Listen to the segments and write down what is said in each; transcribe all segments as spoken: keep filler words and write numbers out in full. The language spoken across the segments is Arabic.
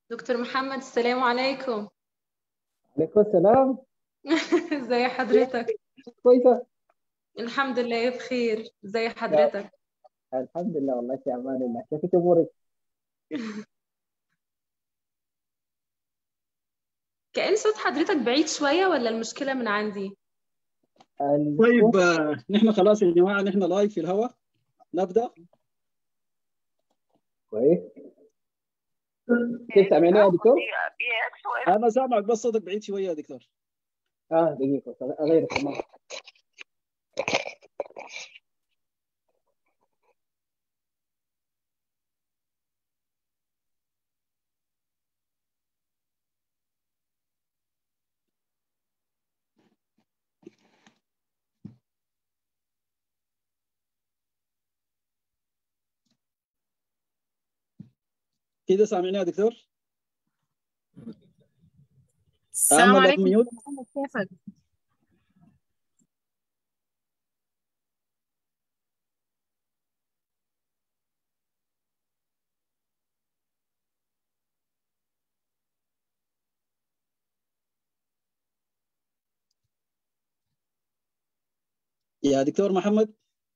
دكتور محمد، السلام عليكم. عليكم السلام. ازي حضرتك؟ كويسة. الحمد لله بخير. ازي يا حضرتك؟ الحمد لله، والله في امان الله. كيف امورك؟ كأن صوت حضرتك بعيد شوية ولا المشكلة من عندي؟ الصوت طيب، آه، نحن خلاص يا جماعة، نحن لايف في الهواء. نبدأ. كويس. كيف سامعني يا دكتور؟ أنا سامعك بس صوتك بعيد شوية يا دكتور. اه دقيقة اغير السماعة. كده سامعني يا دكتور؟ السلام أعمل عليكم ميوت. دكتور محمد، كيفك؟ يا دكتور محمد.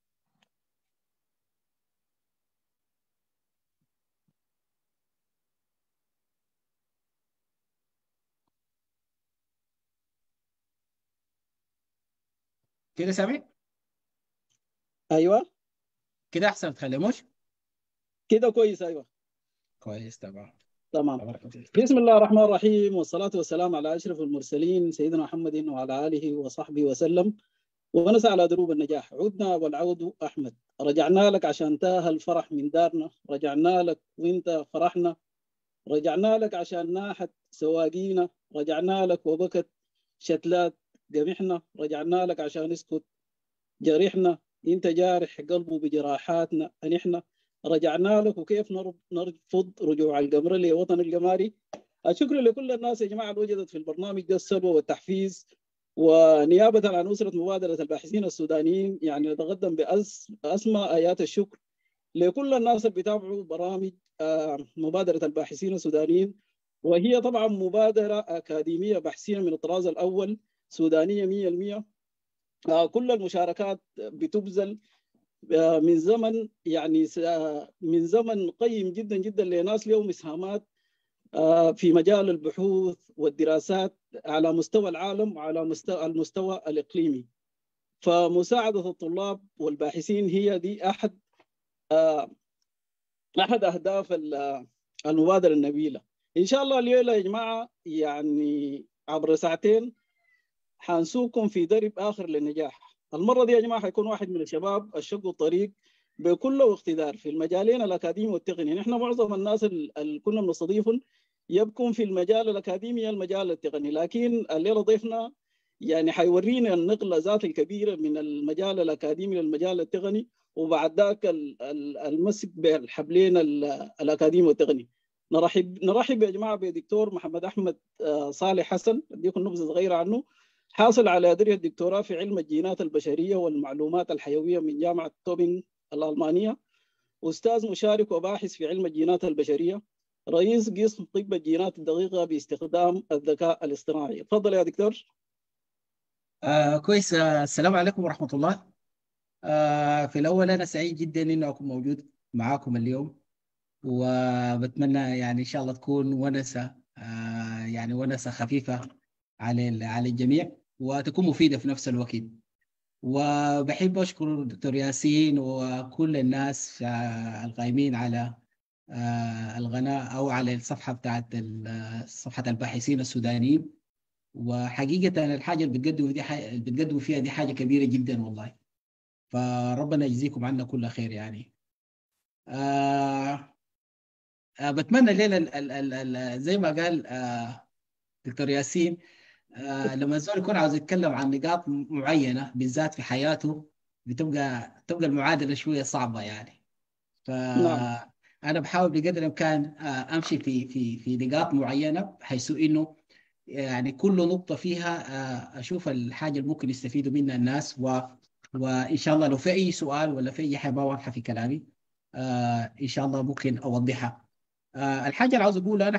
كده سامع؟ أيوة. كده احسن تخليهمش. كده كويس. أيوة. كويس، تمام. تمام. تبارك الله. بسم الله الرحمن الرحيم، والصلاة والسلام على أشرف المرسلين سيدنا محمد وعلى آله وصحبه وسلم. ونسعى على دروب النجاح. عدنا والعود أحمد. رجعنا لك عشان تاه الفرح من دارنا، رجعنا لك وانت فرحنا، رجعنا لك عشان ناحت سواقينا، رجعنا لك وبكت شتلات قمحنا، رجعنا لك عشان اسكت جريحنا، انت جارح قلبه بجراحاتنا نحن، رجعنا لك وكيف نرب- نرفض رجوع القمر لوطن القماري. الشكر لكل الناس يا جماعة اللي وجدت في البرنامج ده السلوى والتحفيز. ونيابة عن أسرة مبادرة الباحثين السودانيين، يعني نتقدم بأسمى آيات الشكر لكل الناس اللي بيتابعوا برامج آه، مبادرة الباحثين السودانيين. وهي طبعا مبادرة أكاديمية بحثية من الطراز الأول، سودانية مية بالمية. آه، كل المشاركات بتبذل آه، من زمن، يعني س- آه، من زمن قيم جدا جدا لناس لهم إسهامات آه، في مجال البحوث والدراسات على مستوى العالم وعلى مستوى المستوى الإقليمي. فمساعدة الطلاب والباحثين هي دي أحد آه، أحد أهداف ال- المبادرة النبيلة. إن شاء الله الليلة يا جماعة، يعني عبر ساعتين حنسوقكم في درب آخر للنجاح. المرة دي يا جماعة حيكون واحد من الشباب الشقوا الطريق بكل واقتدار في المجالين الأكاديمي والتقني. نحن معظم الناس اللي كنا بنستضيفهم يبكون في المجال الأكاديمي المجال التقني، لكن الليلة ضيفنا يعني حيورينا النقلة ذات الكبيرة من المجال الأكاديمي للمجال التقني، وبعد ذاك ال- ال- المسك بالحبلين ال- الأكاديمي والتقني. نرحب نرحب يا جماعة بدكتور محمد أحمد آه، صالح حسن. أديكم نبذة صغيرة عنه. حاصل على درجة الدكتوراه في علم الجينات البشرية والمعلومات الحيوية من جامعة توبينغ الألمانية. أستاذ مشارك وباحث في علم الجينات البشرية، رئيس قسم طب الجينات الدقيقة باستخدام الذكاء الاصطناعي. تفضل يا دكتور. آه كويس. آه السلام عليكم ورحمة الله. آه في الأول أنا سعيد جدا إني أكون موجود معاكم اليوم، وبتمنى يعني إن شاء الله تكون ونسة، آه يعني ونسة خفيفة على ال- على الجميع، وتكون مفيدة في نفس الوقت. وبحب أشكر دكتور ياسين وكل الناس آه القائمين على آه الغناء أو على الصفحة بتاعت ال- صفحة الباحثين السودانيين. وحقيقة الحاجة اللي بتقدموا دي حاجة بتقدموا فيها دي حاجة كبيرة جدا والله. فربنا يجزيكم عنا كل خير يعني. آه آه بتمنى الليلة ال- ال- ال- ال- زي ما قال آه دكتور ياسين، آه لما الزول يكون عاوز يتكلم عن نقاط معينة بالذات في حياته، بتبقى تبقى المعادلة شوية صعبة يعني. نعم. فأنا بحاول بقدر الإمكان آه أمشي في في في نقاط معينة، بحيث إنه يعني كل نقطة فيها آه، أشوف الحاجة اللي ممكن يستفيدوا منها الناس. و... وإن شاء الله لو في أي سؤال ولا في أي حاجة ما واضحة في كلامي، آه، إن شاء الله ممكن أوضحها. آه، الحاجة اللي عاوز أقولها أنا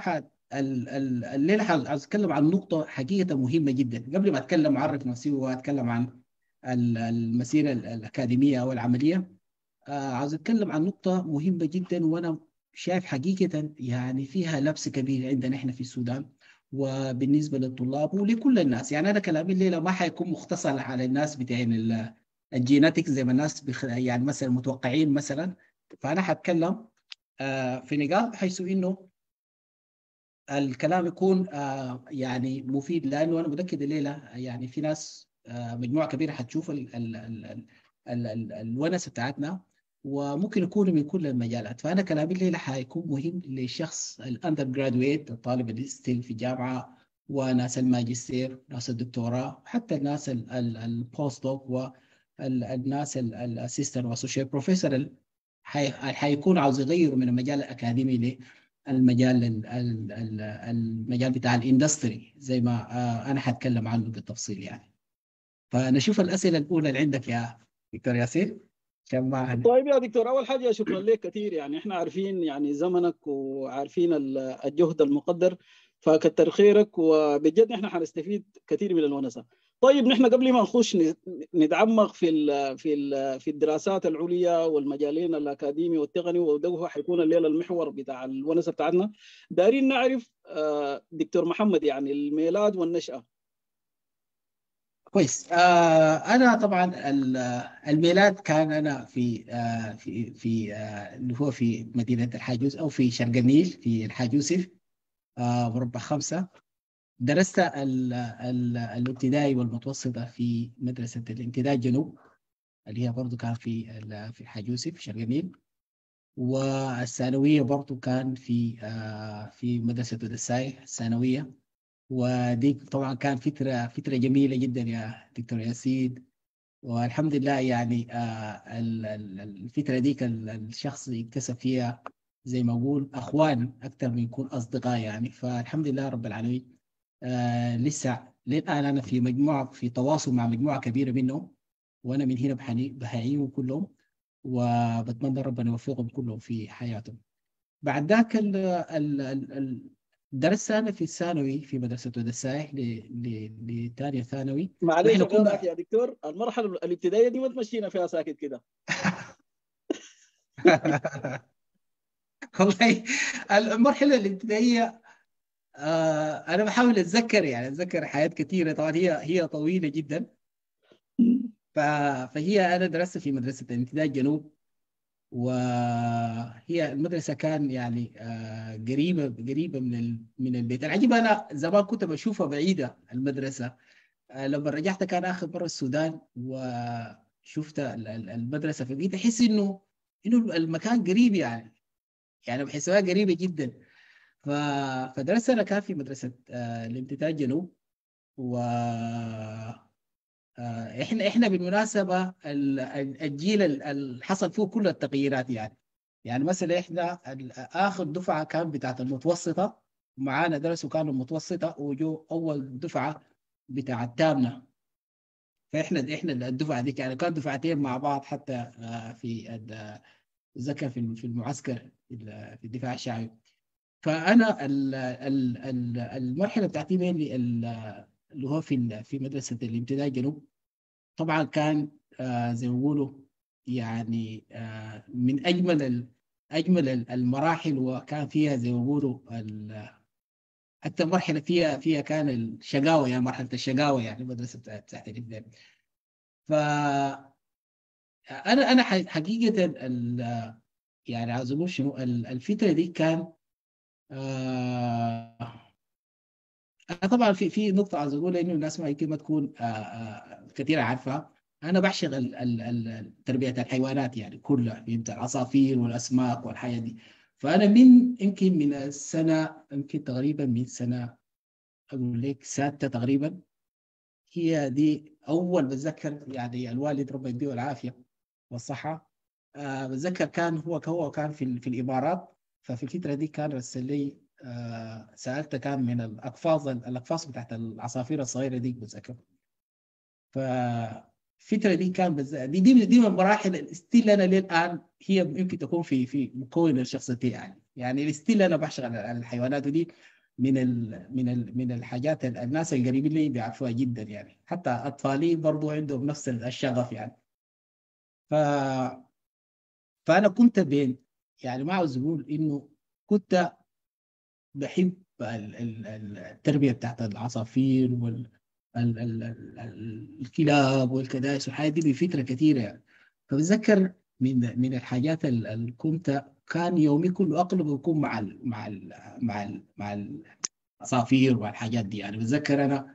ال- ال- الليله ح- عايز اتكلم عن نقطه حقيقه مهمه جدا قبل ما اتكلم اعرف نفسي واتكلم عن ال- المسيره ال- الاكاديميه او العمليه. آه، عاوز اتكلم عن نقطه مهمه جدا وانا شايف حقيقه يعني فيها لبس كبير عندنا احنا في السودان وبالنسبه للطلاب ولكل الناس. يعني انا كلامي الليله ما حيكون مختصر على الناس بتاعين ال- الجيناتيك زي ما الناس بخ... يعني مثلا متوقعين مثلا. فانا حتكلم آه، في نقاط بحيث انه الكلام يكون آه، يعني مفيد، لانه انا متاكد الليله يعني في ناس آه، مجموعه كبيره حتشوف ال ال ال ال ال ال الونسه بتاعتنا وممكن يكونوا من كل المجالات. فانا كلامي الليله حيكون مهم للشخص الاندر جرادويت، الطالب اللي ستيل في الجامعه، وناس الماجستير، ناس الدكتوراه، حتى الناس البوست دوك والناس الاسيستنت والاسوشيت بروفيسور حيكون عاوز يغيروا من المجال الاكاديمي المجال ال- ال- ال- المجال بتاع الاندستري زي ما آه، انا حتكلم عنه بالتفصيل يعني. فنشوف الاسئله الاولى اللي عندك يا دكتور ياسين عشان ما. طيب يا دكتور، اول حاجه شكرا لك كثير. يعني احنا عارفين يعني زمنك وعارفين ال- الجهد المقدر، فكتر خيرك وبجد احنا حنستفيد كثير من الونسه. طيب نحن قبل ما نخش ن- نتعمق في ال في ال في الدراسات العليا والمجالين الاكاديمي والتقني، وده هو حيكون الليله المحور بتاع الونسه بتاعتنا، دارين نعرف آه، دكتور محمد يعني الميلاد والنشأة. كويس. آه انا طبعا ال- الميلاد كان انا في آه في في آه اللي هو في مدينه الحاج او في شرق النيل في الحاج يوسف، آه مربع خمسه. درست ال- ال- الابتدائي والمتوسطه في مدرسه الامتداد جنوب اللي هي برضه كان في ال- في الحاج يوسف شرق النيل. والثانوية برضو كان في آه في مدرسة الدساي الثانوية. ودي طبعا كان فترة فترة جميلة جدا يا دكتور ياسين. والحمد لله يعني آه ال- ال- الفترة دي كان الشخص يكتسب فيها زي ما أقول أخوان أكثر من يكون أصدقاء يعني. فالحمد لله رب العالمين. آه لسه للآن أنا في مجموعة في تواصل مع مجموعة كبيرة منهم، وأنا من هنا بحني بهايهم كلهم وبتمنى ربنا يوفقهم كلهم في حياتهم. بعد ذاك ال ال ال ال درست أنا في الثانوي في مدرسة ودساي لثانية ثانوي. معلش نحن اقاطعك كنا يا دكتور، المرحله الابتدائيه دي ما تمشينا فيها ساكت كده. والله المرحلة الابتدائية آه أنا بحاول أتذكر يعني أتذكر حياة كثيرة. طبعا هي هي طويلة جدا. ف- فهي أنا درست في مدرسة الامتداد جنوب، وهي المدرسة كان يعني آه، قريبة قريبة من ال- من البيت. العجيب أنا زمان كنت بشوفها بعيدة المدرسة. آه، لما رجعت كان آخر مرة السودان وشفت ال- ال- المدرسة في البيت أحس إنه إنه المكان قريب يعني. يعني بحسها قريبة جدا. ف... فدرست أنا كان في مدرسة آه، الامتداد جنوب. و آه، احنا احنا بالمناسبه ال- ال- الجيل ال- اللي حصل فيه كل التغييرات يعني. يعني مثلا احنا ال- اخر دفعه كان بتاعت المتوسطه، معانا درسوا كانوا المتوسطه وجو اول دفعه بتاعت تامنه. فاحنا احنا الدفعه دي يعني كانت دفعتين مع بعض حتى آه، في ال- ذكر في في المعسكر في ال- في الدفاع الشعبي. فانا ال- ال- ال- المرحله بتاعتي بين اللي هو في ال- في مدرسه الامتداد جنوب طبعا كان آه زي ما بيقولوا يعني آه من اجمل ال- اجمل ال- المراحل. وكان فيها زي ما بيقولوا ال- حتى مرحله فيها فيها كان الشقاوه يعني مرحله الشقاوه يعني المدرسه بتاعت بتاعت الابتدائي. ف انا انا ح- حقيقه ال- يعني عاوز اقول شنو ال- الفتره دي كان آه طبعا في في نقطة عايز أقولها إنه الناس ما يمكن ما تكون آه، آه، كثيرة عارفة. أنا بعشق ال- ال- ال- تربية الحيوانات يعني كلها، فهمت، العصافير والأسماك والحياة دي. فأنا من يمكن من السنة يمكن تقريبا من سنة أقول لك سادسة تقريبا. هي دي أول بتذكر يعني الوالد ربنا يديه العافية والصحة. آه بتذكر كان هو هو كان في ال- في الإمارات. ففي الفترة دي كان رسل لي آه سألته كان من الأقفاص الأقفاص بتاعت العصافير الصغيرة دي بتذكر. فالفترة دي كان بز... دي دي دي من المراحل الستيل أنا للآن هي يمكن تكون في في مكون الشخصيتي يعني. يعني الستيل أنا بعشق ال- الحيوانات ودي من ال من ال من الحاجات ال- الناس القريبين لي بيعرفوها جدا يعني، حتى اطفالي برضو عندهم نفس الشغف يعني. ف فانا كنت بين، يعني ما عاوز اقول انه كنت بحب ال- ال- ال- التربيه بتاعت العصافير وال ال- ال- ال- ال- الكلاب والكدائس والحاجات دي بفتره كثيره يعني. فبتذكر من من الحاجات ال- اللي كنت كان يومي كله اغلبه يكون مع ال مع ال مع ال مع العصافير والحاجات دي يعني. بتذكر انا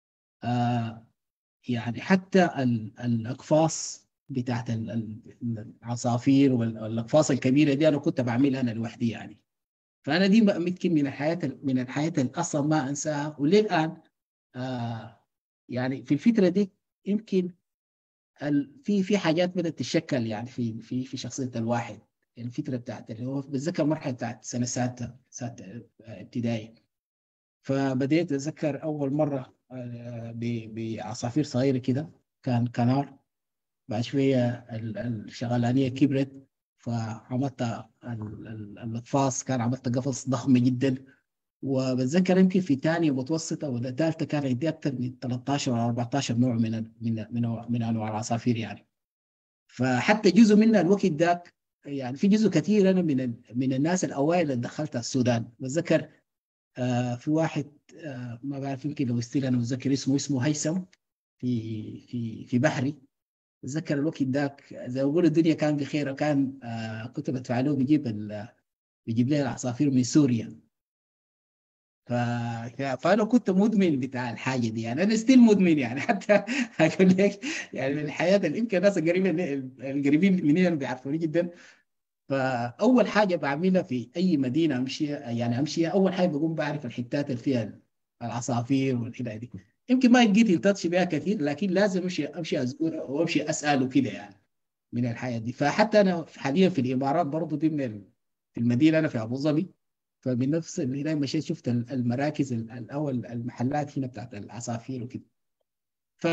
آه يعني حتى ال- الاقفاص بتاعت ال- ال- العصافير والاقفاص الكبيره دي انا كنت بعملها انا لوحدي يعني. فانا دي بقى يمكن من الحياه من الحياه اللي اصلا ما انساها وللان. آه يعني في الفتره دي يمكن ال- في في حاجات بدات تتشكل يعني في في في شخصيه الواحد. يعني الفتره بتاعت اللي هو بتذكر مرحله بتاعت سنه سادسه سادسه ابتدائي. فبديت اتذكر اول مره آه، ب- بعصافير صغيره كده، كان كنار. بعد شويه ال- الشغلانيه كبرت، فعملت ال- ال- الاقفاص، كان عملت قفص ضخم جدا. وبتذكر يمكن في ثانيه متوسطه ولا ثالثه كان عندي اكثر من ثلاثة عشر او أربعة عشر نوع من ال- من من من انواع العصافير يعني. فحتى جزء منها الوقت ذاك يعني، في جزء كثير انا من ال- من الناس الاوائل اللي دخلتها السودان. بتذكر آه في واحد آه ما بعرف، يمكن لو استيل انا متذكر اسمه اسمه هيثم، في في في بحري. بتذكر الوقت ذاك زي ما بقول الدنيا كان بخير، وكان آه كنت بدفع له بيجيب ال- بيجيب لي العصافير من سوريا. ف... فانا كنت مدمن بتاع الحاجه دي يعني، انا ستيل مدمن يعني حتى اقول لك يعني من الحياه اللي يمكن الناس القريبين القريبين مني بيعرفوني جدا. فاول حاجه بعملها في اي مدينه امشي يعني امشي، اول حاجه بقوم بعرف الحتات اللي فيها العصافير والحاجات دي. يمكن ما لقيت انتاتش بها كثير، لكن لازم امشي امشي ازور وامشي اسال وكده يعني من الحياه دي. فحتى انا حاليا في الامارات برضه دي من ال- في المدينه، انا في ابو ظبي. فمن نفس اللي هناك مشيت شفت ال- المراكز ال- الاول المحلات هنا بتاعت العصافير وكده. ف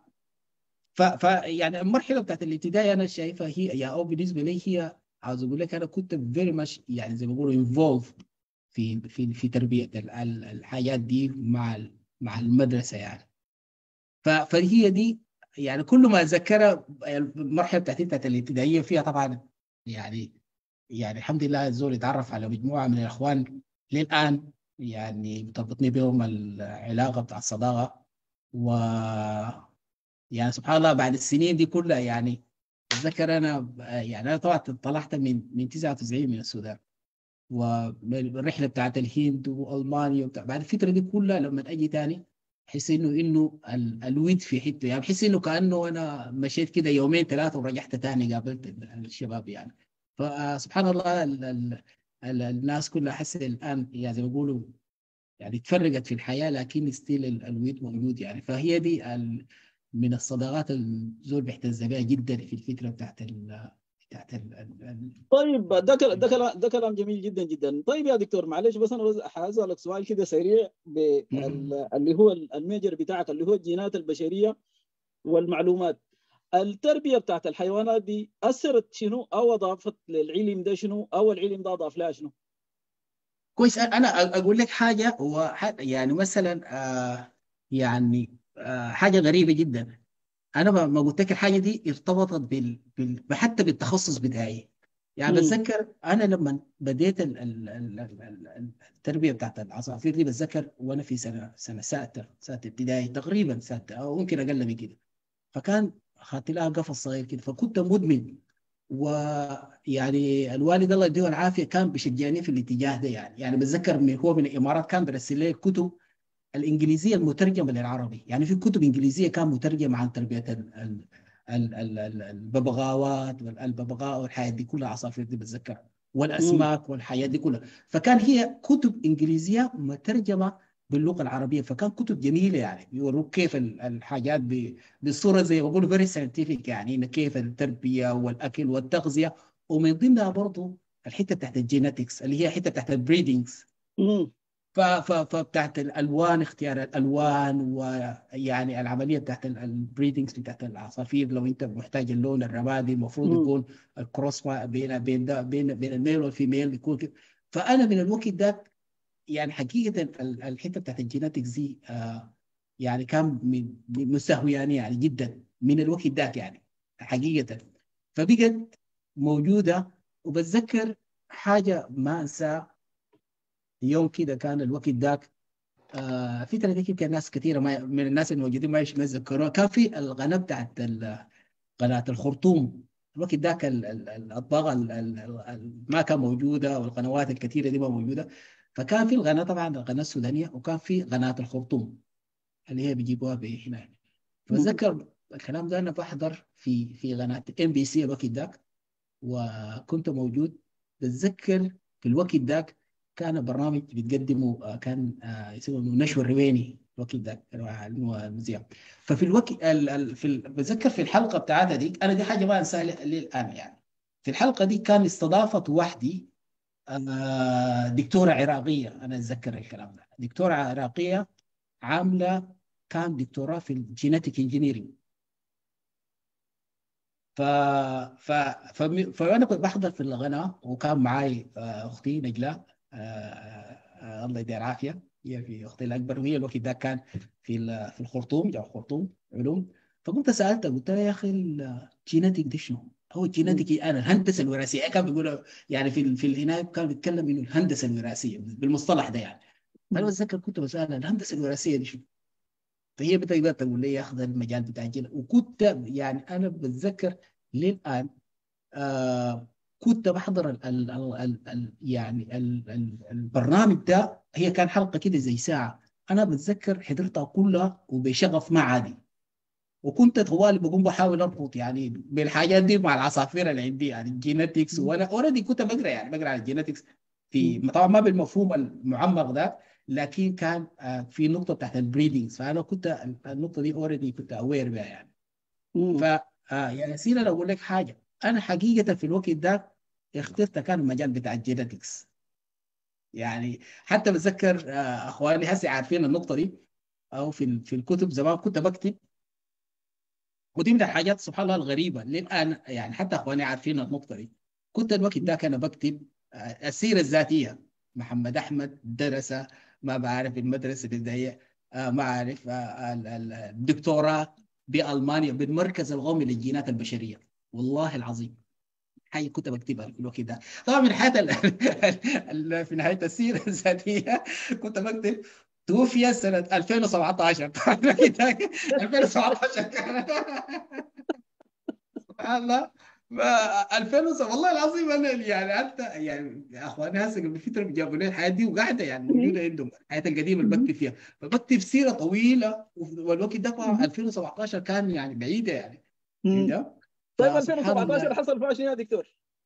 ف ف يعني المرحله بتاعت الابتدائي انا شايفها هي يا او بالنسبه لي هي، عاوز اقول لك انا كنت فيري ماتش يعني زي ما بيقولوا انفولف في في في تربيه ال- ال- الحياه دي مع ال- مع المدرسه يعني. ف فهي دي يعني كل ما اتذكرها المرحله بتاعتي بتاعت الابتدائيه فيها طبعا يعني. يعني الحمد لله الزول اتعرف على مجموعه من الاخوان للان يعني بتربطني بهم العلاقه بتاع الصداقه. و يعني سبحان الله بعد السنين دي كلها يعني. اتذكر انا يعني انا طلعت طلعت من من تسعة وتسعين من السودان، والرحله بتاعت الهند والمانيا وبتاع. بعد الفتره دي كلها لما اجي تاني احس انه انه ال- الود في حته يعني، بحس انه كانه انا مشيت كده يومين ثلاثه ورجعت تاني قابلت ال- الشباب يعني. فسبحان الله ال ال ال الناس كلها احس الان يعني زي ما بيقولوا يعني تفرقت في الحياه، لكن ستيل الود موجود يعني. فهي دي ال من الصداقات الزول بيحتز بها جدا في الفتره بتاعت ال بتاعت ال ال- طيب ده كلام ده ال- كلام ده كلام جميل جدا جدا. طيب يا دكتور معلش بس انا بس هسألك سؤال كده سريع بال- اللي هو الميجر بتاعك اللي هو الجينات البشريه والمعلومات. التربيه بتاعت الحيوانات دي اثرت شنو او اضافت للعلم ده شنو او العلم ده اضاف لها شنو؟ كويس. انا اقول لك حاجه، هو ح- يعني مثلا آه يعني آه حاجه غريبه جدا. انا ما ما قلت لك الحاجه دي ارتبطت بال... بال... حتى بالتخصص بتاعي. يعني امم بتذكر انا لما بديت ال... ال... ال... ال... ال- التربيه بتاعت العصافير دي، بتذكر وانا في سنه سنه سادسه سادسه ابتدائي تقريبا سادسه او ممكن اقل من كده. فكان اخذت لها قفص صغير كده، فكنت مدمن. ويعني الوالد الله يديه العافيه كان بيشجعني في الاتجاه ده يعني. يعني بتذكر من هو من الامارات كان بيرسل لي كتب الانجليزيه المترجمه للعربي. يعني في كتب انجليزيه كان مترجمه عن تربيه ال ال ال ال ال الببغاوات والببغاء والحياه دي كلها، عصافير دي بتذكر، امم والاسماك والحياه دي كلها. فكان هي كتب انجليزيه مترجمه باللغه العربيه، فكان كتب جميله يعني بيوروك كيف ال- الحاجات ب- بصوره زي ما بقولوا فيري ساينتفك يعني، إن كيف التربيه والاكل والتغذيه. ومن ضمنها برضه الحته بتاعت الجينetics اللي هي حته بتاعت البريدنجز. امم ف ف فبتاعت الالوان، اختيار الالوان، ويعني العمليه بتاعت البريدنجز بتاعت العصافير. لو انت محتاج اللون الرمادي المفروض امم يكون الكروس ما بين بين ده بين بين الميل والفيميل يكون كده. فانا من الوقت ده يعني حقيقه ال- الحته بتاعت الجيناتكس دي آه يعني كان من من مستهوياني يعني جدا من الوقت ذاك يعني حقيقه. فبقت موجوده. وبتذكر حاجه ما انسى، يوم كده كان الوقت ذاك آه في ثلاثة يمكن ناس كثيره ما من الناس الموجودين ما يتذكروها. كان في القناه بتاعت ال- قناه الخرطوم. الوقت ذاك ال- ال- ال- الطاقه ال- ال- ال- ما كان موجوده، والقنوات الكثيره دي ما موجوده. فكان في القناه طبعا القناه السودانيه، وكان في قناه الخرطوم اللي هي بيجيبوها هنا. فبتذكر الكلام ده انا بحضر في في قناه ام بي سي الوقت ذاك، وكنت موجود. بتذكر في الوقت ذاك كان برنامج بيتقدمه آه، كان آه، يسمونه نشوى الرويني الوقت ذاك المذيع. ففي الوقت ال- ال- في ال- بتذكر في الحلقه بتاعتها دي، انا دي حاجه ما انساها ل- للان يعني. في الحلقه دي كان استضافت وحدي آه، دكتوره عراقيه، انا اتذكر الكلام ده، دكتوره عراقيه عامله كان دكتوراه في الجينيتيك انجينيرنج. ف... ف... ف... فانا كنت بحضر في الغناء، وكان معي آه، اختي نجلاء آه، آه، الله يديها العافيه، هي في اختي الاكبر، وهي الوقت ده كان في ال- في الخرطوم، جامعه الخرطوم علوم. فقمت سالتها قلت لها يا اخي الجينيتيك دي شنو؟ هو الجينيتيك انا الهندسه الوراثيه كان بيقول يعني في ال- في الهنايه كان بيتكلم انه الهندسه الوراثيه بالمصطلح ده يعني. فانا بتذكر كنت بسالها الهندسه الوراثيه دي شنو؟ فهي بتقدر تقول لي ياخذ المجال بتاع الجيل. وكنت يعني انا بتذكر للان آه كنت بحضر ال ال ال ال ال يعني ال ال البرنامج ده. هي كان حلقه كده زي ساعه، انا بتذكر حضرتها كلها وبشغف ما عادي. وكنت طوالي بقوم بحاول اربط يعني بالحاجات دي مع العصافير اللي عندي يعني الجينيتكس. وانا اوريدي كنت بقرا يعني بقرا على الجينيتكس في طبعا ما بالمفهوم المعمق ده، لكن كان آه، في نقطه تحت البريدنجز، فانا كنت النقطه دي اوريدي كنت اوير بها يعني. ف آه، يعني سينا اقول لك حاجه، انا حقيقه في الوقت ده اخترت كان المجال بتاع الجينيتكس يعني. حتى بتذكر آه، اخواني هسه عارفين النقطه دي، او في ال- في الكتب زمان كنت بكتب. ودي من الحاجات سبحان الله الغريبه للان يعني، حتى اخواني عارفين النقطه دي. كنت الوقت ده كان بكتب آه، السيره الذاتيه. محمد احمد درس ما بعرف المدرسه الابتدائيه آه، ما اعرف آه، ال- ال- الدكتوراه بالمانيا بالمركز القومي للجينات البشريه. والله العظيم حاجه كنت بكتبها في الوقت ده. طبعا من نهايه ال- ال- في نهايه السيره الذاتيه كنت بكتب توفي سنه ألفين وسبعطعش. طبعاً الوقت ده ألفين وسبعطعش كان سبحان الله. ما- ألفين وسبعة والله العظيم انا يعني حتى يعني اخواني هسه قبل فتره جابوا لي الحياه دي وقاعده يعني موجوده عندهم الحياه القديمه اللي بكتب فيها. فبكتب سيره طويله، والوقت ده طبعاً ألفين وسبعطعش كان يعني بعيده يعني. فهمت؟ طيب فسبحان ألفين وسبعطعش الله حصل فيها شنو يا دكتور؟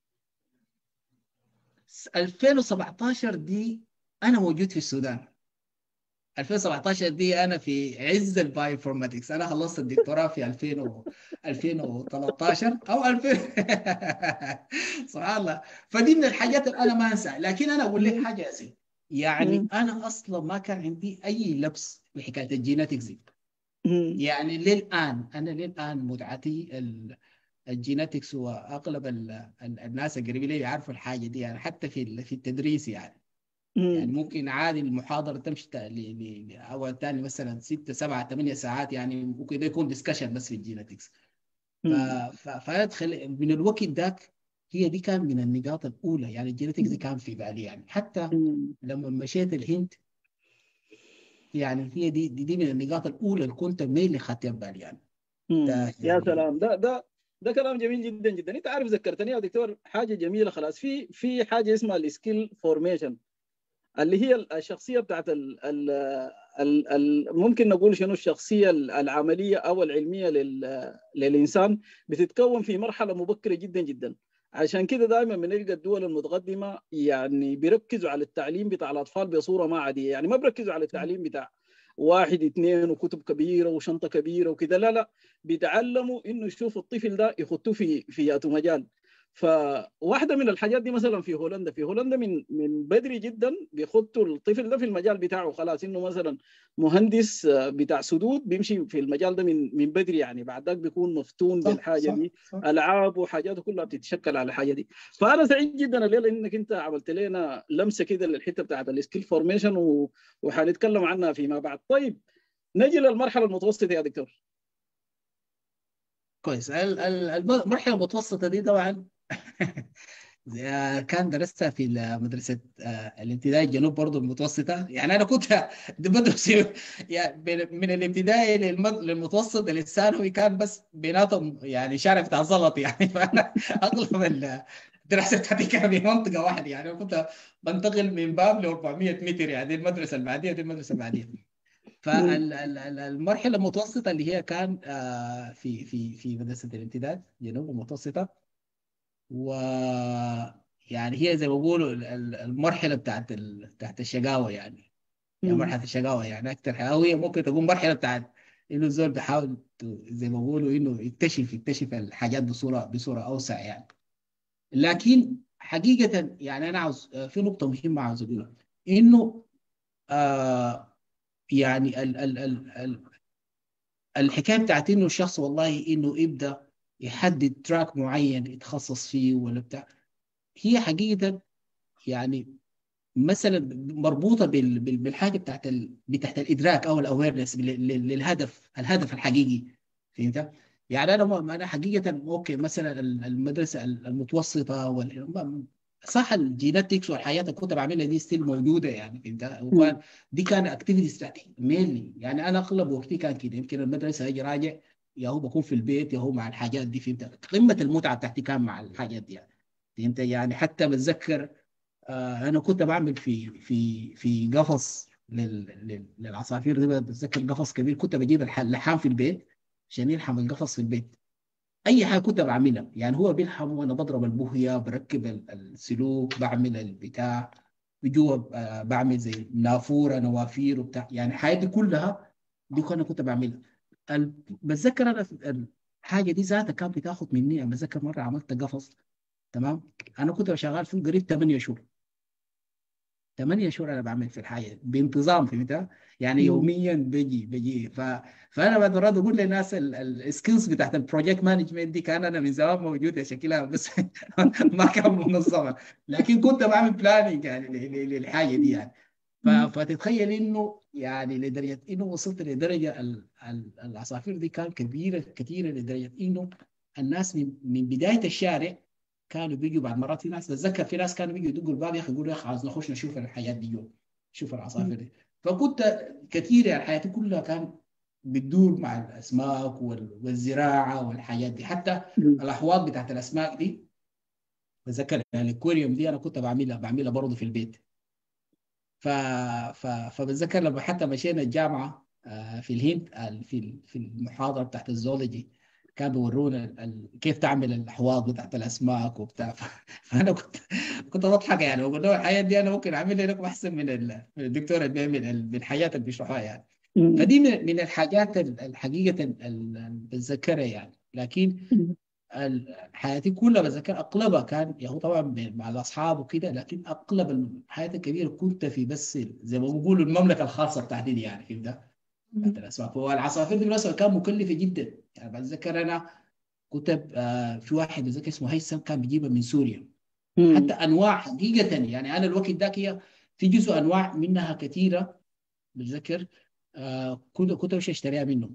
ألفين وسبعطعش دي انا موجود في السودان. ألفين وسبعطعش دي انا في عز البايوفورماتكس، انا خلصت الدكتوراه في ألفين و ألفين وثلاثطعش او ألفين. سبحان الله. فدي من الحاجات اللي انا ما انساها. لكن انا اقول لك حاجه يا سيدي، يعني انا اصلا ما كان عندي اي لبس بحكايه الجيناتكس دي. يعني للان انا للان متعتي ال- الجيناتكس، واغلب ال- ال- الناس القريبين لي يعرفوا الحاجه دي يعني، حتى في ال- في التدريس يعني. يعني ممكن عادي المحاضره تمشي ت- ل- ل- ل- اول ثاني مثلا ستة سبعة ثمانية ساعات يعني، ممكن ده يكون ديسكشن بس في الجيناتكس. ف ف- فادخل من الوقت ذاك. هي دي كان من النقاط الاولى يعني، الجيناتكس دي كان في بالي يعني. حتى لما مشيت الهند يعني، هي دي دي, دي من النقاط الاولى اللي كنت ميل خدتها ببالي يعني. ده يا يعني سلام، ده ده ده كلام جميل جدا جدا. انت عارف ذكرتني يا دكتور حاجه جميله خلاص. في في حاجه اسمها السكيل فورميشن، اللي هي الشخصيه بتاعت ال ال ال ال ممكن نقول شنو الشخصيه العمليه او العلميه لل للانسان بتتكون في مرحله مبكره جدا جدا. عشان كده دائما بنلقى الدول المتقدمه يعني بيركزوا على التعليم بتاع الاطفال بصوره ما عاديه، يعني ما بيركزوا على التعليم بتاع واحد اثنين وكتب كبيره وشنطه كبيره وكده، لا لا، بيتعلموا انه يشوفوا الطفل ده يخطوه في في ذاته مجال. فواحده من الحاجات دي مثلا في هولندا في هولندا من من بدري جدا بيخطوا الطفل ده في المجال بتاعه، خلاص انه مثلا مهندس بتاع سدود بيمشي في المجال ده من من بدري، يعني بعد ذاك بيكون مفتون صح بالحاجه صح دي، صح. العاب وحاجاته كلها بتتشكل على الحاجه دي. فانا سعيد جدا الليله انك انت عملت لنا لمسه كده للحته بتاعت السكيل فورميشن و... وحنتكلم عنها فيما بعد. طيب نجي للمرحله المتوسطه يا دكتور. كويس. ال- ال- المرحله المتوسطه دي طبعا كان درستها في مدرسة آه، الابتدائي الجنوب برضه المتوسطة. يعني أنا كنت بدرس يعني من من الابتدائي للمد- للمتوسط للثانوي، كان بس بيناتهم يعني شارع بتاع زلط يعني. فأنا أغلب الدراسة بتاعتي كانت في منطقة واحدة، يعني أنا كنت بنتقل من باب ل أربعمية متر، يعني دي المدرسة اللي بعديها دي المدرسة اللي بعديها. فالمرحلة المتوسطة اللي هي كان آه، في في في مدرسة الامتداد جنوب المتوسطة، و يعني هي زي ما بيقولوا ال- ال- المرحله بتاعت ال... بتاعت الشقاوه يعني. يعني مرحله الشقاوه يعني اكثر، او هي ممكن تكون مرحله بتاعت انه الزول بيحاول ت- زي ما بيقولوا انه يكتشف يكتشف الحاجات بصوره بصوره اوسع يعني. لكن حقيقه يعني انا عاوز في نقطه مهمه عاوز اقولها، انه آه يعني ال... ال... ال... ال... الحكايه بتاعت انه الشخص والله انه يبدا يحدد تراك معين يتخصص فيه ولا بتاع، هي حقيقه يعني مثلا مربوطه بال- بال- بالحاجه بتاعت ال... بتاعت الادراك او الاويرنس للهدف، الهدف الحقيقي. فهمت؟ يعني انا م- انا حقيقه ممكن مثلا ال- المدرسه المتوسطه وال... صح الجيناتكس والحياه اللي كنت بعملها دي ستيل موجوده يعني. فهمت؟ وكان دي كان اكتيفيتيز بتاعتي مينلي، يعني انا اغلب وقتي كان كده. يمكن المدرسه اجي راجع، يا هو بكون في البيت يا هو مع الحاجات دي. فهمت؟ قمه المتعه بتاعتي كان مع الحاجات دي يعني. فهمت؟ يعني حتى بتذكر آه، انا كنت بعمل في في في قفص لل- لل- للعصافير دي. بتذكر قفص كبير كنت بجيب الح- اللحام في البيت عشان يلحم القفص في البيت. اي حاجه كنت بعملها يعني هو بيلحم وانا بضرب البوهيه، بركب ال- السلوك، بعمل البتاع جوا، آه، بعمل زي نافوره نوافير وبتاع، يعني حياتي كلها دي انا كنت بعملها. ال- بتذكر انا في- الحاجه دي ذاتها كانت بتاخد مني. انا بتذكر مره عملت قفص، تمام، انا كنت شغال فيه قريب ثمانية شهور. ثمانية شهور انا بعمل في الحاجه بانتظام. فهمت؟ يعني يوميا بجي بجي ف... فانا بعد مرات بقول للناس السكيلز بتاعت البروجكت مانجمنت دي كان انا من زمان موجوده شكلها، بس ما كان منظمه، لكن كنت بعمل بلاننج يعني ل- ل- للحاجه دي يعني. ف... فتتخيل انه يعني لدرجه انه وصلت لدرجه ال... ال... العصافير دي كان كبيره كثيره، لدرجه انه الناس من من بدايه الشارع كانوا بيجوا بعد مرات. في ناس بتذكر في ناس كانوا بيجوا يدقوا الباب، يا اخي يقولوا يا اخي عاوز نخش نشوف الحياه دي جوا، شوف العصافير دي. فكنت كثير يعني حياتي كلها كان بتدور مع الاسماك وال- والزراعه والحاجات دي. حتى الاحواض بتاعت الاسماك دي بتذكر يعني الكوريوم دي انا كنت بعملها بعملها برضه في البيت. ف... ف... فبتذكر لما حتى مشينا الجامعه آه، في الهند، آه، في في المحاضره بتاعت الزولوجي، كان بيورونا ال... ال- كيف تعمل الاحواض بتاعت الاسماك وبتاع. ف... فانا كنت كنت بضحك يعني، وبقول له الحياه دي انا ممكن اعملها لكم احسن من ال... من الدكتور اللي بيعمل ال- من الحياه اللي بيشرحها يعني. فدي من من الحاجات ال- الحقيقه ال- ال- بتذكرها يعني. لكن ال- حياتي كلها بتذكر اغلبها كان يعني طبعا مع الاصحاب وكده، لكن اغلب حياتي الكبيره كنت في بس زي ما بيقولوا المملكه الخاصه بتاعتي دي يعني. فهمت؟ بتاعت الاسماك. والعصافير دي بالمناسبه كان مكلفه جدا يعني. بتذكر انا كنت آه، في واحد بتذكر اسمه هيثم كان بيجيبها من سوريا. حتى انواع حقيقه يعني انا الوقت ذاك هي في جزء انواع منها كثيره بتذكر آه، كنت كنت امشي اشتريها منه.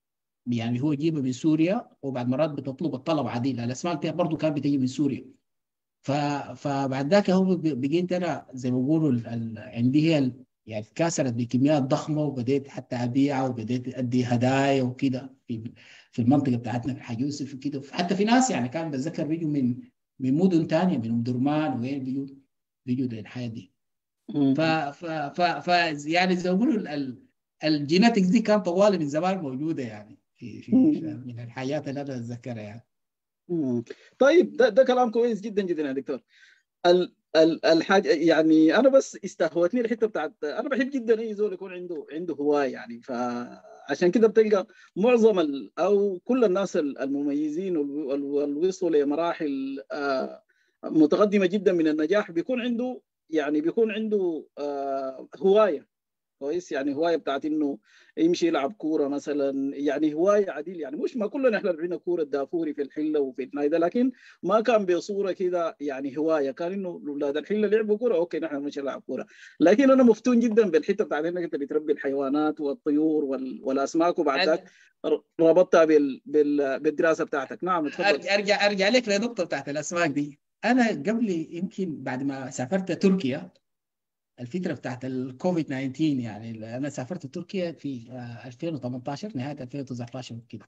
يعني هو يجيبها من سوريا، وبعد مرات بتطلب الطلب عديل. الاسماك دي برضه كانت بتيجي من سوريا. ف... فبعد ذاك هو ب- بقيت انا زي ما بيقولوا ال... ال... عندي هي ال... يعني كاسرت بكميات ضخمه، وبديت حتى ابيعها، وبديت ادي هدايا وكده في في المنطقه بتاعتنا في حاج يوسف وكده. حتى في ناس يعني كان بتذكر بيجوا من من مدن ثانيه، من ام درمان وين بيجوا بيجوا للحياه دي. ف... ف... ف... ف... يعني زي ما بيقولوا ال... ال... الجيناتكس دي كانت طوال من زمان موجوده يعني في في, في من الحياه اللي انا اتذكرها يعني. مم. طيب ده, ده كلام كويس جدا جدا يا دكتور. ال- ال- الحاجه يعني انا بس استهوتني الحته بتاعت انا بحب جدا اي زول يكون عنده عنده هوايه يعني فعشان كده بتلقى معظم ال او كل الناس ال- المميزين وال- وال- واللي وصلوا لمراحل آه، متقدمه جدا من النجاح بيكون عنده يعني بيكون عنده آه، هوايه كويس يعني هوايه بتاعت انه يمشي يلعب كوره مثلا يعني هوايه عديل يعني مش ما كلنا احنا لعبنا كوره دافوري في الحله وفي النايده لكن ما كان بصوره كده يعني هوايه كان انه اولاد الحله لعبوا كوره اوكي نحن مش نلعب كوره لكن انا مفتون جدا بالحته بتاعت انك انت بتربي الحيوانات والطيور وال... والاسماك وبعد ذاك ر- ربطتها بال... بال... بالدراسه بتاعتك نعم اتفضل. ارجع ارجع ارجع لك للنقطه بتاعت الاسماك دي. انا قبل يمكن بعد ما سافرت تركيا الفتره بتاعت الكوفيد تسعة عشر يعني انا سافرت تركيا في آه، ألفين وثمانية عشر نهايه ألفين وتسعة عشر كده.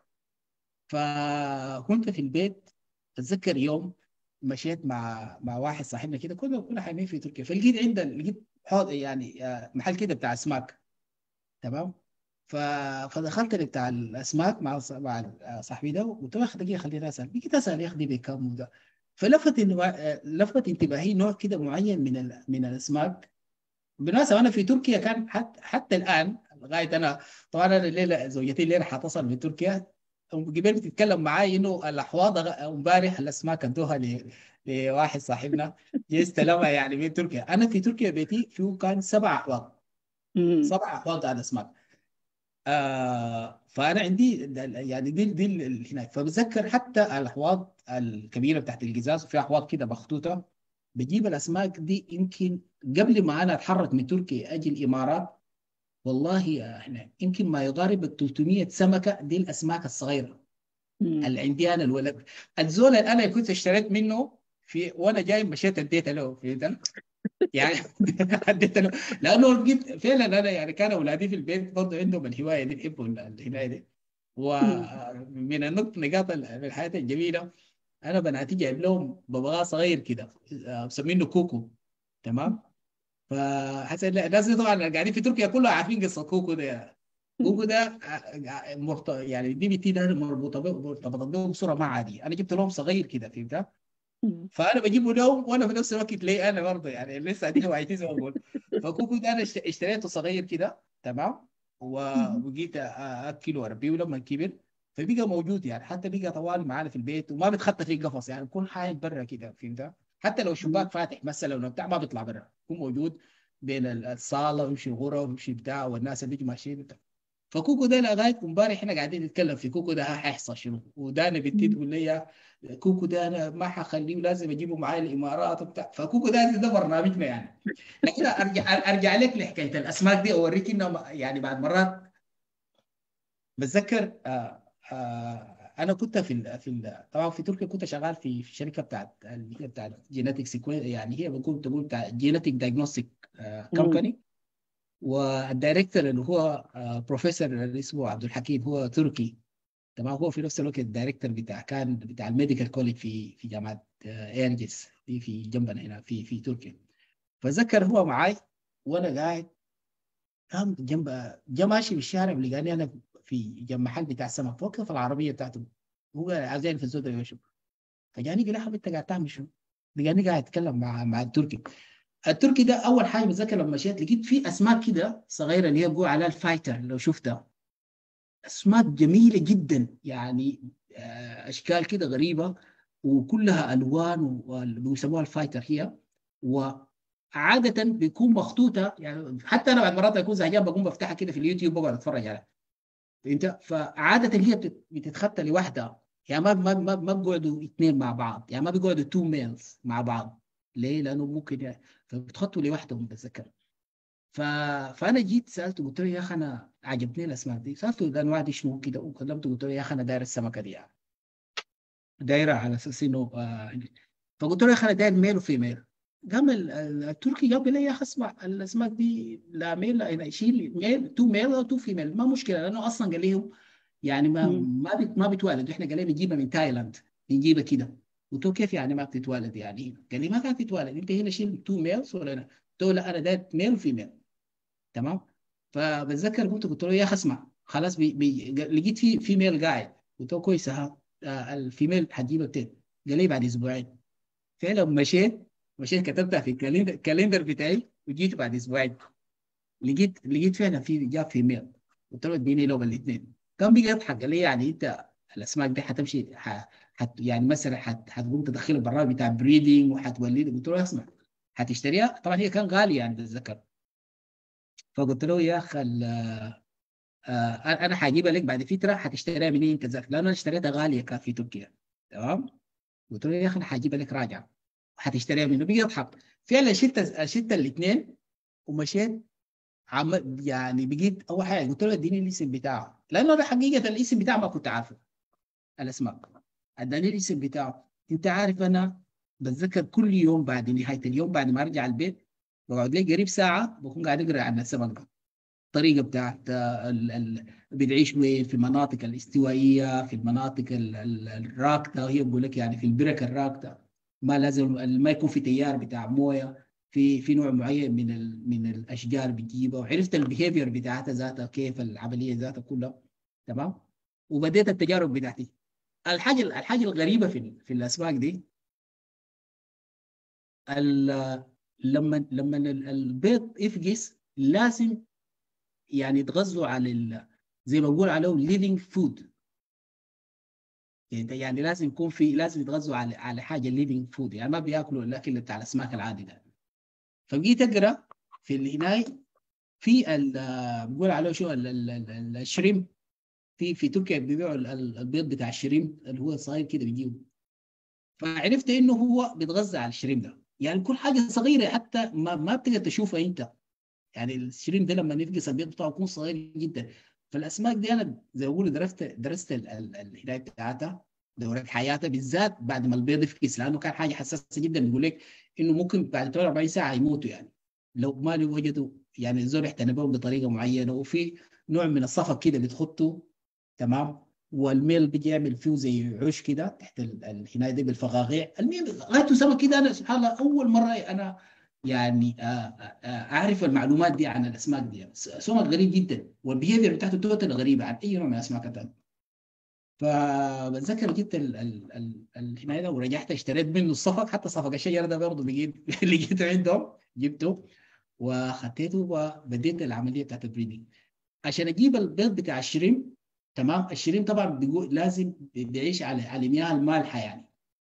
فكنت في البيت. اتذكر يوم مشيت مع مع واحد صاحبنا كده كنا كنا حامين في تركيا فلقيت عند لقيت حوض يعني آه، محل كده بتاع اسماك. تمام. ف... فدخلت بتاع الاسماك مع ص- مع صاحبي ده وقلت له يا اخي دقيقه خليني اسال بقيت اسال يا اخي دي بكام ده. فلفت انه لفت انتباهي نوع كده معين من ال... من الاسماك. بالمناسبه انا في تركيا كان حتى حتى الان لغايه انا طبعا انا الليله زوجتي الليله حتصل من تركيا. قبل بتتكلم معاي انه الاحواض غ- امبارح الاسماك ادوها ل... لواحد صاحبنا جي استلمها يعني من تركيا. انا في تركيا بيتي فيه كان سبع احواض. مم. سبع احواض على الاسماك. آه فانا عندي د- يعني دي دي ال- هناك فبتذكر حتى الاحواض الكبيره بتاعت القزاز وفي احواض كده مخطوطه. بجيب الاسماك دي يمكن قبل ما انا اتحرك من تركيا اجي الامارات. والله احنا يمكن ما يقارب ال ثلاثمية سمكه دي الاسماك الصغيره مم. اللي عندي انا الولد. الزول اللي انا كنت اشتريت منه في وانا جاي مشيت اديته له في ده يعني اديته له لانه لقيت فعلا انا يعني كان اولادي في البيت برضه عندهم الهوايه دي بيحبوا الهوايه دي. مم. ومن النقط نقاط ال- الحياه الجميله انا بناتي جايب لهم ببغاء صغير كده آه، مسمينه كوكو. تمام. فحسن الناس دي طبعا قاعدين في تركيا كلها عارفين قصه كوكو ده. كوكو ده آه، آه، مرت... يعني الدي بي تي ده مربوطه به مرتبطه به بصوره ما عاديه. انا جبت لهم صغير كده فهمت. مم. فانا بجيبه لهم وانا في نفس الوقت ليه انا برضه يعني لسه دي هوايتي زي ما بقول. فكوكو ده انا اشت- اشتريته صغير كده. تمام. مم. وبقيت أ- اكله واربيه لما كبر. فبقى موجود يعني حتى بقى طوال معانا في البيت وما بيتخطى في قفص يعني بكون حاجه برا كده فهمت. حتى لو مم. شباك فاتح مثلا لو بتاع ما بيطلع برا يكون موجود بين ال- الصاله ويمشي الغرف ويمشي بتاع والناس اللي بيجوا ماشيين بتاع. فكوكو ده لغايه امبارح احنا قاعدين نتكلم في كوكو ده هيحصل شنو ودانا بنتي تقول لي يا كوكو ده انا ما حخليه لازم اجيبه معايا الامارات وبتاع. فكوكو ده ده برنامجنا يعني. لكن ارجع ارجع لك لحكايه الاسماك دي اوريك انه يعني بعد مرات بتذكر آه آه انا كنت في ال في ال طبعا في تركيا كنت شغال في في شركه بتاعت اللي هي بتاعت جينيتك سيكوين يعني هي بقول تقول بتاع جينيتك دايجنوستيك مم. كومباني. والدايركتور اللي هو آه بروفيسور اللي اسمه عبد الحكيم هو تركي. تمام. هو في نفس الوقت الدايركتور بتاع كان بتاع الميديكال كوليج في في جامعه آه، ايرجس دي في جنبنا هنا في في تركيا. فذكر هو معاي وانا قاعد قام جنب جا ماشي في الشارع لقاني انا في جنب محل بتاع سمك فوقف العربيه بتاعته. هو عايزين في الزود يشوف. فجاني قال لي يا حبيبي انت قاعد تعمل شو؟ لقاني قاعد اتكلم مع مع التركي. التركي ده اول حاجه بتذكر لما مشيت لقيت في اسماك كده صغيره اللي هي بيقولوا عليها الفايتر لو شفتها. اسماك جميله جدا يعني آه، اشكال كده غريبه وكلها الوان وبيسموها الفايتر هي. وعاده بيكون مخطوطه يعني حتى انا بعد مرات اكون زهقان بقوم بفتحها كده في اليوتيوب بقعد اتفرج عليها. انت فعاده هي بتت- بتتخطى لوحدها. يعني ما ما ما ما بيقعدوا اثنين مع بعض يعني ما بيقعدوا تو ميلز مع بعض. ليه؟ لانه ممكن يعني فبتخطوا لوحدهم بتذكر. ف... فانا جيت سالته قلت له يا اخي انا عجبتني الاسماك دي سالته الانواع دي شنو كده وكلمته قلت له يا اخي انا داير السمكه دي يعني دايره على اساس انه آه... فقلت له يا اخي انا داير ميل وفيميل. قام ال- ال- التركي قال لي يا اخي اسمع الاسماك دي لا ميل لا يعني شيل ميل تو ميل او تو فيميل ما مشكله لانه اصلا قال لهم يعني ما مم. ما بت ما بتولد احنا قال لي بنجيبها من تايلاند بنجيبها كده. قلت له كيف يعني ما بتتولد يعني قال لي ما كانت تتولد انت هنا شيل تو ميلز ولا أنا؟ قلت له لا انا داير ميل وفيميل. تمام. فبتذكر قلت قلت له يا اخي اسمع خلاص بي بي لقيت في فيميل قاعد قلت له كويس ها آه، الفيميل حتجيبها بتين. قال لي بعد اسبوعين. فعلا مشيت مشيت كتبتها في الكالندر الكالندر بتاعي، وجيت بعد اسبوعين لقيت لقيت فعلا في جاب في ميل. قلت له اديني لهم الاثنين. كان بيجي يضحك، قال لي يعني انت الاسماك دي حتمشي ح... حت... يعني مثلا حت... حتقوم تدخل البرنامج بتاع بريدنج وحتولد. قلت له اسمع، حتشتريها؟ طبعا هي كان غاليه يعني بتذكر. فقلت له يا اخي ال- آه انا حاجيبها لك بعد فتره، حتشتريها مني انت ذاك، لانه انا اشتريتها غاليه كان في تركيا. تمام. قلت له يا اخي انا حاجيبها لك راجعه، حتشتريها منه. بيجي يضحك. فعلا شلت شلت الاثنين ومشيت. عم يعني بقيت اول حاجه قلت له اديني الاسم بتاعه، لانه انا حقيقه الاسم بتاعه ما كنت عارفه الاسماء. اداني الاسم بتاعه. انت عارف انا بتذكر كل يوم بعد نهايه اليوم بعد ما ارجع البيت بقعد لي قريب ساعه بكون قاعد اقرا عن السمك ده، الطريقه بتاعت ال... ال... بتعيش وين، في المناطق الاستوائيه، في المناطق ال... ال... الراكده. هي بقول لك يعني في البركه الراكده ما لازم ما يكون في تيار بتاع مويه، في في نوع معين من ال... من الاشجار بتجيبها. وعرفت البيهيفير بتاعتها ذاتها كيف العمليه ذاتها كلها. تمام. وبديت التجارب بتاعتي. الحاجه الحاجه الغريبه في ال... في الاسماك دي ال... لما لما ال- البيض يفقس لازم يعني يتغذوا على ال... زي ما بقول عليه ليفينج فود. يعني يعني لازم يكون في لازم يتغذوا على على حاجه ليفينج فود، يعني ما بياكلوا الاكل بتاع الاسماك العادي ده. فبقيت اقرا في الهناي في ال- بقول عليه شو ال- ال- ال- الشريم. في في تركيا بيبيعوا ال- ال- البيض بتاع الشريم اللي هو صغير كده بيجيبه. فعرفت انه هو بيتغذى على الشريم ده. يعني كل حاجه صغيره حتى ما ما بتقدر تشوفها انت. يعني الشريم ده لما نفقس البيض بتاعه يكون صغير جدا. فالاسماك دي انا زي ما بقول درست درست ال- ال- الهدايه بتاعتها، دورات حياتها بالذات بعد ما البيض يفقس، لانه كان حاجه حساسه جدا. بيقول لك انه ممكن بعد ثلاث وأربعين ساعه يموتوا يعني لو ما وجدوا يعني الزول يحتنى بهم بطريقه معينه. وفي نوع من الصفق كده بتخطه. تمام. والميل بيجي يعمل فيه زي عش كده تحت ال- الحنايه دي بالفقاقيع. الميل غايته سمك كده. انا سبحان الله اول مره انا يعني آه، آه، آه، اعرف المعلومات دي عن الاسماك دي. سمك غريب جدا، والبيهيفير بتاعته توتال غريبه عن اي نوع من الاسماك الثانيه. فبتذكر جبت ال- ال- ال- الحمايه ده ورجعت اشتريت منه الصفق. حتى صفق الشجره ده برضه بقيت لقيته عندهم جبته وخطيته وبديت العمليه بتاعت البريدنج عشان اجيب البيض بتاع الشريم. تمام. الشريم طبعا بيقول لازم بيعيش على على المياه المالحه يعني.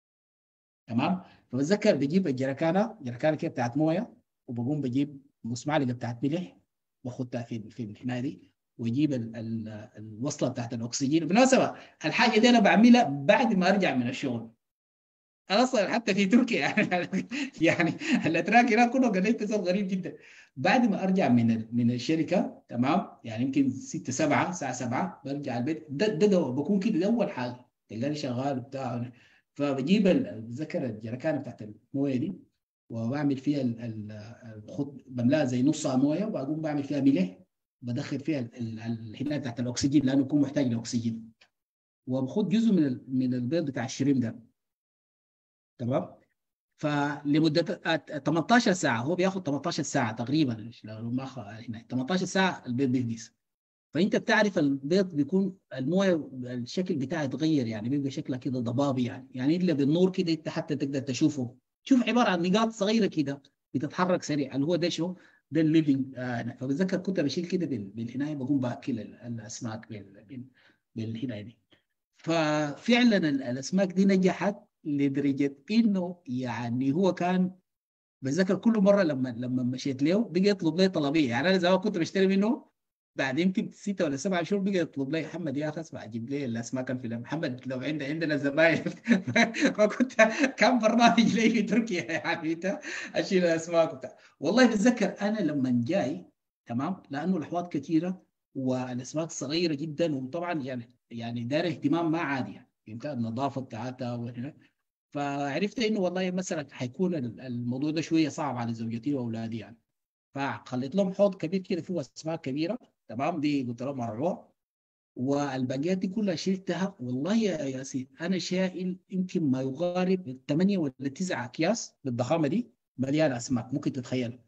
تمام. فبتذكر بجيب الجركانه جركانه كده بتاعت مويه، وبقوم بجيب نص معلقه بتاعت ملح واخدها في في الحمايه دي، واجيب ال- ال- الوصله بتاعت الاكسجين. بالمناسبه الحاجه دي انا بعملها بعد ما ارجع من الشغل. انا اصلا حتى في تركيا يعني يعني الاتراك هناك كله قال لي اتصال غريب جدا. بعد ما ارجع من ال- من الشركه تمام، يعني يمكن ستة سبعة الساعه سبعة برجع البيت. ده ده, ده بكون كده، ده اول حاجه تلقاني شغال بتاع. فبجيب ال- بتذكر الجركانه بتاعت المويه دي وبعمل فيها ال- ال- الخط، بملاها زي نصها مويه وبقوم بعمل فيها ملح. بدخل فيها ال- ال- الحنايه بتاعت الاكسجين لانه يكون محتاج لاكسجين. وباخد جزء من ال- من البيض بتاع الشريم ده. تمام. فلمده تمنتاشر ساعه، هو بياخد تمنتاشر ساعه تقريبا لو ما خ... هنا تمنتاشر ساعه البيض بيفقس. فانت بتعرف البيض بيكون المويه الشكل بتاعه يتغير، يعني بيبقى شكلها كده ضبابي يعني يعني الا بالنور كده انت حتى تقدر تشوفه. شوف عباره عن نقاط صغيره كده بتتحرك سريع. اللي هو ده شو ده الليفنج. آه فبتذكر كنت بشيل كده بال- بالعنايه بقوم باكل ال- الاسماك بال- بال- بالعنايه دي. ففعلا ال- الاسماك دي نجحت لدرجه انه يعني هو كان بتذكر كل مره لما لما مشيت له بقى يطلب لي طلبيه. يعني انا زمان كنت بشتري منه بعد يمكن ستة ولا سبعة شهور بقى يطلب لي محمد يا اخي اسمع جيب لي الاسماك الفلانيه محمد لو عند عندنا زباين. فكنت كان برنامج لي في تركيا يعني انت اشيل الاسماك وبتاع. والله بتذكر انا لما جاي تمام، لانه الاحواض كثيره والاسماك صغيره جدا وطبعا يعني يعني دار اهتمام ما عادي يعني انت النظافه بتاعتها وهنا. فعرفت انه والله مثلا حيكون ال- الموضوع ده شويه صعب على زوجتي واولادي يعني. فخليت لهم حوض كبير كده فيه اسماك كبيره. تمام. دي قلت لهم مرعوع. والباقيات دي كلها شلتها. والله يا ياسين انا شايل يمكن ما يقارب ثمانية ولا تسعة اكياس بالضخامه دي مليانه اسماك ممكن تتخيل.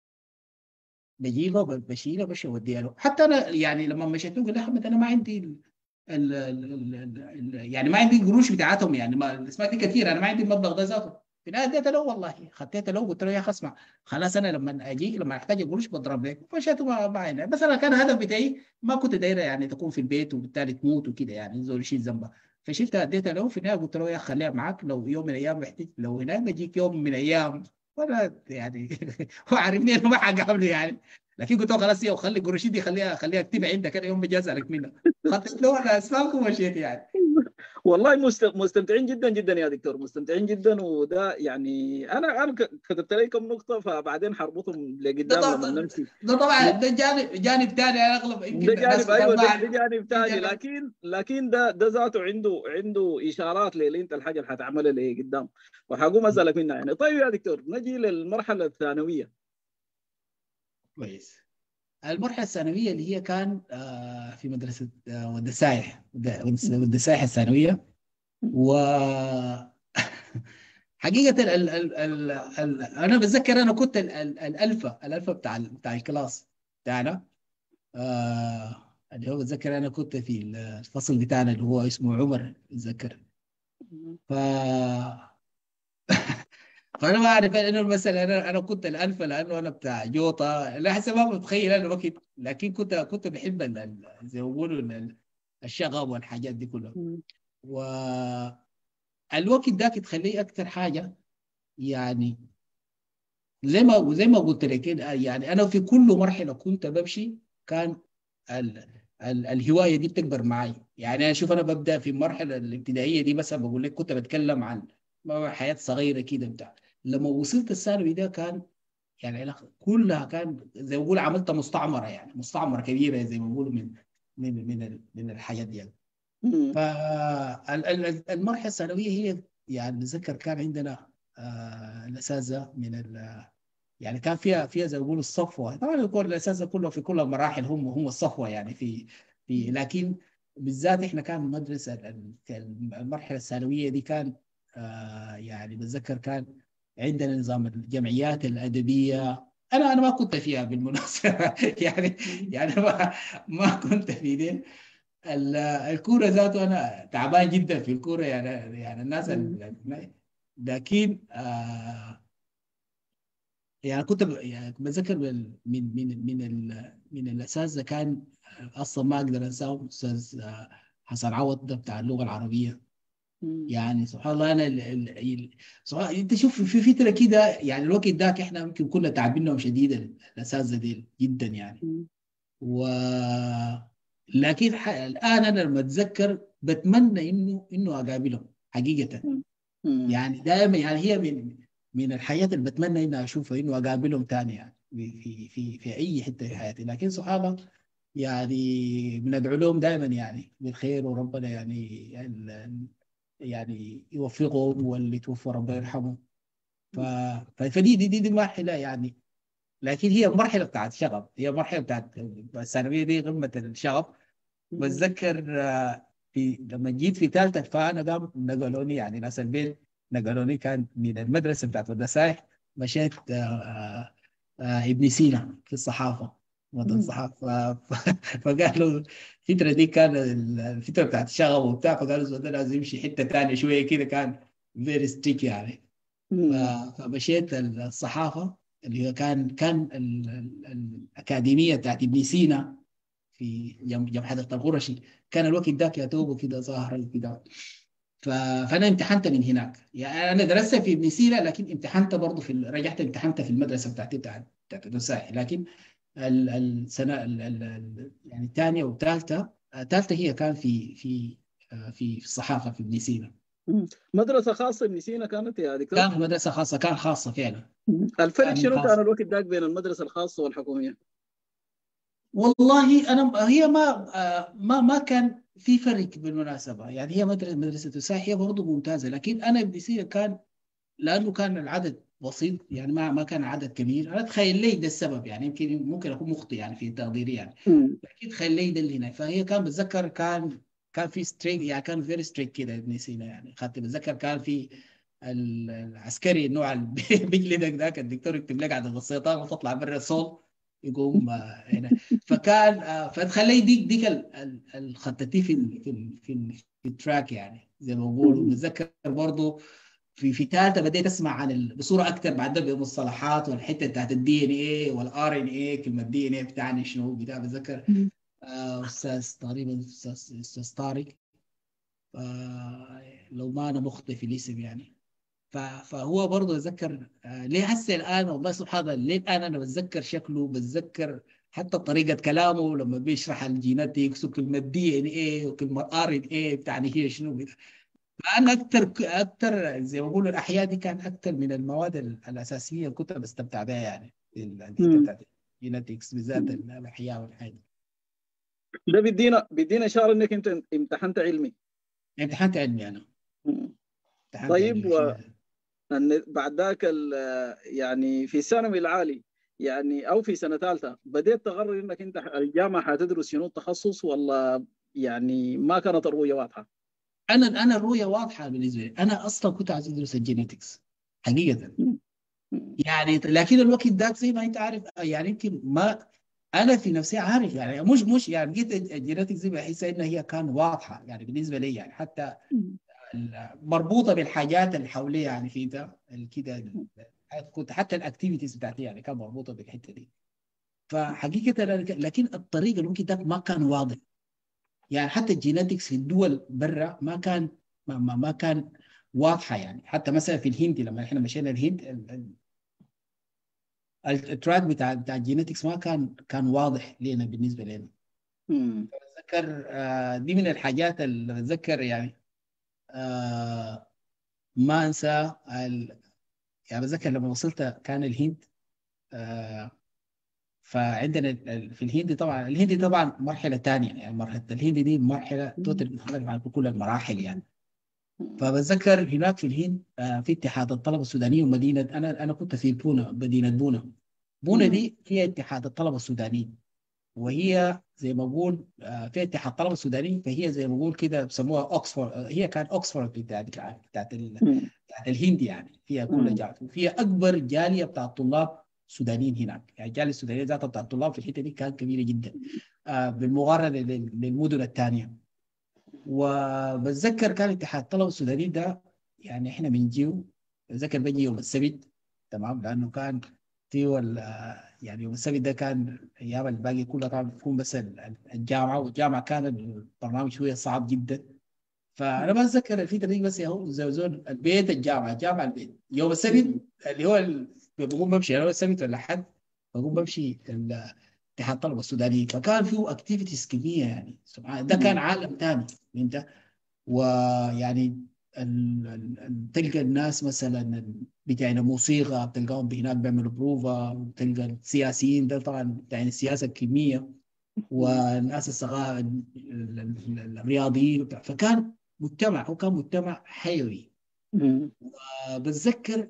بجيبها ب- بشيلها بش اوديها له. حتى انا يعني لما مشيت له قال لي احمد انا ما عندي ال ال ال ال ال يعني ما عندي القروش بتاعتهم يعني ما الاسماك دي كثير انا ما عندي المبلغ ده ذاته. في النهايه اديت له، والله خطيت له قلت له يا اخي اسمع خلاص انا لما اجيك لما احتاج قروش بضرب لك، مشيت ما معي. بس انا كان الهدف بتاعي ما كنت دايره يعني تكون في البيت وبالتالي تموت وكده يعني زول يشيل ذنبها. فشلتها اديتها له. في النهايه قلت له يا اخي خليها معاك لو يوم من الايام محتاج، لو هناك بجيك يوم من الايام ولا يعني هو عارفني انه ما حقابله يعني. لكن قلت له خلاص يا خلي قروشي دي خليها خليها اكتبها عندك انا يوم بجي اسالك منها. خطيت له انا اسمعكم ومشيت يعني. والله مست- مستمتعين جدا جدا يا دكتور، مستمتعين جدا. وده يعني انا انا ك- كتبت لي كم نقطه فبعدين حربطهم ده لقدام لما طبعا نمشي. ده طبعا ن- ده جانب جانب ثاني اغلب ده يمكن الناس جانب، كثير ايوه، ما ده, ده عارف. جانب في ثاني، جانب لكن لكن ده ده ذاته عنده عنده اشارات اللي انت الحاجه اللي حتعملها لقدام، وحقوم اسالك منها يعني. طيب يا دكتور نجي للمرحله الثانويه. كويس. المرحله الثانويه اللي هي كان آه، في مدرسه آه، ود السايح ود السايح الثانويه. و حقيقه ال ال ال ال ال انا بتذكر انا كنت ال- ال- الالفه الالفه بتاع ال- بتاع الكلاس بتاعنا. آه اللي هو بتذكر انا كنت في الفصل بتاعنا اللي هو اسمه عمر بتذكر. ف فانا ما اعرف انه مثلا انا انا كنت الالفه لانه انا بتاع جوطه، لا حسب ما بتخيل انا وقت. لكن كنت كنت بحب ال- ال- زي ما بيقولوا ال- الشغب والحاجات دي كلها. والوقت ذاك تخليه اكثر حاجه يعني زي ما زي ما قلت لك كده. يعني انا في كل مرحله كنت بمشي كان ال ال الهوايه دي بتكبر معي. يعني انا شوف انا ببدا في المرحله الابتدائيه دي مثلا بقول لك كنت بتكلم عن حياه صغيره كده بتاع. لما وصلت الثانوي ده كان يعني العلاقة كلها كان زي ما بقول عملت مستعمره، يعني مستعمره كبيره زي ما بقولوا من من من ال- من الحاجات دي يعني. مم. فالمرحله الثانويه هي يعني نتذكر كان عندنا آه، الاساتذه من ال يعني كان فيها فيها زي ما بيقولوا الصفوه. طبعا يكون الاساتذه كله في كل المراحل هم هم الصفوه يعني في في لكن بالذات احنا كان مدرسه ال- المرحله الثانويه دي كان آه يعني بتذكر كان عندنا نظام الجمعيات الادبيه. انا انا ما كنت فيها بالمناسبه يعني يعني ما ما كنت في دي. ال- الكوره ذاته انا تعبان جدا في الكوره يعني يعني الناس ال- لكن آه يعني كنت ب- يعني بذكر بال- من من من ال من الاساتذه كان اصلا ما اقدر انساه استاذ آه، حسن عوض ده بتاع اللغه العربيه. مم. يعني سبحان الله انا ال- ال- ال- سبحان انت شوف في فتره كده يعني الوقت ذاك احنا يمكن كنا تعبينهم شديد الاساتذه دي جدا يعني. مم. و لكن ح... الان انا لما اتذكر بتمنى انه انه اقابلهم حقيقه. مم. يعني دائما يعني هي من من الحياة اللي بتمنى اني اشوفها انه اقابلهم تاني يعني في في في في اي حته في حياتي. لكن سبحان الله يعني بندعو لهم دائما يعني بالخير وربنا يعني ال- يعني يوفقهم واللي توفى ربنا يرحمه. ف ف- فدي دي دي, دي مرحله يعني. لكن هي مرحله بتاعت شغف، هي مرحله بتاعت الثانويه دي قمه الشغف. مم. بتذكر آه، في لما جيت في ثالثه فانا قام نقلوني يعني ناس البيت نقلوني كان من المدرسه بتاعت النسايح. مشيت آه، آه، آه، ابن سينا في الصحافه مدن مم. الصحافه. ف- فقالوا الفتره دي كان ال- الفتره بتاعت الشغب وبتاع. فقالوا الزول ده لازم يمشي حته ثانيه شويه كده كان فيري ستيك يعني. ف- مم. فمشيت الصحافه اللي هو كان كان ال- ال- الاكاديميه بتاعت ابن سينا في جنب جنب حديقه القرشي. كان الوقت ذاك يا توبه كده ظاهره كده. ف... فانا امتحنت من هناك. يعني انا درست في ابن سينا لكن امتحنت برضه في ال- رجعت امتحنت في المدرسه بتاعتي بتاعت بتاعت النسائي. لكن ال- السنه ال... ال... ال- يعني الثانيه والثالثه الثالثه هي كان في في آه، في في الصحافه في ابن سينا. مم. مدرسة خاصة ابن سينا كانت يا دكتور؟ كان في مدرسه خاصه، كان خاصه فعلا. مم. الفرق كان شنو كان خاصه. الوقت ذاك بين المدرسة الخاصة والحكومية؟ والله انا هي ما آه، ما ما كان في فرق بالمناسبه. يعني هي مدرسه مدرسه الساحه هي برضه ممتازه. لكن انا ابن سينا كان لانه كان العدد بسيط يعني ما ما كان عدد كبير. انا اتخيل لي ده السبب يعني يمكن ممكن اكون مخطئ يعني في تقديري يعني. مم. لكن تخيل لي ده اللي هنا. فهي كان بتذكر كان كان في ستريك يعني كان فيري ستريك كده ابن سينا يعني. خدت بتذكر كان في ال- العسكري النوع اللي بيجلدك ذاك الدكتور يكتب لك عدد السيطان وتطلع برا الصوت يقوم آه، هنا. فكان آه، فتخلي ديك ديك ال- ال- الخطتي في ال- في ال- في ال- في التراك يعني زي ما بقولوا. مم. بتذكر برضه في في ثالثه بديت اسمع عن ال- بصوره اكثر بعد ده بالمصطلحات والحته بتاعت الدي ان اي والار ان اي. كلمه دي ان اي بتاعني شنو بتاع بتذكر. آه، استاذ تقريبا استاذ استاذ طارق، آه، لو ما انا مخطئ في الاسم يعني. ف- فهو برضه اتذكر آه، ليه هسه الان والله سبحان الله ليه الان انا بتذكر شكله، بتذكر حتى طريقه كلامه لما بيشرح الجيناتيكس وكلمه دي ان اي وكلمه ار ان اي بتاعني هي شنو. فانا اكثر اكثر زي ما بقولوا الاحياء دي كان اكثر من المواد ال- الاساسيه اللي كنت بستمتع بها يعني. الحته مم. بتاعت الجيناتيكس بالذات الاحياء والحاجه. ده بيدينا بيدينا اشاره انك انت امتحنت علمي. امتحنت علمي انا. مم. امتحنت علمي طيب، الحقيقه. وأن بعد ذاك ال- يعني في الثانوي العالي، يعني او في سنه ثالثه بديت تقرر انك انت الجامعه حتدرس شنو التخصص، ولا يعني ما كانت الرؤيه واضحه؟ انا انا الرؤيه واضحه بالنسبه لي. انا اصلا كنت عايز ادرس الجينيتكس حقيقه مم. مم. يعني. لكن الوقت ده زي ما انت عارف يعني يمكن ما انا في نفسي عارف يعني مش مش يعني جيت الجينيتكس دي بحس انها هي كان واضحه يعني بالنسبه لي يعني. حتى مربوطه بالحاجات اللي حواليه يعني في ده كده. كنت حتى الاكتيفيتيز بتاعتي يعني كان مربوطه بالحته دي. فحقيقه لكن الطريقه اللي ممكن ده ما كان واضح يعني. حتى الجينيتكس في الدول برا ما كان ما, ما, ما كان واضحه يعني. حتى مثلا في الهند لما احنا مشينا الهند ال- ال- التراك بتاع بتاع الجينيتكس ما كان كان واضح لنا بالنسبه لنا. مم. بتذكر آه، دي من الحاجات اللي بتذكر يعني آه، ما انسى ال- يعني بتذكر لما وصلت كان الهند. آه، فعندنا ال- ال- في الهند طبعا الهند طبعا مرحله ثانيه يعني. مرحله الهند دي مرحله توتال مختلفه عن كل المراحل يعني. فبتذكر هناك في الهند آه، في اتحاد الطلبه السودانيين ومدينه انا انا كنت في بونا مدينه بونا. بونا مم. دي فيها اتحاد الطلبه السودانيين. وهي زي ما بقول آه، فيها اتحاد الطلبه السودانيين. فهي زي ما بقول كده بيسموها اوكسفورد. آه، هي كان اوكسفورد بتاعت بتاعت ال- مم. بتاعت الهند يعني. فيها كل مم. جامعه وفيها اكبر جاليه بتاعت طلاب سودانيين هناك يعني. الجاليه السودانيه ذاتها بتاعت الطلاب في الحته دي كانت كبيره جدا آه، بالمقارنه لل- للمدن الثانيه. وبتذكر كان اتحاد الطلبه السوداني ده يعني احنا بنجيو. بتذكر بيجي يوم السبت تمام لانه كان في ولا يعني يوم السبت ده كان ايام الباقي كلها طبعا بتكون بس ال- الجامعه. والجامعه كان البرنامج شويه صعب جدا. فانا بتذكر الفتره دي بس هو زي زول البيت الجامعه الجامعه البيت يوم السبت اللي هو ال- بقوم بمشي يوم السبت ولا حد بقوم بمشي ال- اتحاد الطلبه السوداني. فكان فيه اكتيفيتيز كميه يعني سبحان ده كان مم. عالم ثاني انت. ويعني ال- ال- ال- تلقى الناس مثلا بتاعين موسيقى بتلقاهم هناك بيعملوا بروفا. وتلقى السياسيين ده طبعا بتاعين السياسه الكميه. والناس الصغار ال- ال- ال- الرياضيين وبتاع. فكان مجتمع هو كان مجتمع حيوي. مم. آه، بتذكر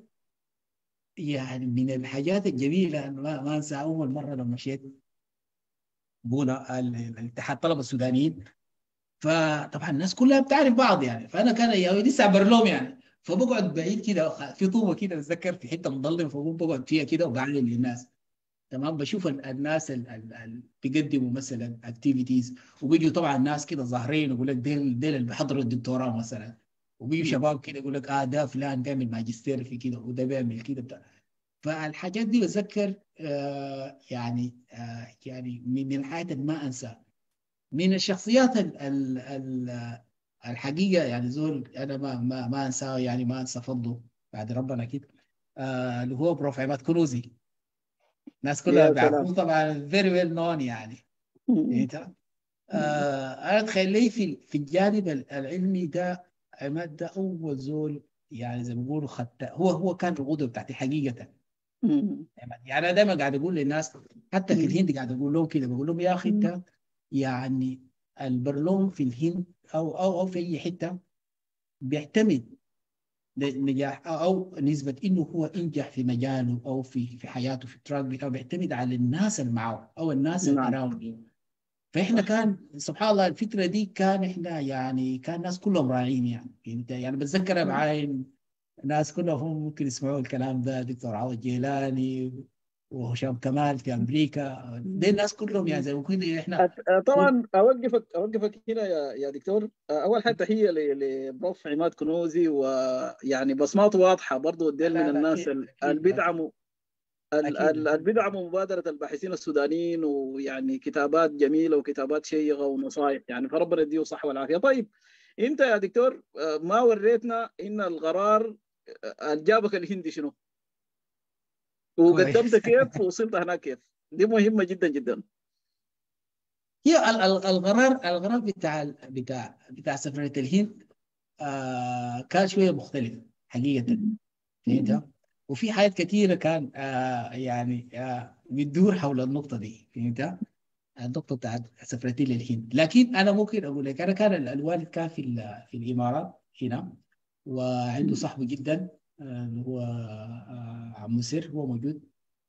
يعني من الحاجات الجميله أنا ما ما انسى اول مره لما مشيت بونا ال- ال- الاتحاد الطلبه السودانيين. فطبعا الناس كلها بتعرف بعض يعني. فانا كان يا لسه برلوم يعني. فبقعد بعيد كده في طوبه كده بتذكر في حته مظلم فبقوم بقعد فيها كده وبعلم للناس تمام. بشوف ال- الناس اللي بيقدموا مثلا اكتيفيتيز. وبيجوا طبعا ناس كده ظاهرين يقول لك ديل ديل اللي بيحضروا الدكتوراه مثلا. وبيجوا مم. شباب كده يقول لك اه ده فلان بيعمل ماجستير في كده وده بيعمل كده بتاع. فالحاجات دي بتذكر آه يعني آه يعني من من الحاجات اللي ما انساها. من الشخصيات ال ال ال الحقيقه يعني زول انا ما ما ما انساه يعني. ما انسى فضله بعد ربنا اكيد. آه اللي هو بروف عماد كنوزي. الناس كلها يا سلام. بيعرفوه طبعا فيري ويل نون يعني. مم. انت آه انا اتخيل لي في في الجانب العلمي ده عماد ده اول زول يعني زي ما بيقولوا خدت هو هو كان القدوه بتاعتي حقيقه. مم. يعني انا دايما قاعد اقول للناس حتى في الهند قاعد اقول لهم كده بقول لهم يا اخي انت يعني البرلوم في الهند او او او في اي حته بيعتمد نجاح او نسبه انه هو ينجح في مجاله او في في حياته في التراك بتاعه بيعتمد على الناس اللي معه او الناس اللي نعم. اراوند. فاحنا صح. كان سبحان الله الفتره دي كان احنا يعني كان الناس كلهم راعين يعني. انت يعني بتذكر مم. بعين ناس كلهم ممكن يسمعوا الكلام ده. دكتور عوض جيلاني وهشام كمال في امريكا، دي الناس كلهم يعني زي ما كنا احنا. أت- آه، طبعا اوقفك اوقفك هنا يا يا دكتور. آه، اول حاجه تحيه ل- لبروف عماد كنوزي، ويعني بصماته واضحه برضه، ديل من لا لا الناس اكيد ال- اللي اكيد اكيد بيدعموا ال- ال- اكيد اللي بيدعموا مبادره الباحثين السودانيين، ويعني كتابات جميله وكتابات شيقه ونصائح، يعني فربنا يديه الصحه والعافيه. طيب انت يا دكتور، آه، ما وريتنا ان القرار آه، جابك الهندي شنو، وقدمت كويس. كيف، ووصلت هناك كيف؟ دي مهمه جدا جدا. هي ال- ال- القرار القرار بتاع بتاع بتاع سفرية الهند آه كان شوية مختلف حقيقة، فهمت؟ وفي حاجات كثيرة كان آه يعني آه بتدور حول النقطة دي، فهمت؟ النقطة بتاعت سفرتي للهند. لكن أنا ممكن أقول لك، أنا كان ال- الوالد كان في ال- في الإمارات هنا، وعنده صاحبه جدا آه، اللي هو آه، عم سر، هو موجود.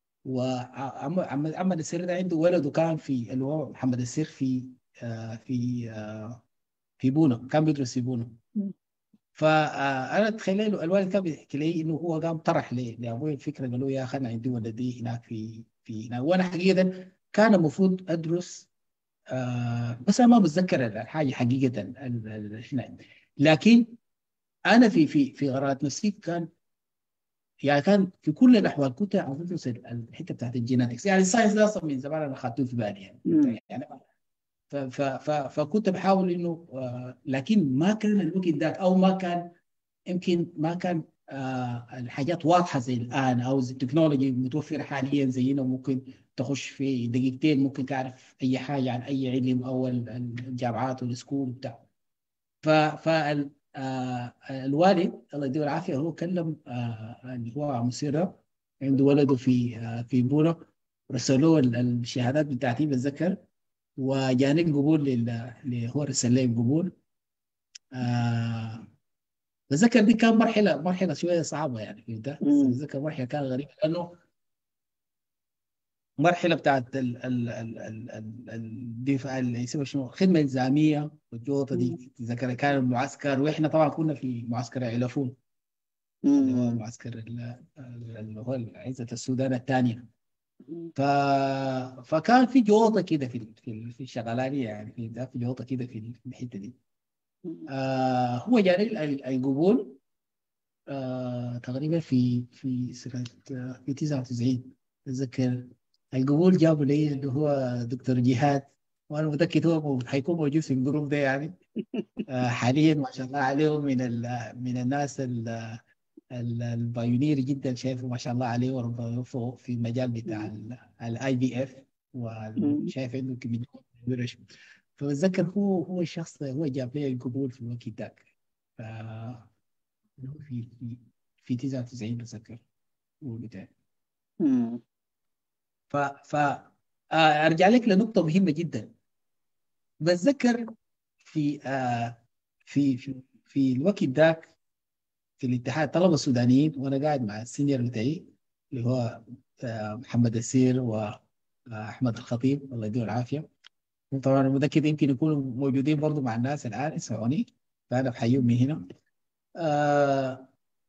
وعم عم عم السر ده عنده ولد، وكان في اللي هو محمد السر في آه، في آه، في بونا، كان بيدرس في بونا. فانا تخيل له الوالد كان بيحكي لي انه هو قام طرح لي لابوي الفكره، قال له يا اخي انا عندي ولدي هناك في في هناك، وانا حقيقه كان المفروض ادرس آه بس انا ما بتذكر الحاجه حقيقه ال- ال- هنا. لكن انا في في في قرارات نفسي كان يعني كان في كل الاحوال كنت عاوز ادرس ال- الحته بتاعت الجينetics، يعني الساينس ده اصلا من زمان انا اخذته في بالي يعني مم. يعني ف ف ف فكنت بحاول انه آه لكن ما كان الوقت ذاك، او ما كان يمكن ما كان آه الحاجات واضحه زي الان، او زي التكنولوجي متوفره حاليا زينا، ممكن تخش في دقيقتين ممكن تعرف اي حاجه عن اي علم، او ال- الجامعات والسكول بتاع. ف ف آه الوالد الله يديه العافيه هو كلم آه اللي هو مسيرة، عنده ولده في آه في بورا، رسلوه ال- الشهادات بتاعتي بتذكر، وجاني القبول لل- اللي هو رسل لي القبول. آه بتذكر دي كان مرحله مرحله شويه صعبه يعني، فهمت؟ مم. بتذكر مرحله كانت غريبه، لانه مرحله بتاعت ال ال ال ال ال الدفاع اللي يسمى شنو الخدمه الالزاميه والجوطه مم. دي، تذكر كان المعسكر، واحنا طبعا كنا في معسكر علفون اللي هو مم. معسكر ال- اللي هو عزه السودان الثانيه. ف... فكان في جوطه كده في في في الشغلانيه يعني، في في جوطه كده في الحته دي. آه هو جاني ال- ال- القبول آه تقريبا في في سنة آه في تسعة وتسعين أتذكر. القبول جابوا لي اللي هو دكتور جهاد، وأنا متأكد هو مو- حيكون موجود في الجروب ده يعني. آه حاليا ما شاء الله عليهم من ال من الناس ال- ال- البايونير جدا، شايفه ما شاء الله عليه وربنا يوفقه في المجال بتاع الاي بي اف، مم. وشايف عنده كمية ورش. فبتذكر هو هو الشخص هو جاب لي القبول في الوقت ذاك. ف في في في تسعة وتسعين بتذكر هو بتاعي. مم. ف ف آه، ارجع لك لنقطه مهمه جدا. بتذكر في آه في في في الوقت ذاك في الاتحاد الطلبه السودانيين، وانا قاعد مع السينيور بتاعي اللي هو آه محمد السير واحمد الخطيب الله يديله العافيه. طبعا أنا متاكد يمكن يكونوا موجودين برضو مع الناس الان يسمعوني، فانا بحييهم من هنا. آه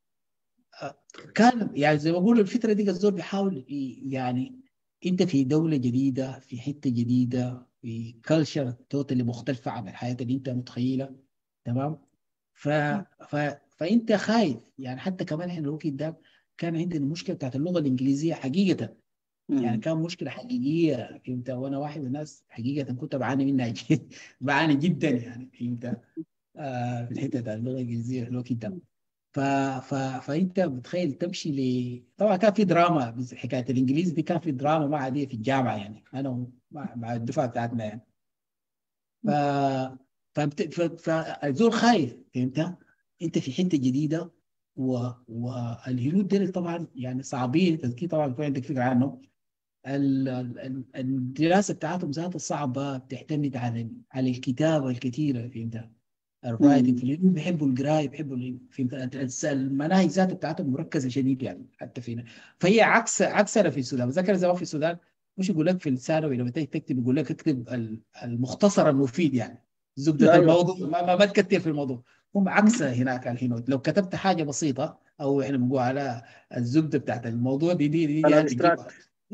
كان يعني زي ما بقول الفترة دي الزول بيحاول ي- يعني انت في دولة جديدة، في حتة جديدة، في كلتشر توتالي مختلفة عن الحياة اللي انت متخيلها، تمام؟ ف... ف... فانت خايف يعني. حتى كمان احنا الوقت ده كان عندنا مشكلة بتاعت اللغة الإنجليزية حقيقة، يعني مم. كان مشكلة حقيقية، فهمت؟ وانا واحد من الناس حقيقة كنت بعاني منها جد. بعاني جدا يعني، فهمت؟ آه في الحتة بتاعت اللغة الإنجليزية في الوقت ده. ف... ف... فانت بتخيل تمشي ل طبعا كان في دراما، بس حكايه الانجليزي دي كان في دراما ما عاديه في الجامعه يعني، انا و- مع, مع الدفعه بتاعتنا يعني. ف فبت... ف... فالزول خايف، فهمت؟ انت في حته جديده، و... والهنود دول طبعا يعني صعبين، تذكير طبعا يكون عندك فكره عنهم. ال... ال... الدراسه بتاعتهم ذاتها صعبه، بتعتمد على على الكتابه الكثيره، فهمت؟ الرايتنج. مم. في الهنود بيحبوا القرايه، بيحبوا ال- في المناهج ذاتها بتاعتهم مركزه شديد يعني حتى فينا. فهي عكس عكسنا في السودان. بذكر زمان في السودان مش يقول لك في الثانوي لما تيجي تكتب يقول لك اكتب ال- المختصر المفيد يعني، زبده ايوه. الموضوع، ما, ما, ما تكتر في الموضوع. هم عكس هناك الهنود، لو كتبت حاجه بسيطه او احنا بنقول على الزبده بتاعت الموضوع دي دي, دي, دي الابستراكت.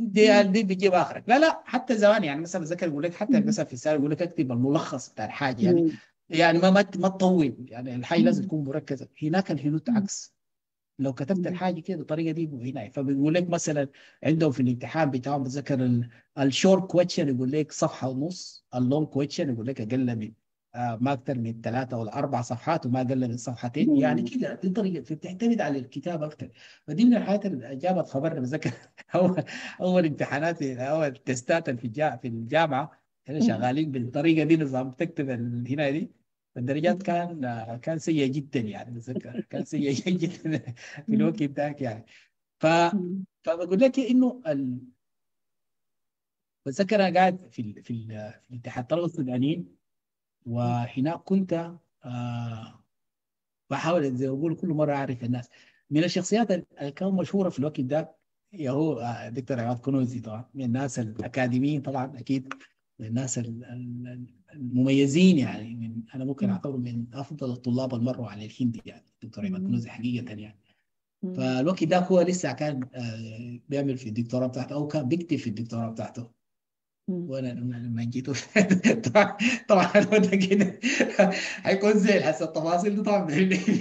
دي دي بيجيب اخرك. لا لا حتى زمان يعني مثلا بتذكر يقول لك حتى مثلا في السؤال يقول لك اكتب الملخص بتاع الحاجه يعني يعني ما ما ما تطول يعني الحاجه لازم تكون مركزه. هناك الهنود عكس، لو كتبت الحاجه كده بالطريقه دي هنا فبيقول لك مثلا عندهم في الامتحان بتاعهم بتذكر الشورت كويشن يقول لك صفحه ونص، اللونج كويشن يقول لك اقل من آه ما اكثر من ثلاثه ولا اربع صفحات وما اقل من صفحتين يعني كده. دي طريقه بتعتمد على الكتابه اكثر. فدي من الحاجات اللي جابت خبرنا بتذكر اول اول امتحانات اول تستات في الجامعه في الجامعه احنا شغالين بالطريقه دي، نظام تكتب هنا دي الدرجات كان كان سيء جدا يعني بتذكر كان سيء جدا في الوقت ذاك يعني. ف فبقول لك انه ال... بتذكر انا قاعد في ال... في ال... في اتحاد الطلبه السودانيين وهناك كنت آه بحاول زي ما بقول كل مره اعرف الناس. من الشخصيات اللي كانوا مشهوره في الوقت ده هو آه دكتور عماد كنوزي، طبعا من الناس الاكاديميين طبعا اكيد من الناس المميزين يعني. من انا ممكن اعتبره من افضل الطلاب اللي مروا على الهند يعني دكتور عماد كنوزي حقيقه يعني. فالوقت ده هو لسه كان آه بيعمل في الدكتوراه بتاعته او كان بيكتب في الدكتوراه بتاعته. وانا لما جيت طبعا طبعا الوضع كده حيكون زي حسب التفاصيل دي طبعا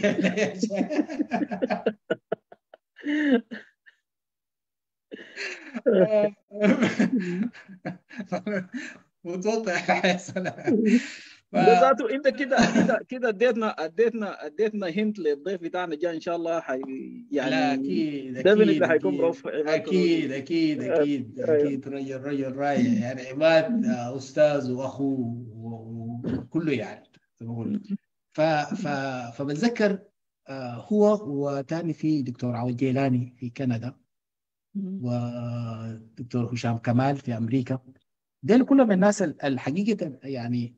متوقع حيحصل. ده ذاته انت كده كده كده اديتنا اديتنا اديتنا هنت للضيف بتاعنا جاي ان شاء الله حي يعني لا اكيد ديفنتلي اكيد حيكون اكيد بروف عماد كنوزي. اكيد اكيد اكيد ايوه اكيد رجل رجل رائع يعني. عماد استاذ واخوه وكله يعني زي ما بقول. ف ف فبتذكر هو وثاني في دكتور عوض جيلاني في كندا ودكتور هشام كمال في امريكا. دول كلهم من الناس الحقيقه يعني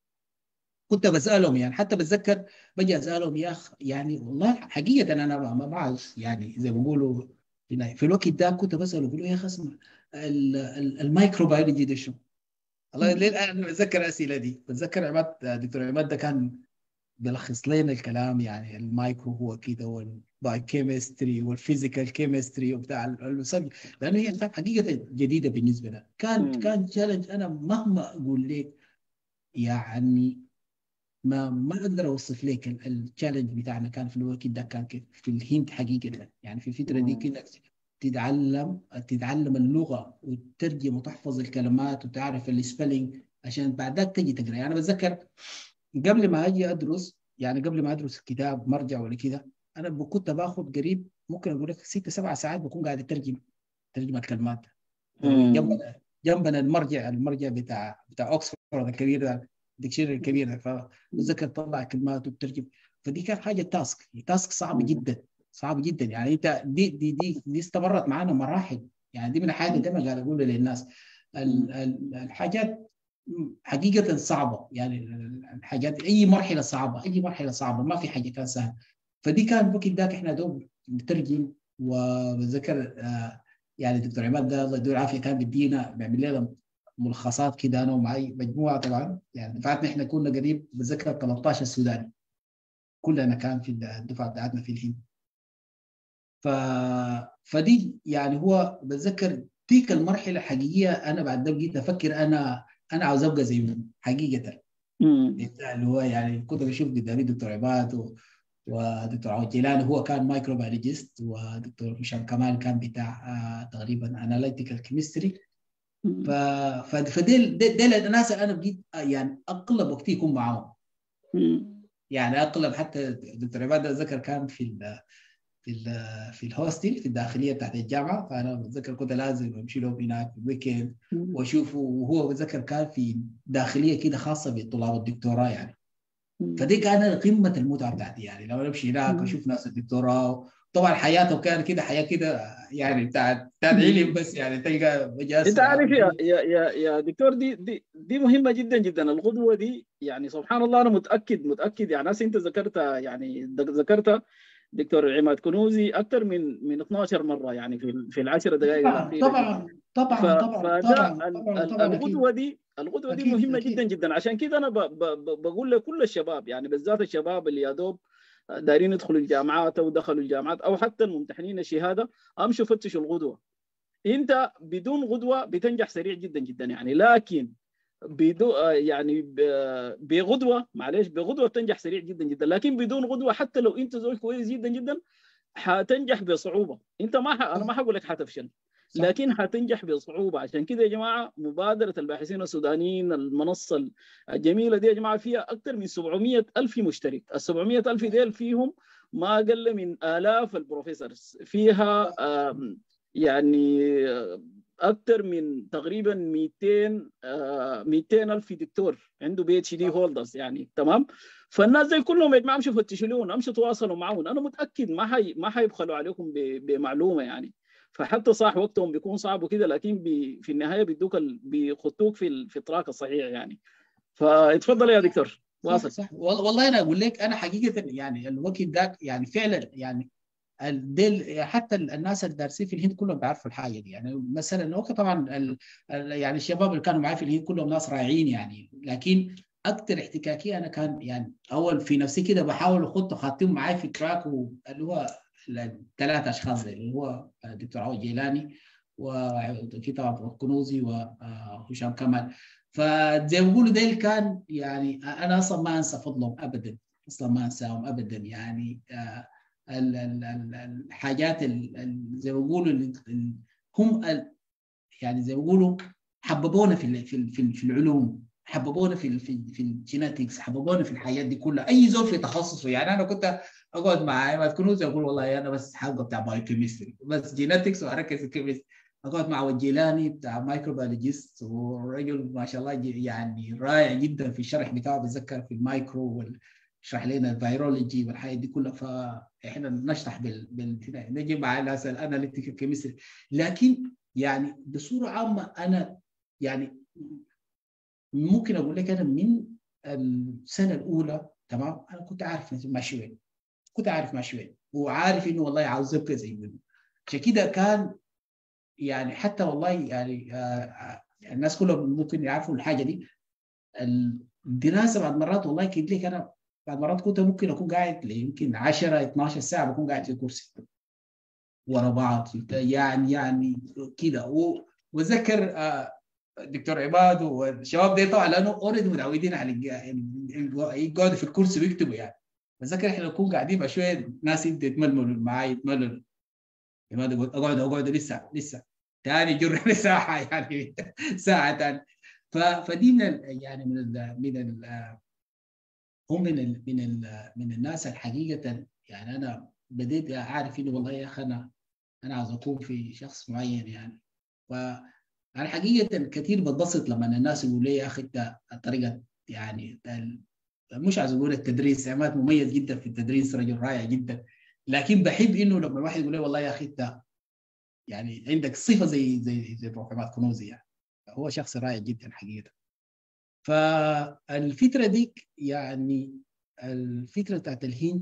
كنت بسالهم يعني. حتى بتذكر بجي اسالهم يا اخ يعني والله حقيقه انا ما بعرف يعني زي ما بيقولوا في الوقت ده كنت بساله بقول له يا اخي اسمع الميكروبيولوجي ده شو؟ والله للان بتذكر الاسئله دي. بتذكر عماد دكتور عماد ده كان بيلخص لنا الكلام يعني المايكرو هو كده والبايوكيمستري والفيزيكال كيمستري وبتاع المسجل، لانه هي كانت حقيقه جديده بالنسبه لنا. كان كان تشالنج. انا مهما اقول لك يعني ما ما اقدر اوصف لك التشالنج بتاعنا كان في الوقت ده كان كيف في الهند حقيقه يعني. في الفتره دي كده تتعلم تتعلم اللغه وتترجم وتحفظ الكلمات وتعرف السبيلنج عشان بعد ذاك تجي تقرا. يعني بتذكر قبل ما اجي ادرس يعني قبل ما ادرس كتاب مرجع ولا كده انا كنت باخذ قريب ممكن اقول لك ست سبع ساعات بكون قاعد اترجم ترجم الكلمات جنبنا جنبنا المرجع المرجع بتاع بتاع اوكسفورد الكبير ده الدكشنري الكبير ده. فبتذكر طلع كلمات وبترجم. فدي كانت حاجه تاسك تاسك صعبه جدا صعبه جدا يعني. انت دي دي دي, دي استمرت معنا مراحل يعني. دي من الحاجات اللي دايما قاعد اقولها للناس. الحاجات حقيقه صعبه يعني. الحاجات اي مرحله صعبه اي مرحله صعبه ما في حاجه كان سهله. فدي كان الوقت ذاك احنا دوب نترجم. وبتذكر آه يعني دكتور عماد ده الله يديه العافيه كان بيدينا بيعمل لنا ملخصات كده انا ومعي مجموعه طبعا يعني. دفعتنا احنا كنا قريب بتذكر ثلاثة عشر سوداني كلنا كان في الدفعه بتاعتنا في الهند. ف فدي يعني هو بتذكر تلك المرحله الحقيقيه. انا بعد ده بقيت افكر انا انا عاوز ابقى زيهم حقيقه. اللي هو يعني كنت بشوف قدامي دكتور عماد و... ودكتور عوض جيلاني هو كان مايكروبيولوجيست ودكتور هشام كمال كان بتاع آه تقريبا اناليتيكال كيمستري. ف فديل ديل الناس انا بقيت يعني اغلب وقتي يكون معاهم يعني. اغلب حتى دكتور عماد ذكر كان في ال في ال في الهوستل في الداخليه بتاعت الجامعه. فانا بتذكر كنت لازم امشي له هناك في الويكند واشوفه. وهو بتذكر كان في داخليه كده خاصه بطلاب الدكتوراه يعني. فدي كانت قمه المتعه بتاعتي يعني لما امشي هناك واشوف ناس الدكتوراه. طبعا حياته كان كده حياه كده يعني بتاعت بتاعت علم بس يعني تلقى مجالس. انت عارف يا يا يا يا دكتور دي دي دي مهمه جدا جدا الغدوه دي يعني. سبحان الله انا متاكد متاكد يعني. ناس انت ذكرتها يعني ذكرتها دكتور عماد كنوزي اكثر من من اثناشر مره يعني في في العشر دقائق الاخيره طبعا طبعا طبعا طبعا طبعا الغدوه دي الغدوه دي مهمه أكيد. جدا جدا. عشان كده انا ب ب ب بقول لكل الشباب يعني بالذات الشباب اللي يا دوب دايرين يدخلوا الجامعات او دخلوا الجامعات او حتى الممتحنين الشهاده امشوا فتشوا الغدوه. انت بدون غدوه بتنجح سريع جدا جدا يعني، لكن بدو يعني بغدوه معلش بغدوه بتنجح سريع جدا جدا، لكن بدون غدوه حتى لو انت زول كويس جدا جدا حتنجح بصعوبه. انت ما ح... انا ما حقول لك حتفشل، صح. لكن حتنجح بصعوبه. عشان كده يا جماعه مبادره الباحثين السودانيين المنصه الجميله دي يا جماعه فيها اكثر من سبعمائة الف مشترك. ال سبعمائة الف ديل فيهم ما اقل من الاف البروفيسورز، فيها آم، يعني اكثر من تقريبا مئتين آه مئتين الف دكتور عنده بي اتش دي هولدرز يعني، تمام. فالناس زي كلهم يا جماعه امشوا فتشوا لهم، امشوا تواصلوا معهم، انا متاكد ما حي ما حيبخلوا عليكم ب- بمعلومه يعني. فحتى صح وقتهم بيكون صعب وكده، لكن بي في النهايه بيدوك ال- بيخطوك في ال- في التراك الصحيح يعني. فاتفضل يا دكتور صح واصل. صح وال- والله انا اقول لك، انا حقيقه يعني الوقت ده يعني فعلا يعني الديل حتى الناس الدارسين في الهند كلهم بيعرفوا الحاجه دي يعني. مثلا اوكي طبعا ال ال يعني الشباب اللي كانوا معي في الهند كلهم ناس رائعين يعني، لكن اكثر احتكاكي انا كان يعني اول في نفسي كده بحاول اخط خاطيهم معي في التراك، اللي هو الثلاث اشخاص دي، اللي هو دكتور عوض جيلاني وفي طبعا كنوزي وهشام كمال. فزي ما بيقولوا ديل كان يعني انا اصلا ما انسى فضلهم ابدا، اصلا ما انساهم ابدا يعني. آه ال- ال- ال- الحاجات ال- ال- زي ما بيقولوا ال- ال- هم ال- يعني زي ما بيقولوا حببونا في ال- في ال- في ال- في العلوم، حببونا في ال- في ال- في الجيناتكس، حببونا في الحاجات دي كلها. اي زول في تخصصه يعني. انا كنت اقعد مع عماد كنوزي اقول والله انا بس حابه بتاع بايوكيمستري بس جيناتكس واركز في كيمستري. اقعد مع الجيلاني بتاع مايكروبيولوجيست، والرجل ما شاء الله ج- يعني رائع جدا في الشرح بتاعه، بتذكر في المايكرو وال اشرح لنا الفيرولوجي والحاجات دي كلها. فاحنا نشرح بال, بال... نجي مع ناس الاناليتيكال كيمستري. لكن يعني بصوره عامه انا يعني ممكن اقول لك انا من السنه الاولى تمام انا كنت عارف ماشي وين، كنت عارف ماشي وين، وعارف انه والله عاوز ابقى زي منه. عشان كده كان يعني حتى والله يعني آه الناس كلهم ممكن يعرفوا الحاجه دي. الدراسه بعد مرات والله كده لك انا بعد مرات كنت ممكن اكون قاعد يمكن عشرة اثناشر ساعه بكون قاعد في كرسي ورا بعض يعني يعني كده. وذكر آه دكتور عماد والشباب دي طبعا لانه اوريدي متعودين على يقعدوا في الكرسي ويكتبوا يعني. بذكر احنا نكون قاعدين مع شويه ناس يبدا يتململوا معي يتململوا، عماد يقول اقعد اقعد لسه لسه ثاني جر ساعه يعني ساعه ثانيه. فدي من ال يعني من ال من ال هم من ال من ال من الناس الحقيقه يعني. انا بديت اعرف انه والله يا اخي انا انا عاوز اكون في شخص معين يعني. فانا حقيقه كثير بتبسط لما الناس يقولوا لي يا اخي انت الطريقه يعني مش عايز اقول التدريس، عماد مميز جدا في التدريس، رجل رائع جدا، لكن بحب انه لما الواحد يقول لي والله يا اخي انت يعني عندك صفه زي زي زي بروف عماد كنوزي يعني. هو شخص رائع جدا حقيقه. فالفتره ديك يعني الفتره بتاعت الهند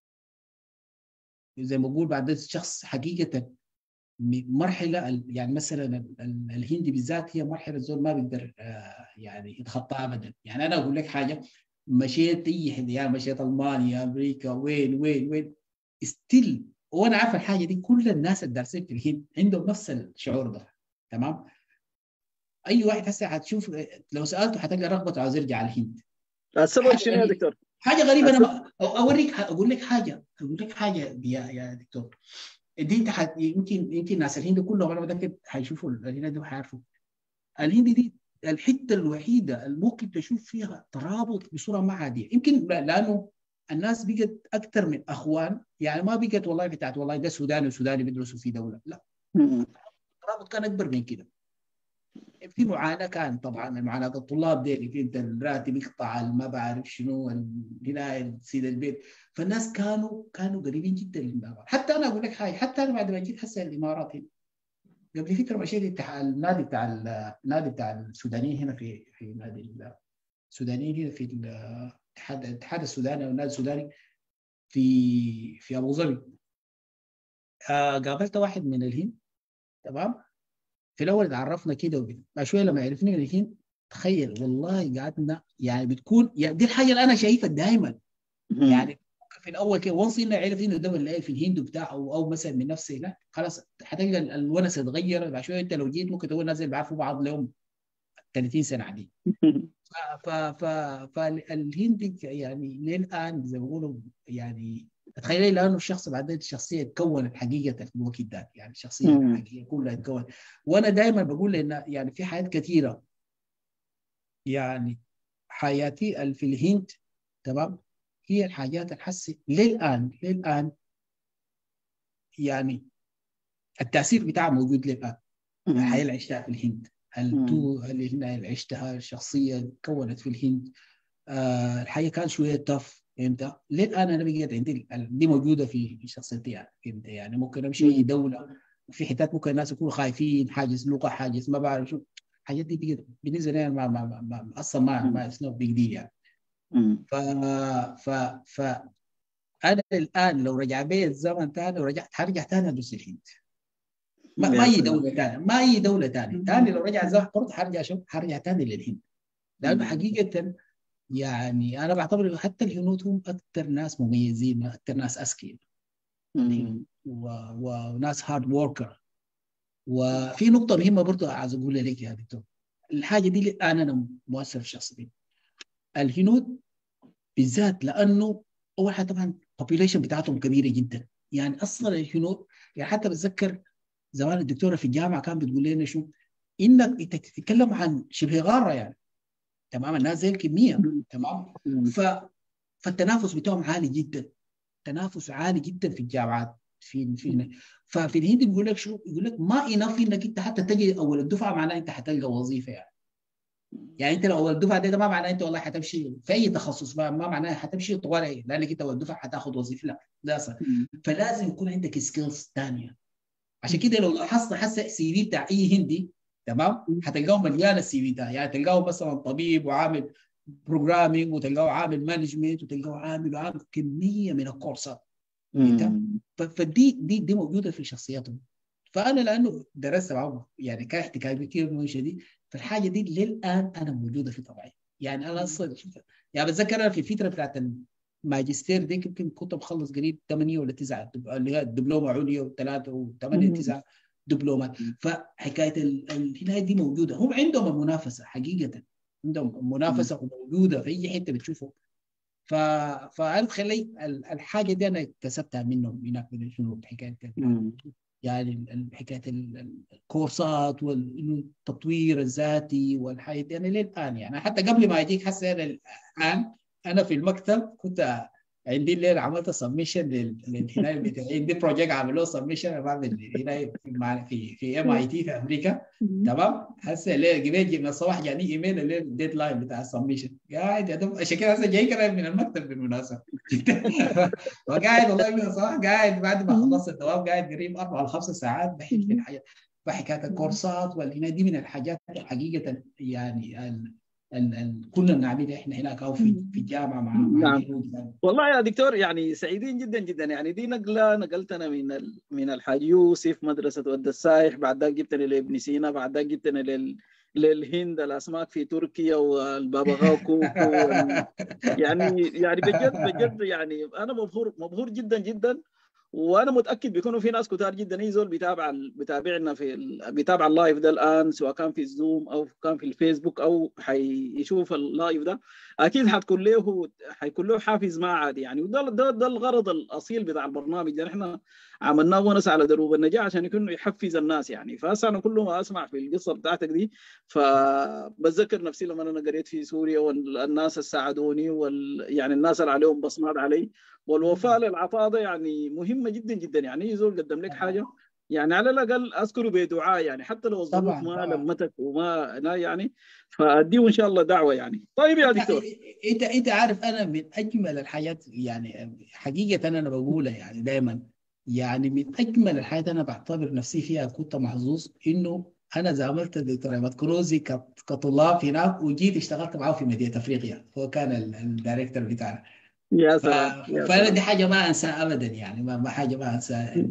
زي ما بقول بعد شخص حقيقه مرحله يعني مثلا الهندي بالذات هي مرحله زول ما بيقدر يعني يتخطاها ابدا يعني. انا اقول لك حاجه، مشيت اي حد يعني مشيت المانيا امريكا وين وين وين ستيل، وانا عارف الحاجه دي كل الناس الدارسين في الهند عندهم نفس الشعور ده تمام. اي واحد هسه هتشوف لو سالته هتلقى رغبته عاوز يرجع الهند. السبب شنو يا دكتور؟ حاجه غريبه. انا ما اوريك اقول لك حاجه اقول لك حاجه يا يا دكتور دي انت حت... يمكن يمكن ناس الهند كلهم انا متاكد هيشوفوا الهند دي وهيعرفوا الهند دي الحته الوحيده اللي ممكن تشوف فيها ترابط بصوره ما عاديه. يمكن لانه الناس بقت اكثر من اخوان يعني، ما بقت والله بتاعت والله ده سوداني وسوداني بيدرسوا في دوله، لا الترابط كان اكبر من كده. في معاناه كان طبعا معاناه الطلاب دي اللي انت الراتب يقطع ما بعرف شنو هنا سيد البيت. فالناس كانوا كانوا قريبين جدا للمعاناه. حتى انا اقول لك حاجه، حتى انا بعد ما جيت هسه الامارات هنا قبل فتره مشيت النادي بتاع النادي بتاع السودانيين هنا في في نادي السودانيين هنا في الاتحاد الاتحاد السوداني او النادي السوداني في في ابو ظبي. آه قابلت واحد من الهند تمام. في الاول تعرفنا كده وكده، شويه لما عرفنا من الهند تخيل والله قعدنا يعني بتكون يعني دي الحاجه اللي انا شايفها دائما يعني في الاول كده وانس انه عرف انه ده ولا في الهند بتاع او او مثلا من نفسه هناك خلاص حتلقى الونس اتغير. بعد شويه انت لو جيت ممكن تقول نازل بيعرفوا بعض لهم ثلاثين سنه عادي. ف ف فالهند يعني للان زي ما بيقولوا يعني تخيلي لانه الشخص بعدين الشخصيه تكونت حقيقه في الوقت ده، يعني الشخصيه الحقيقيه كلها تكون. وانا دائما بقول ان يعني في حاجات كثيره يعني حياتي في الهند تمام هي الحاجات الحسي للان للان يعني التاثير بتاعه موجود للان. الحياه اللي عشتها في الهند التو اللي عشتها الشخصيه تكونت في الهند. آه الحياه كان شويه تف انت للان انا بقيت عندي دي موجوده في في شخصيتي يعني فهمت يعني ممكن امشي اي دوله وفي حتات ممكن الناس يكونوا خايفين حاجز لغه حاجز ما بعرف شو الحاجات دي بقيت بالنسبه لي ما, ما, ما, ما اصلا ما ما اسمه بيج ديل يعني. ف ف ف انا الان لو رجع بي الزمن ثاني ورجعت هرجع ثاني ادرس الهند. ما, ما اي دوله ثانيه ما اي دوله ثانيه ثاني لو رجع الزمن برضه هرجع شوف هرجع ثاني للهند لانه حقيقه يعني انا بعتبر حتى الهنود هم اكثر ناس مميزين اكثر ناس اذكياء وناس هارد وركر. وفي نقطه مهمه برضه عايز اقولها لك يا دكتور الحاجه دي الان انا مؤثر في شخصيتي. الهنود بالذات لانه اول حاجه طبعا population بتاعتهم كبيره جدا يعني اصلا الهنود يعني حتى بتذكر زمان الدكتوره في الجامعه كان بتقول لنا شو انك انت تتكلم عن شبه غاره يعني تمام الناس زي الكميه تمام. ف فالتنافس بتاعهم عالي جدا تنافس عالي جدا في الجامعات في في ففي الهند بيقول لك شو يقول لك ما انف انك انت حتى تجي اول الدفعه معناه انت حتلقى وظيفه يعني يعني انت لو اول الدفعه ده ما معناه انت والله حتمشي في اي تخصص ما, ما معناه حتمشي طوال لانك انت اول الدفعه حتاخذ وظيفه لا لا صح. فلازم يكون عندك سكيلز ثانيه. عشان كده لو لاحظت حسه السي في بتاع اي هندي تمام حتلقاه مليان السي في ده يعني تلقاه مثلا طبيب وعامل بروجرامينج وتلقاه عامل مانجمنت وتلقاه عامل وعامل كميه من الكورسات. فدي دي دي موجوده في شخصياتهم. فانا لانه درست معهم يعني كان احتكاكي كثير شديد فالحاجه دي للان انا موجوده في طبعي يعني انا اصلا يعني بتذكر انا في الفتره بتاعت الماجستير دي يمكن كنت مخلص قريب ثمانية ولا تسعة اللي هي دبلومه عليا وثلاثه وثمانيه تسعه دبلومات. فحكايه الهنايه دي موجوده هم عندهم المنافسه حقيقه عندهم منافسه وموجوده في اي حته بتشوفه. ف فانا تخلي الحاجه دي انا اكتسبتها منهم هناك من الهنود حكايه يعني حكايه الكورسات والتطوير الذاتي والحياه دي انا للان يعني حتى قبل ما اجيك حاسه انا الان انا في المكتب كنت عندي الليله عملت سبمشن للهنايه بتاعي عندي بروجكت عملوه سبمشن انا بعمل هنايه في في ام اي تي في امريكا تمام. هسه الليله قبل من الصباح جاني ايميل الليله الديدلاين بتاع السبمشن قاعد يا دوب عشان كده هسه جاي قريب من المكتب بالمناسبه وقاعد والله من الصباح قاعد بعد ما خلصت الدوام قاعد قريب اربع او خمس ساعات بحكي في الحياه فحكايه الكورسات والهنا دي من الحاجات حقيقه يعني ال ال ال كنا بنعملها احنا هناك او في في الجامعه مع مع نعم. والله يا دكتور يعني سعيدين جدا جدا يعني دي نقله نقلتنا من ال... من الحاج يوسف مدرسه ود السايح بعد ذاك جبتني لابن سينا بعد ذاك جبتني لل... للهند الاسماك في تركيا والبابغاء كوكو وال... يعني يعني بجد بجد يعني انا مبهور مبهور جدا جدا. وانا متاكد بيكونوا في ناس كتار جدا اي زول بيتابع بيتابعنا في ال... بيتابع اللايف ده الان سواء كان في الزوم او كان في الفيسبوك او حيشوف اللايف ده اكيد حتكون له حيكون له حافز ما عادي يعني. وده ده, ده الغرض الاصيل بتاع البرنامج ده احنا عملناه ونس على دروب النجاح عشان يكون يحفز الناس يعني. فهسه انا كل ما اسمع في القصه بتاعتك دي فبتذكر نفسي لما انا قريت في سوريا والناس اللي ساعدوني وال يعني الناس اللي عليهم بصمات علي والوفاء للعطاء ده يعني مهمه جدا جدا يعني. يزول قدم لك حاجه يعني على الاقل اذكره بدعاء يعني حتى لو الظروف ما لمتك وما لا يعني فاديه ان شاء الله دعوه يعني. طيب يا دكتور انت انت عارف انا من اجمل الحاجات يعني حقيقه انا بقولها يعني دائما يعني من اجمل الحاجات انا بعتبر نفسي فيها كنت محظوظ انه انا زاملت الدكتور احمد كروزي كطلاب هناك وجيت اشتغلت معه في مدينه افريقيا هو كان الدايركتور بتاعنا. يا سلام ف... فانا دي حاجه ما انساها ابدا يعني ما حاجه ما انساها.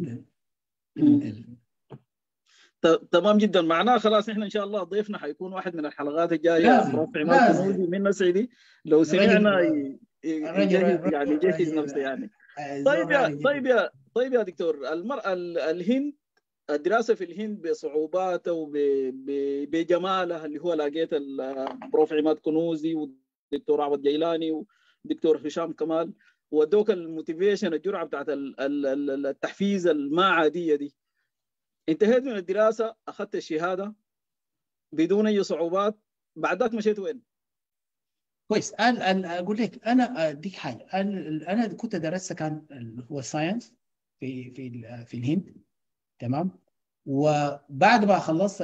تمام جدا معناه خلاص احنا ان شاء الله ضيفنا حيكون واحد من الحلقات الجايه بروف عماد كنوزي من مسعدي لو سمعنا الرجل يجهز يعني الرجل يجهز نفسه الرجل يعني. آه، طيب زول يا راقي طيب جدا. يا طيب يا دكتور، المرأة ال- الهند، الدراسة في الهند بصعوباتها وبجمالها اللي هو لقيت البروف عماد كنوزي والدكتور عوض جيلاني والدكتور هشام كمال، ودوك الموتيفيشن، الجرعة بتاعت ال- ال- ال- التحفيز الما عادية دي. انتهيت من الدراسة، أخذت الشهادة بدون أي صعوبات، بعد ذاك مشيت وين؟ كويس. انا انا اقول لك، انا اديك حاجه. انا انا كنت درست كان اللي هو ساينس في في ال- في الهند. تمام. وبعد ما خلصت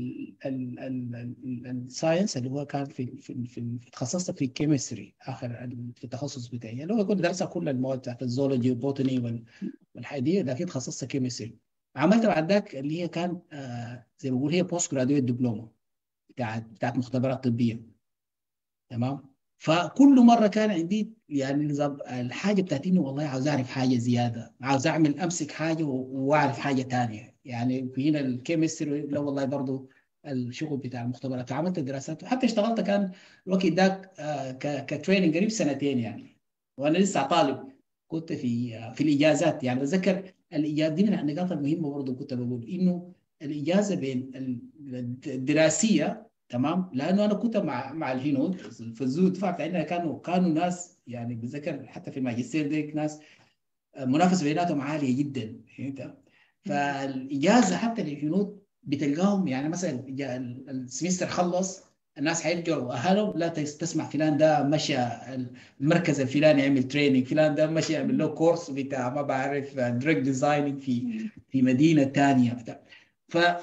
الساينس اللي هو كان في في في تخصصت في كيمستري اخر ال- في التخصص بتاعي، اللي هو كنت درست كل المواد بتاعت الزولوجي والبوتاني والحاجات دي، لكن تخصصت كيمستري. عملت بعد ذاك اللي هي كان آه زي ما بقول هي بوست جراديويت دبلومه بتاعت بتاعت مختبرات طبيه. تمام. فكل مره كان عندي يعني نظام الحاجه بتاعتي انه والله عاوز اعرف حاجه زياده، عاوز اعمل امسك حاجه و- واعرف حاجه ثانيه. يعني في هنا الكيمستري، لا والله برضه الشغل بتاع المختبرات، فعملت دراسات وحتى اشتغلت كان الوقت ذاك آه، ك- كتريننج قريب سنتين يعني، وانا لسه طالب. كنت في آه، في الاجازات. يعني بتذكر الاجازه دي من النقاط المهمه برضه، كنت بقول انه الاجازه بين الدراسيه، تمام، لانه انا كنت مع مع الهنود في الزو الدفاع بتاعنا، كانوا كانوا ناس يعني بتذكر حتى في الماجستير ديك ناس منافسه بيناتهم عاليه جدا، فهمت؟ فالاجازه حتى للهنود بتلقاهم يعني مثلا جاء ال- السمستر خلص، الناس حيرجعوا اهلهم، لا تس- تسمع فلان ده مشى المركز الفلاني يعمل تريننج، فلان ده مشى يعمل له كورس بتاع ما بعرف دراج ديزايننج في في مدينه ثانيه بتاع. ف ف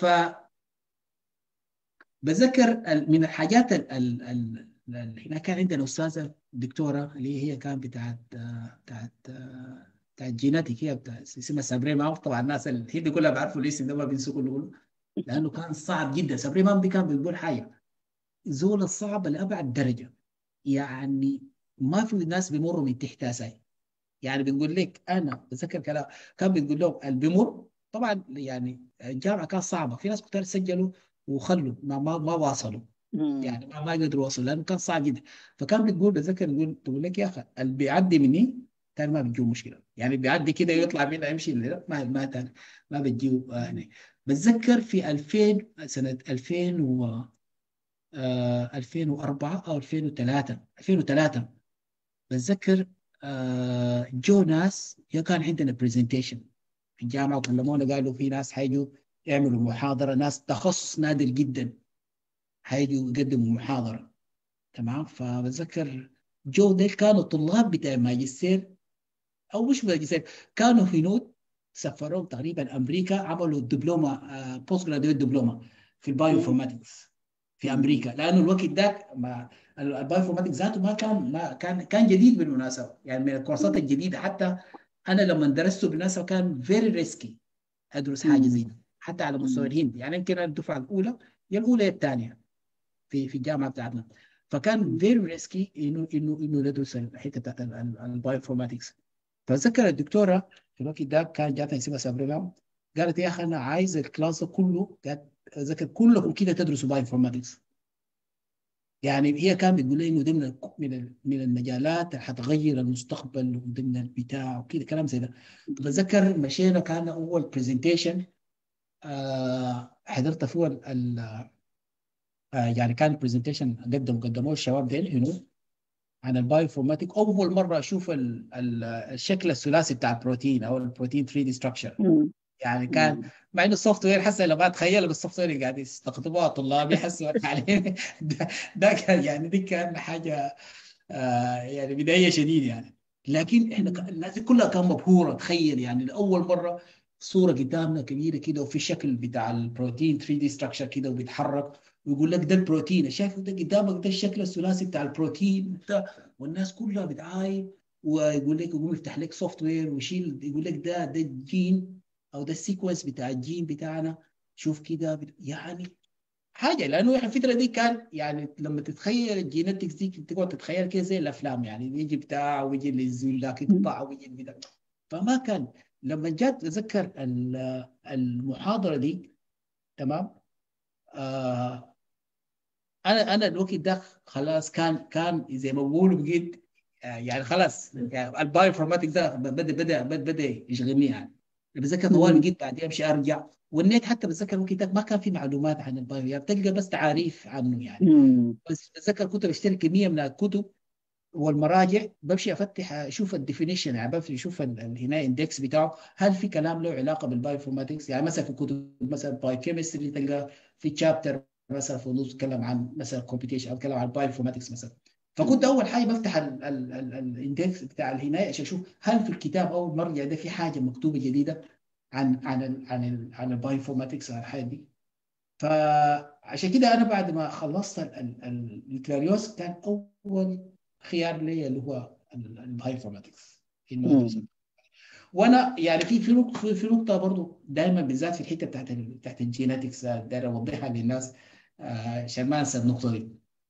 بذكر ال- من الحاجات ال ال ال ال- هنا كان عندنا استاذه دكتوره اللي هي كانت بتاعت آه، بتاعت آه، بتاعت جيناتيك، هي بتاع اسمها سابري مام. طبعا الناس الهند كلها بيعرفوا الاسم ده، ما بينسوا كله لانه كان صعب جدا. سابري مام دي كان بيقول حاجه زول الصعب لابعد درجه، يعني ما في ناس بيمروا من تحتها ساي. يعني بنقول لك انا بتذكر كلام كان بتقول لهم اللي بيمر، طبعا يعني الجامعه كانت صعبه، في ناس كتير سجلوا وخلوا ما ما, ما واصلوا، مم. يعني ما ما قدروا يوصلوا لانه كان صعب جدا. فكان بتقول بتذكر تقول تقول لك يا اخي اللي بيعدي مني كان ما بتجيه مشكله، يعني بيعدي كده يطلع منها يمشي لا، ما ما تاني ما بتجيه آه، يعني. بتذكر في ألفين سنه ألفين و آه، ألفين وأربعة او ألفين وثلاثة ألفين وثلاثة بتذكر آه، جو ناس يا كان عندنا برزنتيشن في الجامعه، وكلمونا قالوا في ناس حيجوا يعملوا محاضره، ناس تخصص نادر جدا حيجوا يقدموا محاضره. تمام. فبتذكر جو ديل كانوا طلاب بتاع ماجستير او مش ماجستير، كانوا هنود سفروهم تقريبا امريكا، عملوا دبلومه بوست جراديويت دبلومه في البايوانفورماتكس في مم. امريكا، لانه الوقت ذاك ما البايوانفورماتكس ذاته ما كان ما كان كان جديد بالمناسبه، يعني من الكورسات الجديده. حتى انا لما درسته بالمناسبه كان فيري ريسكي ادرس حاجه زي مم. دي حتى على مستوى مم. الهند. يعني يمكن أنا الدفعه الاولى يا الاولى يا الثانيه في في الجامعه بتاعتنا. فكان فيري ريسكي انه انه انه ندرس الحته بتاعت البايوانفورماتكس. فذكر الدكتوره في الوقت ده كان جاتني اسمها سابرينا، قالت يا اخي انا عايز الكلاس ده كله، قالت ذكر كلكم كده تدرسوا بايوانفورماتكس. يعني هي كانت بتقول لي انه ضمن من من من المجالات اللي حتغير المستقبل وضمن البتاع وكده كلام زي ده. بتذكر مشينا كان اول برزنتيشن آه حضرت فيه ال- ال- آه يعني كان برزنتيشن قدم قدموه الشباب ديل هنا عن البايوفورماتيك. اول مره اشوف ال ال الشكل الثلاثي بتاع البروتين او البروتين ثري دي ستراكشر. مم. يعني كان مم. مع انه السوفت وير حسنا لما اتخيل بالسوفت وير اللي قاعد يستقطبوها الطلاب يحسوا عليه ده, ده كان يعني دي كان حاجه آه يعني بدايه شديد يعني. لكن احنا ك- الناس كلها كان مبهوره، تخيل يعني لاول مره صوره قدامنا كبيره كده وفي شكل بتاع البروتين ثري دي ستراكشر كده وبيتحرك، ويقول لك ده البروتين، شايف ده قدامك ده الشكل الثلاثي بتاع البروتين ده. والناس كلها بتعاين، ويقول لك يقوم يفتح لك سوفت وير ويشيل يقول لك ده ده الجين او ده السيكونس بتاع الجين بتاعنا، شوف كده بت- يعني حاجه. لانه احنا الفتره دي كان يعني لما تتخيل الجينetics دي تقعد تتخيل كده زي الافلام، يعني يجي بتاع ويجي الزول ذاك يقطع ويجي البتاع. فما كان. لما جات اتذكر ال- المحاضره دي، تمام، آه انا انا الوقت ده خلاص كان كان زي ما بقولوا بقيت يعني خلاص يعني البايو انفورماتكس ده بدا بدا بدا بدا يشغلني يعني. بتذكر طوال مم. بقيت بعدين امشي ارجع، والنت حتى بتذكر الوقت ده ما كان في معلومات عن البايو، يعني بتلقى بس تعاريف عنه يعني. مم. بس بتذكر كنت بشتري كميه من الكتب والمراجع، بمشي افتح اشوف الديفينيشن، يعني بمشي اشوف ال- ال- هنا الاندكس بتاعه هل في كلام له علاقه بالبايوفورماتكس. يعني مثلا في كتب مثلا باي كيمستري تلقى في تشابتر مثلا في النص يتكلم عن مثلا كومبيتيشن او يتكلم عن البايوفورماتكس مثلا. فكنت اول حاجه بفتح الاندكس بتاع الهنايه عشان اشوف هل في الكتاب او المرجع ده في حاجه مكتوبه جديده عن عن ال عن ال عن البايوفورماتكس عن الحاجه دي. فعشان كده انا بعد ما خلصت ال- ال- ال- البكالوريوس كان اول خيار لي اللي هو البايوفورماتكس انه ادرس. مم. وانا يعني في في نقطه في في نقطه برضو دائما بالذات في الحته بتاعت ال- بتاعت الجينetics داير اوضحها للناس آه، عشان ما انسى النقطه دي.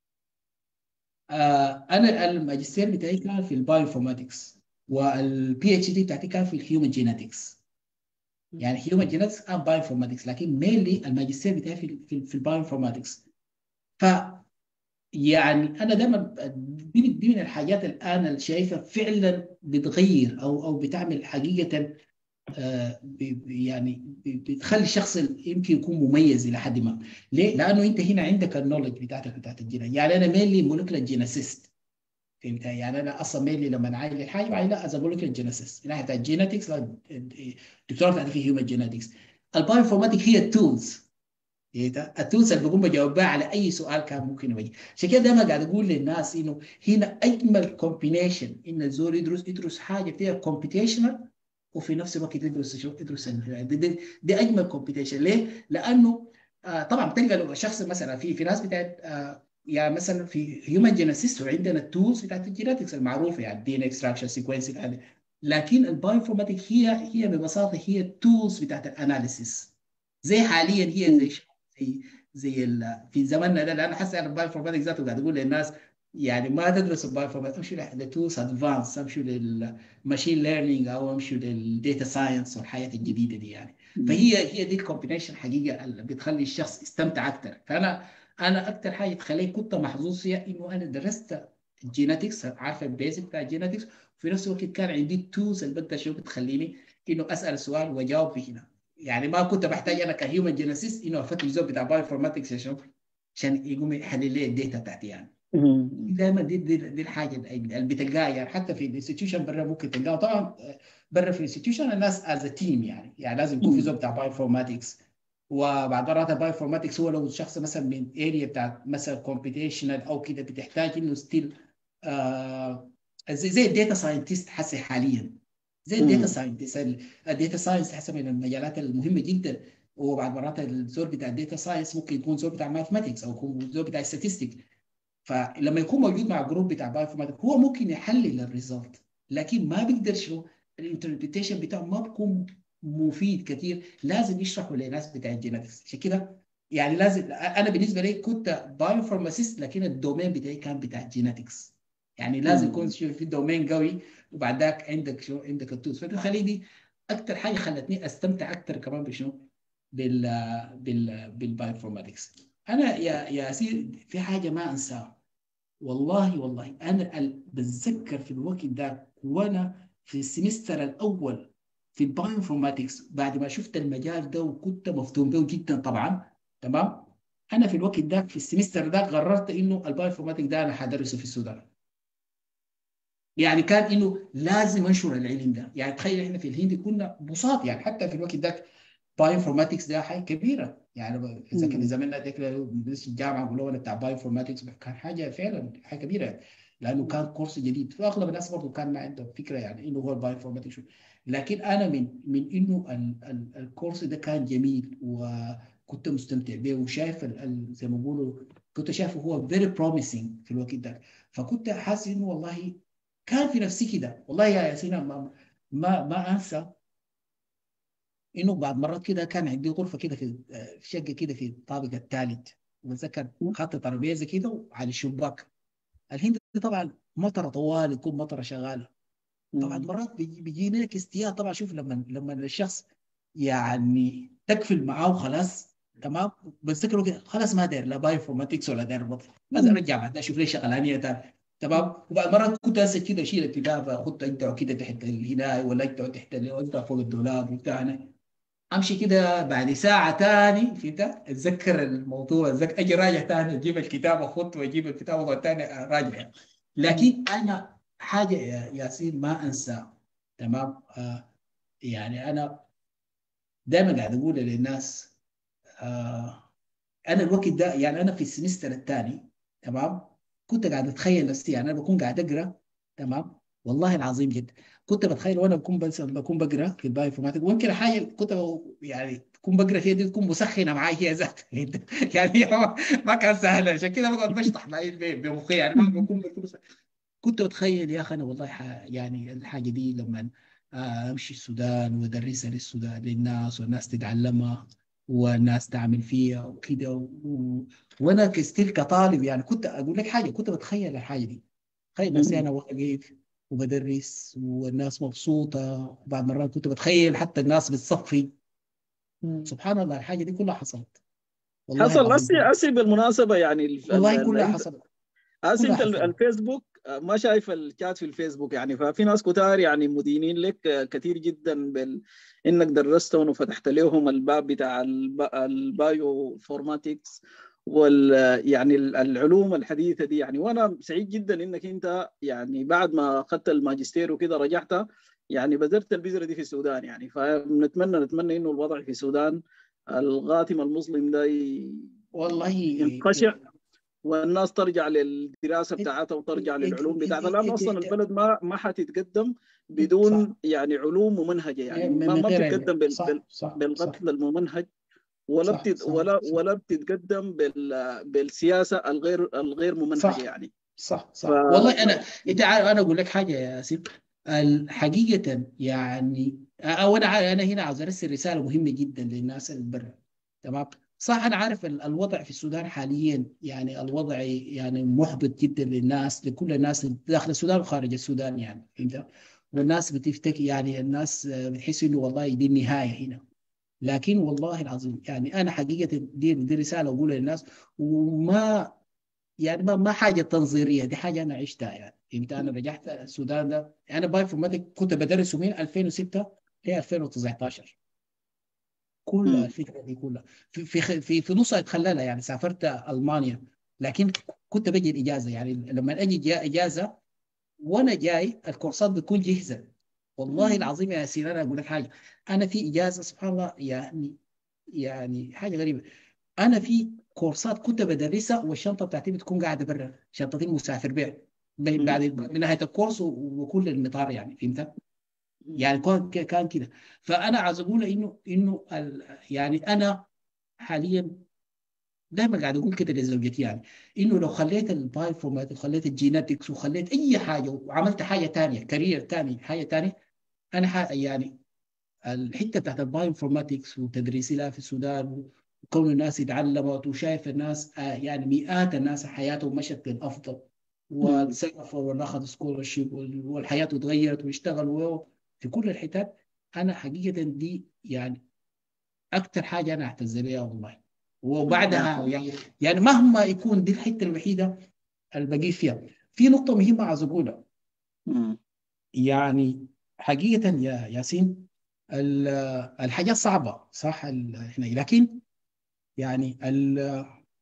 آه، انا الماجستير بتاعي كان في البايوفورماتكس، والبي اتش دي بتاعتي كان في الهيومن جينetics. يعني هيومن جينetics and بايوفورماتكس، لكن مينلي الماجستير بتاعي في في, في البايوفورماتكس. ف يعني انا دايما دي, دي من الحاجات الان اللي شايفها فعلا بتغير او او بتعمل حقيقه آه، ب- ب- يعني ب- بتخلي الشخص يمكن يكون مميز الى حد ما. ليه؟ لانه انت هنا عندك النولج بتاعتك بتاعت الجينات. يعني انا مينلي مولكيولر جينيسيست، فهمت؟ يعني انا اصلا مينلي لما اعالج الحاجه بعالجها از مولكيولر جينيسيست من ناحيه الجينetics. الدكتور بتاعتي في هيومن جينetics. البايوفورماتيك هي التولز، التولز اللي بقوم بجاوب بها على اي سؤال كان ممكن يجي. عشان كده دايما قاعد اقول للناس انه هنا اجمل كومبينيشن ان الزول يدرس يدرس حاجه فيها كومبيتيشنال وفي نفس الوقت يدرس شو يدرس ال- دي, دي, دي اجمل كومبيتيشن. ليه؟ لانه آه طبعا بتلقى لو شخص مثلا في في ناس بتاعت آه يعني مثلا في هيومن جينيسيس وعندنا التولز بتاعت الجينetics المعروفه، يعني دي ان اكستراكشن سيكونسنج هذه. لكن البايوفورماتيك هي هي ببساطه هي التولز بتاعت الاناليسيس. زي حاليا هي مم. زي زي زي ال... في زماننا ده. لان حاسس ان البايوفورماتيك ذاته قاعد اقول للناس يعني ما تدرس البايوفورماتيك، امشوا للتولز ادفانس، امشوا للماشين ليرنينج او امشوا للديتا ساينس والحياه الجديده دي يعني. مم. فهي هي دي الكومبينيشن حقيقه اللي بتخلي الشخص يستمتع اكثر. فانا انا اكثر حاجه تخليني كنت محظوظ فيها انه انا درست الجينetics، عارف البيزك بتاع الجينetics، وفي نفس الوقت كان عندي التولز اللي بقدر شو بتخليني انه اسال السؤال واجاوب به هنا. يعني ما كنت بحتاج انا كهيومن جينيسيست انه افتش زول بتاع بايو فورماتكس عشان عشان يقوم يحلل لي الداتا بتاعتي يعني. مم. دائما دي, دي, دي الحاجه اللي بتلقاها يعني. حتى في الانستتيوشن برا ممكن تلقاها طبعا. برا في الانستتيوشن الناس از تيم يعني يعني لازم يكون في مم. زول بتاع بايو فورماتكس. وبعد مرات البايو فورماتكس هو لو شخص مثلا من اريا بتاع مثلا كومبيتيشنال او كده بتحتاج انه ستيل آه زي زي الداتا ساينتست حسي حاليا. زي الداتا مم. ساينتست. الداتا ساينس حسب من المجالات المهمه جدا. وبعد مرات الزول بتاع الداتا ساينس ممكن يكون زول بتاع ماثماتكس او يكون زول بتاع statistics. فلما يكون موجود مع جروب بتاع بايوفورماتيك هو ممكن يحلل الريزلت، لكن ما بيقدر شو الانتربريتيشن بتاعه ما بيكون مفيد كثير. لازم يشرحوا للناس بتاع الجينetics. عشان كده يعني لازم انا بالنسبه لي كنت بايوفورماسيست، لكن الدومين بتاعي كان بتاع الجينetics. يعني لازم يكون مم. شو في دومين قوي وبعد ذاك عندك شو عندك التوز. فتخلي دي اكثر حاجه خلتني استمتع اكثر كمان بشنو بال بال بالبايوفورماتكس. انا يا يا سيدي في حاجه ما انساها. والله والله انا ال- بتذكر في الوقت ده وانا في السمستر الاول في البايوانفورماتكس بعد ما شفت المجال ده وكنت مفتون به جدا طبعا. تمام. انا في الوقت ده في السمستر ده قررت انه البايوانفورماتكس ده انا حدرسه في السودان. يعني كان انه لازم انشر العلم ده. يعني تخيل احنا في الهند كنا بساط يعني. حتى في الوقت ده بايو انفورماتكس ده حاجه كبيره يعني. اذا كان مم. زماننا ده كده بندرس الجامعه بيقولوا لنا بتاع بايو انفورماتكس كان حاجه فعلا حاجه كبيره. لانه كان كورس جديد فاغلب الناس برضه كان ما عندهم فكره يعني انه هو البايو انفورماتكس. لكن انا من من انه ال ال الكورس ده كان جميل وكنت مستمتع به وشايف ال ال زي ما بيقولوا كنت شايفه هو فيري بروميسنج في الوقت ده. فكنت حاسس انه والله كان في نفسي كده. والله يا ياسين ما ما, ما انسى انه بعد مرات كده كان عندي غرفه كده في في شقه كده في الطابق الثالث. بتذكر خدت ترابيزه كده وعلى الشباك. الهند طبعا مطره طوال يكون مطره شغاله. طبعا مم. مرات بيجي بيجينا لك استياء. طبعا شوف لما لما الشخص يعني تقفل معاه وخلاص تمام. بتذكره كده خلاص ما داير لا بايو فورماتكس ولا داير بطل. بس مم. ارجع بعد اشوف ليش شغلانيه تاني. تمام. وبعد مرات كنت هسه كده اشيل الكتاب احطه انت كده تحت الهنايه ولا انت تحت انت فوق الدولاب بتاعنا، امشي كده بعد ساعه تاني فهمت اتذكر الموضوع، اتذكر اجي راجع تاني اجيب الكتاب اخط واجيب الكتاب اخط تاني راجع. لكن انا حاجه يا ياسين ما انسى. تمام. آه يعني انا دائما قاعد اقول للناس، آه انا الوقت ده يعني انا في السمستر الثاني تمام كنت قاعد اتخيل نفسي، يعني انا بكون قاعد اقرا تمام والله العظيم جدا كنت بتخيل وانا بكون بس بكون بقرا في الباي انفورماتيك، ويمكن حاجه كنت ب- يعني تكون بقرا فيها دي تكون مسخنه معي هي ذات يعني هو ما كان سهل، عشان كده بقعد بشطح معي ب- بمخي يعني ما بكون بكون كنت بتخيل يا اخي انا والله ح... يعني الحاجه دي لما آه، امشي السودان وادرسها للسودان للناس والناس تتعلمها والناس تعمل فيها وكده و... وانا كستيل كطالب يعني كنت اقول لك حاجه كنت بتخيل الحاجه دي، تخيل نفسي انا واقف وبدرس والناس مبسوطه، وبعد مرات كنت بتخيل حتى الناس بتصفي. سبحان الله الحاجه دي كلها حصلت والله حصل العظيم. أسي أسي بالمناسبة يعني ال- ال- والله ال- كلها انت حصلت. أسي كلها انت ال- حصلت. الفيسبوك آه، ما شايف الشات في الفيسبوك يعني، ففي ناس كتار يعني مدينين لك آه، كثير جدا بال انك درستهم وفتحت لهم الباب بتاع الب... البايو فورماتكس وال يعني ال- العلوم الحديثة دي يعني. وانا سعيد جدا انك انت يعني بعد ما اخذت الماجستير وكده رجعت يعني بذرت البذرة دي في السودان يعني. فنتمنى نتمنى انه الوضع في السودان الغاتم المظلم ده والله ينقشع والناس ترجع للدراسه بتاعتها وترجع للعلوم بتاعتها، لانه اصلا البلد ما ما حتتقدم صح. بدون يعني علوم ممنهجه يعني. من ما من ما غير علم. بتتقدم بال بال صح صح صح بالقتل الممنهج، ولا صح بتت صح ولا صح ولا بتتقدم بال بالسياسه الغير الغير ممنهجه صح يعني. صح ف صح والله انا انت عارف انا اقول لك حاجه يا سيف الحقيقه يعني او انا عارف- انا هنا عاوز ارسل رساله مهمه جدا للناس اللي برا. تمام. صح انا عارف ال- الوضع في السودان حاليا يعني الوضع يعني محبط جدا للناس، لكل الناس داخل السودان وخارج السودان يعني فهمت. والناس بتفتكر يعني الناس آه، بتحس انه والله دي النهايه هنا. لكن والله العظيم يعني انا حقيقه دي دي رساله اقولها للناس، وما يعني ما ما حاجه تنظيريه، دي حاجه انا عشتها يعني فهمت. انا رجعت السودان ده انا باي فورماتيك كنت بدرسه من ألفين وستة ل ألفين وتسعتاشر كلها مم. الفكره دي كلها في في في في نصها اتخللها يعني سافرت المانيا. لكن كنت بجي الاجازه يعني لما اجي جا اجازه وانا جاي الكورسات بتكون جاهزه. والله مم. العظيم يا سيدي انا اقول لك حاجه، انا في اجازه سبحان الله يعني يعني حاجه غريبه. انا في كورسات كنت بدرسها والشنطه بتاعتي بتكون قاعده برا، شنطتي المسافر بيها ب- بعد مم. من نهايه الكورس و- وكل المطار يعني فهمت. مم. يعني كان كان كده. فانا عايز اقول انه انه ال- يعني انا حاليا دايما قاعد اقول كده لزوجتي يعني انه لو خليت الباي فورمات وخليت الجيناتكس وخليت اي حاجه وعملت حاجه ثانيه كارير ثاني حاجه ثانيه، انا ح- يعني الحته بتاعت البايو انفورماتكس وتدريسي لها في السودان وكون الناس اتعلمت وشايف الناس آه، يعني مئات الناس حياتهم مشت للافضل مم. والسقفوا واخذ سكولرشيب والحياه اتغيرت واشتغلوا في كل الحتات. انا حقيقه دي يعني اكثر حاجه انا اعتز بها والله. مم. وبعدها يعني يعني مهما يكون دي الحته الوحيده اللي بقي فيها. في نقطه مهمه عايز اقولها مم. يعني حقيقه يا ياسين ال- الحاجات صعبة صح ال- هنا، لكن يعني ال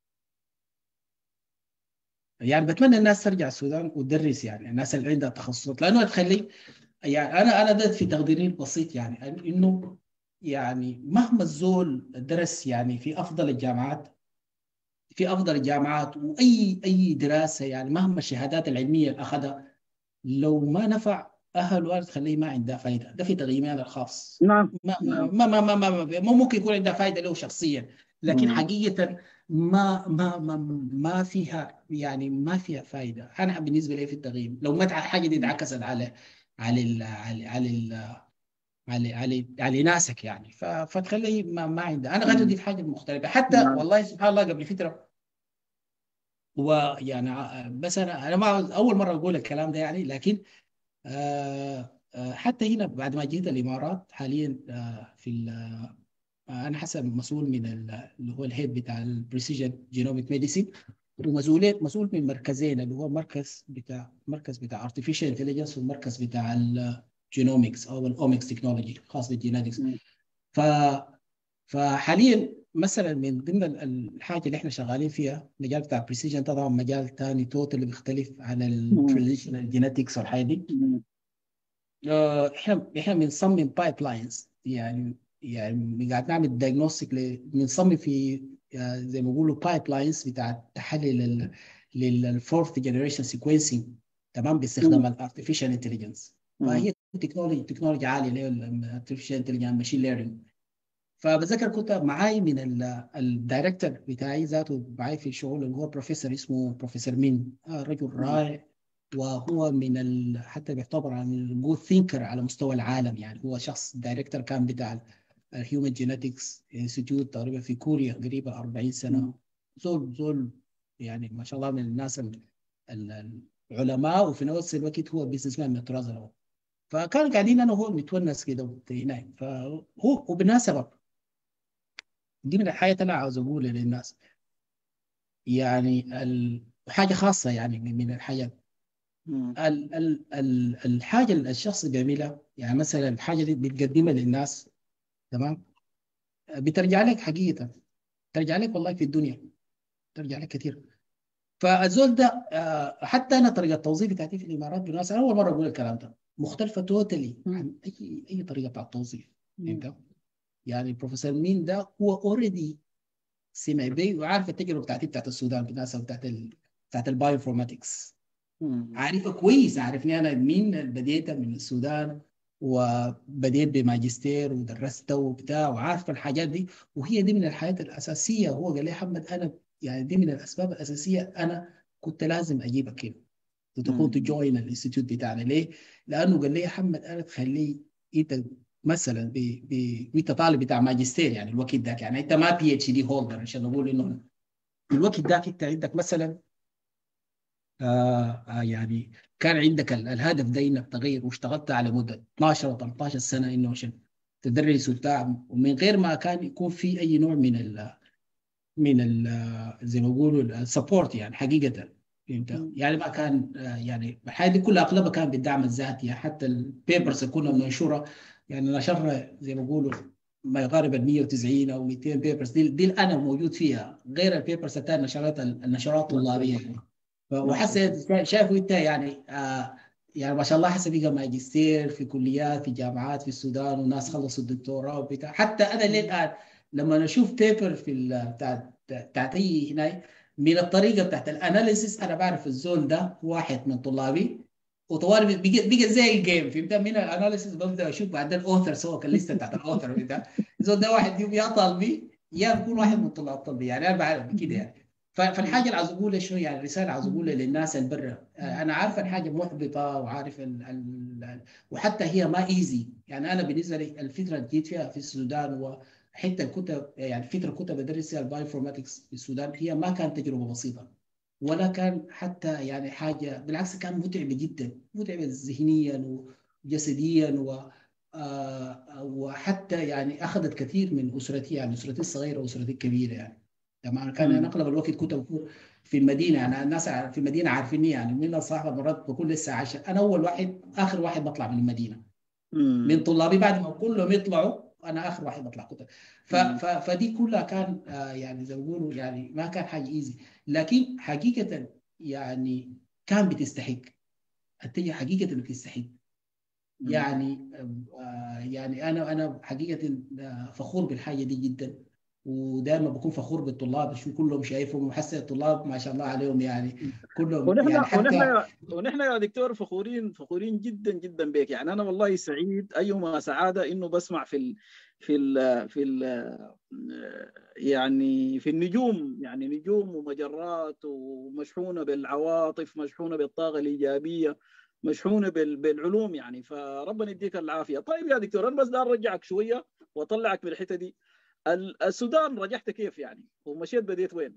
يعني بتمنى الناس ترجع السودان وتدرس يعني الناس اللي عندها تخصصات، لانه تخلي يعني انا انا ده في تقديري البسيط يعني انه يعني مهما الزول درس يعني في افضل الجامعات في افضل الجامعات واي اي دراسه يعني مهما الشهادات العلميه اللي اخذها لو ما نفع اهل وارد خليه ما عنده فائده، ده في تقييمي انا الخاص. نعم ما نعم. ما ما ما, ما, ما مو ممكن يكون عندها فائده له شخصيا، لكن مم. حقيقه ما ما ما ما فيها يعني ما فيها فائده. انا بالنسبه لي في التقييم لو ما حاجه دي اتعكست على على ال على على ال على على على ناسك يعني ف- فتخليه ما, ما عنده. انا غير مم. دي في حاجه مختلفه حتى نعم. والله سبحان الله قبل فتره ويعني ع- بس انا انا ما اول مره اقول الكلام ده يعني، لكن آه، آه، حتى هنا بعد ما جيت الامارات حاليا آه، في ال- آه، انا حسب مسؤول من ال- اللي هو الهيد بتاع البريسيجن جينوميك ميديسين. ومسؤولين مسؤول من مركزين اللي هو مركز بتاع مركز بتاع artificial intelligence والمركز بتاع الجينوميكس او الاوميكس تكنولوجي خاص بالجينيتكس. ف فحاليا مثلا من ضمن الحاجه اللي احنا شغالين فيها مجال بتاع بريسيجن، طبعا مجال ثاني توتال بيختلف عن التراديشنال جينيتكس والحاجه دي. احنا احنا بنصمم بايب لاينز، يعني يعني قاعد نعمل دايجنوستيك، بنصمم في زي ما بيقولوا بايب لاينز بتاع تحليل للفورث جنريشن سيكونسينج، تمام، باستخدام الارتفيشال انتليجنس. فهي تكنولوجي تكنولوجي عاليه اللي هي الارتفيشال انتليجنس ماشين ليرنينج. فبذكر كنت معاي من الدايركتور بتاعي ذاته معاي في الشغل اللي هو بروفيسور اسمه بروفيسور مين، رجل رائع، وهو من ال... حتى بيعتبر عن الجود ثينكر على مستوى العالم. يعني هو شخص دايركتور كان بتاع الهيومن جينيتكس انستيتيوت تقريبا في كوريا قريبا أربعين سنه. زول زول يعني ما شاء الله من الناس العلماء، وفي نفس الوقت هو بيزنس مان مترازل. فكان قاعدين انا وهو نتونس كده هناك. فهو وبالمناسبه دي من الحاجات اللي انا عاوز اقولها للناس، يعني ال... حاجه خاصه يعني من الحاجات ال ال ال الحاجه اللي الشخص بيعملها، يعني مثلا الحاجه دي بتقدمها للناس، تمام، بترجع لك حقيقه، ترجع لك والله في الدنيا، ترجع لك كثير. فالزول ده حتى انا طريقه التوظيف بتاعتي في الامارات بالناس، انا اول مره اقول الكلام ده، مختلفه توتالي عن اي اي طريقه بتاع التوظيف. انت يعني بروفيسور مين ده هو اوريدي سمع بي وعارف التجربه بتاعتي بتاعت السودان بالنسبه بتاعت ال... بتاعت البايوانفورماتكس، عارفه كويس، عارفني انا مين، بديت من السودان وبديت بماجستير ودرسته وبتاع، وعارف الحاجات دي. وهي دي من الحاجات الاساسيه. هو قال لي احمد انا يعني دي من الاسباب الاساسيه انا كنت لازم اجيبك هنا وتكون تجوين الانستيتيوت بتاعنا. ليه؟ لانه قال لي يا احمد انا تخلي انت مثلا ب ب انت طالب بتاع ماجستير يعني الوقت ذاك، يعني انت ما بي اتش دي هولدر عشان نقول انه الوقت ذاك انت عندك مثلا آه آه يعني كان عندك الهدف ده انك تغير، واشتغلت على مده اثناشر و ثلاثة عشر سنه انه عشان تدرس وبتاع، ومن غير ما كان يكون في اي نوع من ال من ال زي ما بيقولوا السبورت يعني حقيقه. فهمت؟ يعني ما كان آه يعني الحياه دي كلها اغلبها كان بالدعم الذاتي. حتى البيبرز اللي كنا بننشرها يعني نشرنا زي ما بيقولوا ما يقارب ال مية وتسعين او مئتين بيبرز، دي, دي انا موجود فيها، غير البيبرز الثانيه نشرات النشرات الطلابيه. وحسيت شايفوا انت يعني آه يعني ما شاء الله حسب بقى ماجستير في كليات في جامعات في السودان، وناس خلصوا الدكتوراه وبتاع. حتى انا للان لما اشوف بيبر في بتاع بتاعت اي هنا من الطريقه بتاعت الاناليسيس، انا بعرف الزول ده واحد من طلابي، وطوالي بقى بقى زي الجيم. فهمت؟ من الاناليسيس ببدا اشوف بعدين الاوثر سوا الليسته بتاعت الاوثر بتاع الزول ده، واحد يا طالبي يا بكون واحد من طلاب طبي. يعني انا بعرف كده يعني. فالحاجه اللي عاوز اقولها شو يعني الرساله عاوز اقولها للناس اللي برا، انا عارف الحاجه محبطه وعارف ال ال وحتى هي ما ايزي. يعني انا بالنسبه لي الفتره اللي جيت فيها في السودان وحتى الكتب يعني فتره كنت بدرس فيها البايوانفورماتكس في السودان، هي ما كانت تجربه بسيطه ولا كان حتى يعني حاجه، بالعكس كان متعبه جدا، متعبه ذهنيا وجسديا و آه وحتى يعني اخذت كثير من اسرتي، يعني اسرتي الصغيره واسرتي الكبيره يعني. طبعا كان انا اغلب الوقت كنت بكون في المدينه، يعني الناس في المدينه عارفيني، يعني من صاحبه مرات بكون لسه عايشه، انا اول واحد اخر واحد بطلع من المدينه مم. من طلابي بعد ما كلهم يطلعوا انا اخر واحد بطلع كتب. فدي كلها كان آه يعني زي ما بيقولوا يعني ما كان حاجه ايزي، لكن حقيقه يعني كان بتستحق، التجي حقيقه بتستحق. يعني آه يعني انا انا حقيقه فخور بالحاجه دي جدا، ودائما بكون فخور بالطلاب، شو كلهم شايفهم وحاسس الطلاب ما شاء الله عليهم يعني كلهم ونحن يعني حتى ونحن يا ونحن يا دكتور فخورين فخورين جدا جدا بك. يعني انا والله سعيد ايما سعاده انه بسمع في ال في ال في ال يعني في النجوم، يعني نجوم ومجرات ومشحونه بالعواطف، مشحونه بالطاقه الايجابيه، مشحونه بالعلوم يعني. فربنا يديك العافيه. طيب يا دكتور انا بس دار ارجعك شويه واطلعك من الحته دي. السودان رجعت كيف يعني ومشيت بديت وين؟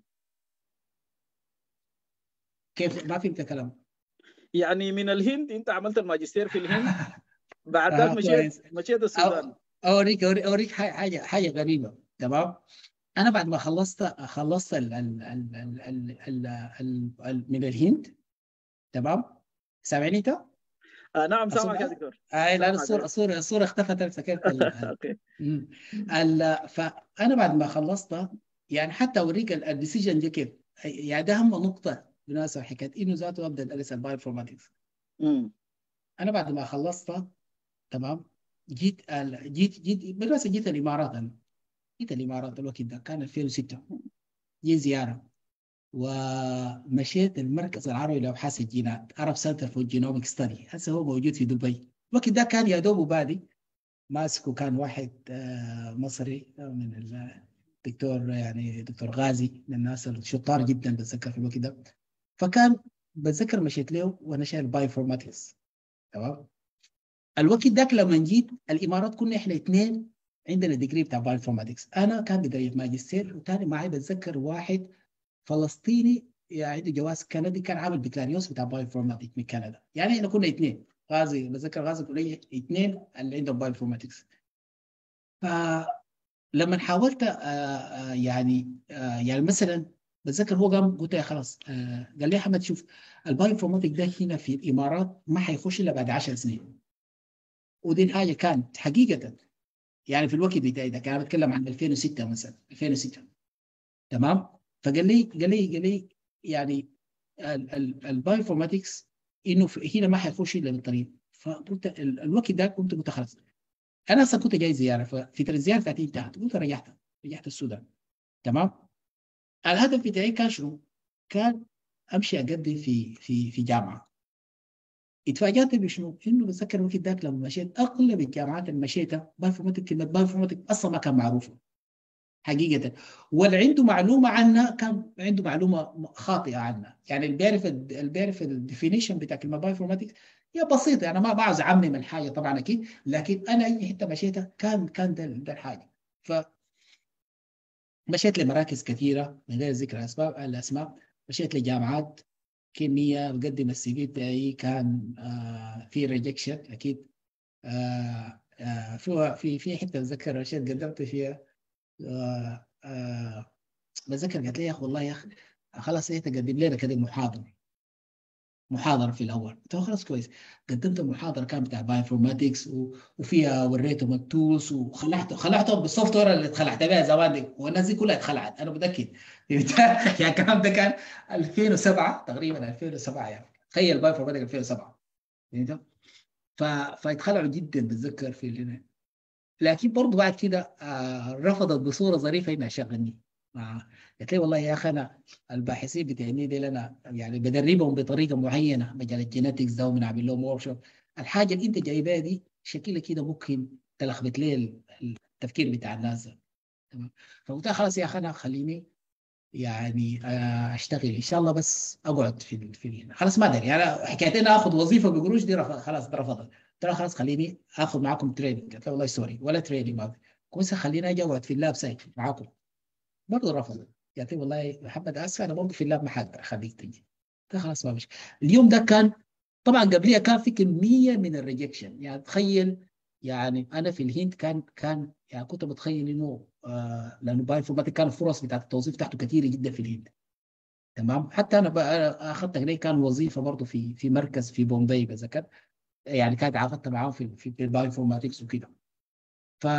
كيف؟ ما فهمت كلام. يعني من الهند انت عملت الماجستير في الهند، بعد ذلك مشيت مشيت السودان. اوريك اوريك حاجه حاجه غريبه، تمام. انا بعد ما خلصت خلصت ال ال ال ال ال ال ال ال من الهند. تمام، سامعني انت؟ آه نعم الصوت سامعك يا دكتور. اي لا، سامعك الصوره أيوة. الصوره الصوره اختفت، انا سكرت ال ال- اوكي. مم. ال- فانا بعد ما خلصت يعني حتى اوريك الديسيجن دي كيف، يعني ده اهم نقطه بالنسبه حكايه انه ذاته ابدا ادرس البايوانفورماتكس. امم انا بعد ما خلصت تمام جيت ال- جيت جيت بالمناسبه جيت الامارات. انا جيت الامارات الوقت ده كان ألفين وستة، جي زياره، ومشيت المركز العربي لابحاث الجينات، عرب سنتر فور جينوميك ستدي، هسه هو موجود في دبي. الوقت ده كان يا دوب بادي، ماسكه كان واحد آه، مصري من الدكتور، يعني دكتور غازي، من الناس الشطار جدا بتذكر في الوقت ده. فكان بتذكر مشيت له وانا شايل بايوفورماتكس. تمام، الوقت ذاك لما جيت الامارات كنا احنا اثنين عندنا ديجري بتاع بايوفورماتكس. انا كان بدري ماجستير، وثاني معي بتذكر واحد فلسطيني يعني عنده جواز كندي كان عامل بكالوريوس بتاع بايوفورماتكس من كندا. يعني احنا كنا اثنين، غازي بتذكر غازي كليه اثنين اللي عندهم بايوفورماتكس. فلما حاولت آه، آه، يعني آه، يعني مثلا بتذكر هو قام قلت له خلاص، آه، قال لي يا احمد شوف، البايوفورماتيك ده هنا في الامارات ما حيخش الا بعد عشر سنين. ودي الحاجه كانت حقيقه يعني في الوقت بتاعي ده، كان بتكلم عن ألفين وستة مثلا، ألفين وستة. تمام، فقال لي قال لي قال لي يعني البايوفورماتكس انه هنا ما حيخش الا بالطريق. فقلت ال- الوقت ده كنت متخلص. انا اصلا كنت جاي زياره، ففتره الزياره بتاعتي انتهت، قلت رجعت رجعت السودان. تمام، الهدف بتاعي كان شنو؟ كان امشي اقدم في في في جامعه. اتفاجأت بشنو؟ انه بتذكر الوقت ذاك لما مشيت اغلب الجامعات اللي مشيتها بايوفورماتيك، كلمه بايوفورماتيك اصلا ما كان معروفه حقيقه، واللي عنده معلومه عنها كان عنده معلومه خاطئه عنها. يعني اللي بيعرف اللي بيعرف الديفينيشن بتاع كلمه بايوفورماتيك هي بسيطه، يعني ما بعرف اعمم الحاجه طبعا اكيد، لكن انا اي حته مشيتها كان كان ده, ده الحاجه. فمشيت لمراكز كثيره من غير ذكر اسباب الاسماء، مشيت لجامعات كيمياء، بقدم السي في بتاعي كان آه في ريجكشن اكيد. آه آه في في في حته اتذكر مشيت قدمت فيها، آه آه بتذكر قالت لي يا اخي والله يا اخي خلاص انت قدم لنا كده محاضره محاضره في الاول. قلت له خلاص كويس. قدمت محاضره كانت بتاع بايوفورماتكس، وفيها وريتهم التولز، وخلعت خلعتهم بالسوفت وير اللي اتخلعت بها زمان دي، والناس دي كلها اتخلعت انا متاكد. يعني الكلام ده كان ألفين وسبعة تقريبا، ألفين وسبعة يعني، تخيل بايوفورماتكس ألفين وسبعة. فهمت؟ ف... فاتخلعوا جدا بتذكر في اللي. لكن برضه بعد كده آه رفضت بصوره ظريفه انها شغلني. آه قلت لي والله يا اخي انا الباحثين بتاعي دي انا يعني بدربهم بطريقه معينه، مجال الجينetics ده، وبنعمل لهم ورك شوب. الحاجه اللي انت جايبها دي شكلها كده ممكن تلخبط لي التفكير بتاع الناس. تمام، فقلت لها خلاص يا اخي انا خليني يعني آه، اشتغل ان شاء الله، بس اقعد في ال- في ال- خلاص ما ادري يعني حكايه اني اخذ وظيفه بقروش دي رفض، خلاص ده رفضت. قلت لها خلاص خليني اخذ معاكم تريننج. قالت لها والله سوري ولا تريننج ما في، كويس خليني اجي اقعد في اللاب سايت معاكم. برضه رفضت. قالت لي والله محمد اسف انا برضه في اللاب ما حقدر اخليك تجي. قلت لها خلاص ما مش. اليوم ده كان طبعا قبليها كان في كميه من الريجكشن، يعني تخيل. يعني انا في الهند كان كان يعني كنت متخيل انه آه لانه بايوفورماتيك كان الفرص بتاعت التوظيف تحته كثيره جدا في الهند. تمام، حتى انا بقى اخذت هناك كان وظيفه برضه في في مركز في بومبي بذكر، يعني كانت عقدت معاهم في في البايوفورماتكس وكده. ف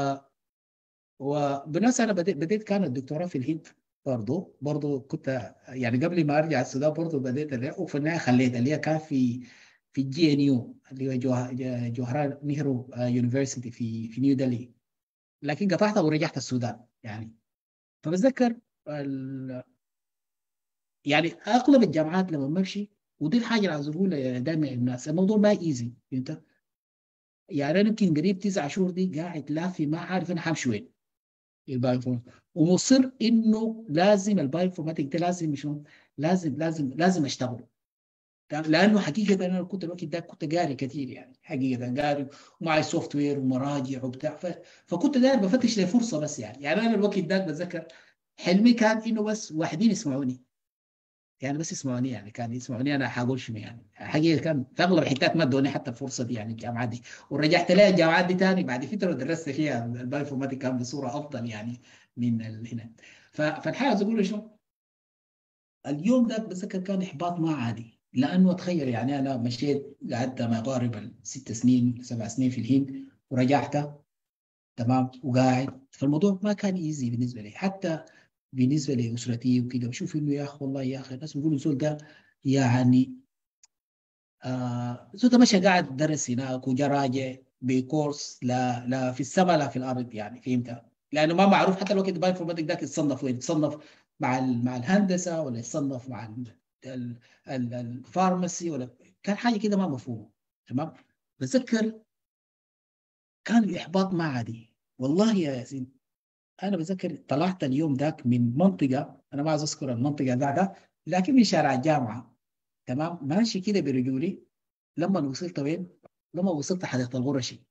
وبالناس انا بديت بديت كانت الدكتوراه في الهند. برضه برضه كنت يعني قبل ما ارجع السودان برضه بديت اللي وفي النهايه خليت اللي هي كان في في الجي ان يو اللي هو جوه- جوهران نهرو يونيفرسيتي في في نيو دلهي. لكن قطعتها ورجعت السودان يعني. فبتذكر ال... يعني اغلب الجامعات لما بمشي، ودي الحاجه اللي عايز اقولها دايما للناس، الموضوع ما ايزي. انت يعني انا يمكن قريب تسع شهور دي قاعد لافي ما عارف انا حامشي وين البايوفورماتيك، ومصر انه لازم البايوفورماتيك ده لازم شنو، لازم لازم لازم اشتغل. لانه حقيقه انا كنت الوقت ده كنت قاري كثير، يعني حقيقه قاري ومعي سوفت وير ومراجع وبتاع، ف... فكنت داير بفتش لي فرصه بس. يعني يعني انا الوقت ده بتذكر حلمي كان انه بس واحدين يسمعوني، يعني بس يسمعوني، يعني كان يسمعوني انا حقول شنو يعني. حقيقه كان في اغلب الحتات ما ادوني حتى الفرصه دي يعني الجامعات دي. ورجعت لها الجامعات دي ثاني بعد فتره درست فيها البايوفورماتيك كان بصوره افضل يعني من ال- هنا. ف- فالحاجه عايز اقول شنو، اليوم ده بتذكر كان احباط ما عادي، لانه تخيل يعني انا مشيت قعدت ما يقارب الست سنين سبع سنين في الهند ورجعت تمام وقاعد. فالموضوع ما كان ايزي بالنسبه لي، حتى بالنسبه لاسرتي وكده. بشوف انه يا اخي والله يا اخي الناس بيقولوا زول ده يعني آه زول ده مشى قاعد درس هناك وجا راجع بكورس لا لا في السماء لا في الارض يعني، فهمت؟ لانه ما معروف حتى الوقت باي انفورماتيك ذاك يتصنف وين، يتصنف مع ال- مع الهندسه ولا يتصنف مع ال- ال- ال- الفارماسي ولا كان حاجه كده ما مفهومه. تمام. بتذكر كان الاحباط ما عادي والله يا ياسين. انا بتذكر طلعت اليوم ذاك من منطقه انا ما عايز اذكر المنطقه ذاك، لكن من شارع الجامعه تمام، ماشي كده برجولي لما وصلت وين؟ لما وصلت حديقه الغرشي.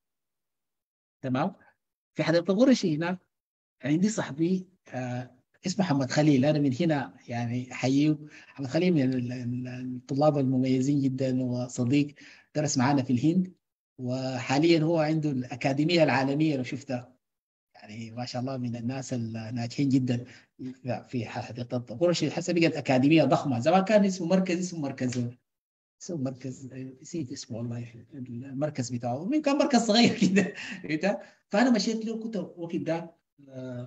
تمام. في حديقه الغرشي هناك عندي صاحبي آه اسمه محمد خليل، انا من هنا يعني احييه. محمد خليل من ال- ال- الطلاب المميزين جدا وصديق، درس معنا في الهند، وحاليا هو عنده الاكاديميه العالميه لو شفتها. يعني ما شاء الله من الناس الناجحين جدا في حديقه الغرشي. حسب بقت اكاديميه ضخمه، زمان كان اسمه مركز اسمه مركز اسمه مركز نسيت اسمه والله المركز بتاعه، من كان مركز صغير كده فهمت؟ فانا مشيت له كنت وقت ده آه،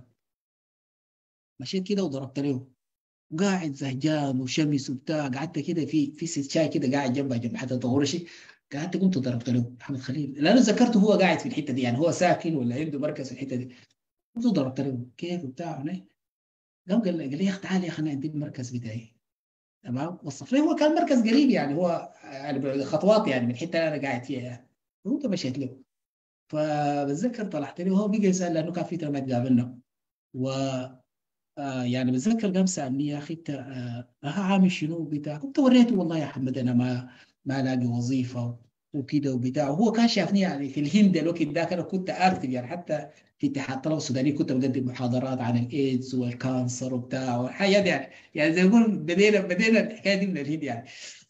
مشيت كده وضربت له، قاعد زهجان وشمس وبتاع. قعدت كده في في ست شاي كده قاعد جنبها جنب حتى غرشي. قعدت قمت ضربت له محمد خليل، لانه ذكرته هو قاعد في الحته دي، يعني هو ساكن ولا عنده مركز في الحته دي. قمت ضربت له كيف وبتاع هنا. قام قال قال لي يا اخي تعال يا اخي انا عندي المركز بتاعي. تمام. وصف لي، هو كان مركز قريب يعني، هو يعني خطوات يعني من الحته اللي انا قاعد فيها يعني. قمت مشيت له. فبتذكر طلعت له وهو بقى يسال لانه كان في ترى تقابلنا. و آه يعني بتذكر قام سالني يا اخي انت آه آه، عامل شنو بتاع. كنت وريته والله يا حمد انا ما ما لاقي وظيفه وكده وبتاع. وهو كان شافني يعني في الهند الوقت ذاك انا كنت اكتب يعني، حتى في اتحاد الطلبه السوداني كنت بقدم محاضرات عن الايدز والكانسر وبتاع والحاجات دي يعني. يعني زي ما يقول بدينا بدينا الحكايه دي من الهند يعني. ف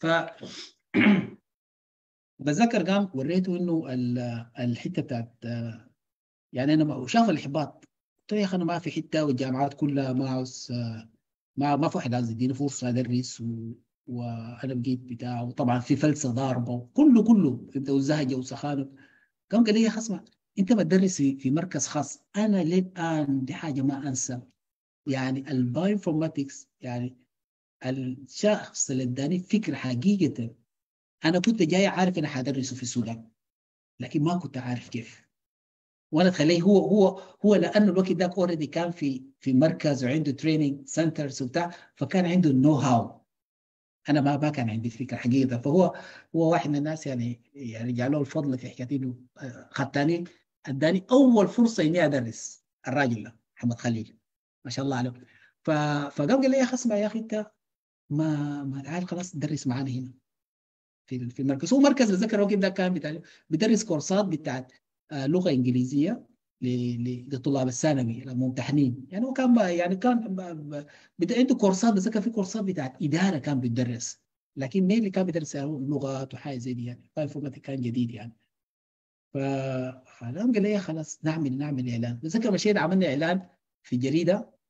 بتذكر قام وريته انه ال- الحته بتاعت يعني انا ما- وشاف الاحباط. قلت له يا اخي انا ما في حته والجامعات كلها ما عاوز ما ما في واحد عايز يديني فرصه ادرس و... وانا بقيت بتاع. وطبعا في فلسفه ضاربه كله كله انت وزهجه وسخانه. قام قال لي يا اخي اسمع، انت ما تدرس في في مركز خاص. انا للان دي حاجه ما انسى يعني. البايوفورماتكس يعني الشخص اللي اداني فكره حقيقه. انا كنت جاي عارف انا حدرسه في السودان، لكن ما كنت عارف كيف. وانا تخليه هو هو هو لانه الوقت ذاك اوريدي كان في في مركز وعنده تريننج سنترز وبتاع، فكان عنده النو هاو. انا ما ما كان عندي فكره حقيقه. فهو هو واحد من الناس يعني يعني جعلوا الفضل في حكايه انه آه، خدتني اداني اول فرصه اني ادرس. الراجل ده محمد خليل ما شاء الله عليه. ف فقام قال لي يا اخي اسمع يا اخي انت ما ما تعال خلاص تدرس معانا هنا في في المركز. هو مركز بتذكر الوقت ده كان بتاع بدرس كورسات بتاعت آه، لغه انجليزيه ل- ل- لطلاب الثانوي الممتحنين يعني. هو كان بقى- يعني كان ب- ب- بت- عنده كورسات، بتذكر في كورسات بتاعت اداره كان بيدرس، لكن مين اللي كان بيدرس لغات وحاجه زي دي يعني. فالانفورماتيك كان جديد يعني. ف فقام قال لي يا خلاص نعمل نعمل اعلان. بتذكر مشينا عملنا اعلان في جريده.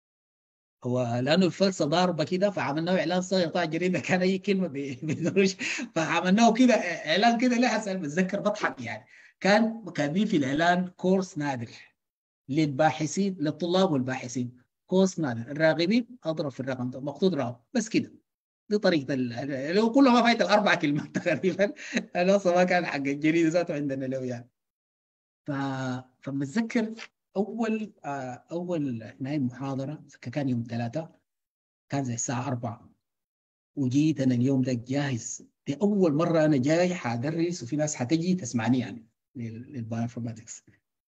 هو لانه الفلسفه ضاربه كده فعملناه اعلان صغير طبعا جريده كان اي كلمه ب- بقروش. فعملناه كده اعلان كده ليه حسن بتذكر بضحك يعني. كان كاتبين في الاعلان كورس نادر للباحثين للطلاب والباحثين. كورس نادر الراغبين اضرب في الرقم ده مقصود رقم بس كده. دي طريقه ال- ال- لو كلها ما فايت الاربع كلمات تقريبا. انا اصلا ما كان حق الجريده ذاته عندنا له يعني. ف... فمتذكر اول آه، اول نهايه محاضره كان يوم ثلاثه، كان زي الساعة أربعة. وجيت أنا اليوم ده جاهز، دي أول مرة أنا جاي حادرس وفي ناس حتجي تسمعني يعني للبايوانفورماتكس.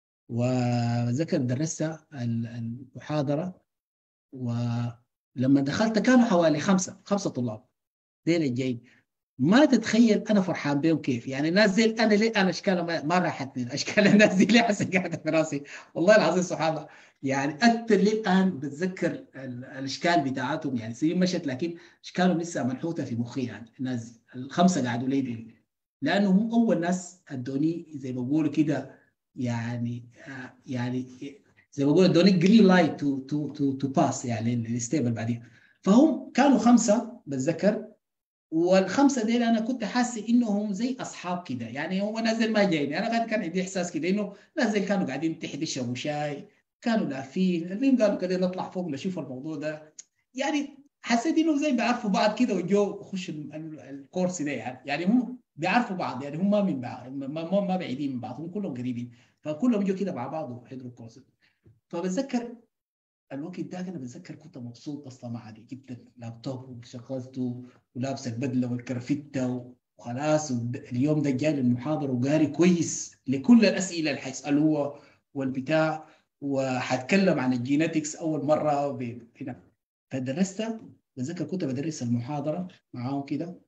وذكر درست ال- المحاضرة. ولما دخلت كانوا حوالي خمسة خمسة طلاب ديل الجايين. ما تتخيل انا فرحان بهم كيف. يعني الناس زي انا ليه انا اشكالها ما, ما راحتني، اشكال الناس دي ليه حسن قاعده في راسي. والله العظيم سبحان الله. يعني اكثر لي الان بتذكر ال- الاشكال بتاعتهم. يعني سنين مشت لكن اشكالهم لسه منحوته في مخي. يعني الناس الخمسه قعدوا لي دي لانه هم اول ناس ادوني زي ما بقولوا كده. يعني آه، يعني زي ما بقولوا ادوني جرين لايت تو تو تو تو باس يعني الستيبل بعدين. فهم كانوا خمسه بتذكر. والخمسه ديل انا كنت حاسس انهم زي اصحاب كده. يعني هو نازل ما جايني انا، كان عندي احساس كده انه نازل كانوا قاعدين تحت يشربوا شاي، كانوا لافين. المهم قالوا كده نطلع فوق نشوف الموضوع ده. يعني حسيت انه زي بيعرفوا بعض كده وجو خش ال- ال- الكورس ده. يعني يعني هم بيعرفوا بعض. يعني هم ما من بعض، ما, ما, ما بعيدين من بعض، هم كلهم قريبين. فكلهم جو كده مع بعض وحضروا الكورس. فبتذكر الوقت ده انا بتذكر كنت مبسوط اصلا معي جدا. لابتوب وشغلته ولابس البدله والكرافته وخلاص. اليوم ده جاي للمحاضره وقاري كويس لكل الاسئله اللي حيسالوها والبتاع. وحتكلم عن الجينetics اول مره ب- هنا. فدرست. بتذكر كنت بدرس المحاضره معاهم كده.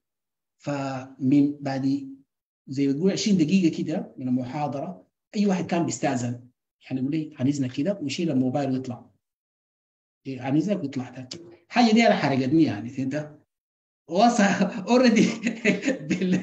فمن بعد زي ما تقول عشرين دقيقه كده من المحاضره اي واحد كان بيستاذن. يعني يقول لي عن اذنك كده ويشيل الموبايل ويطلع. يعني زي كنت طلعت حاجه دي انا حرقتني. يعني انت وصل اوريدي بال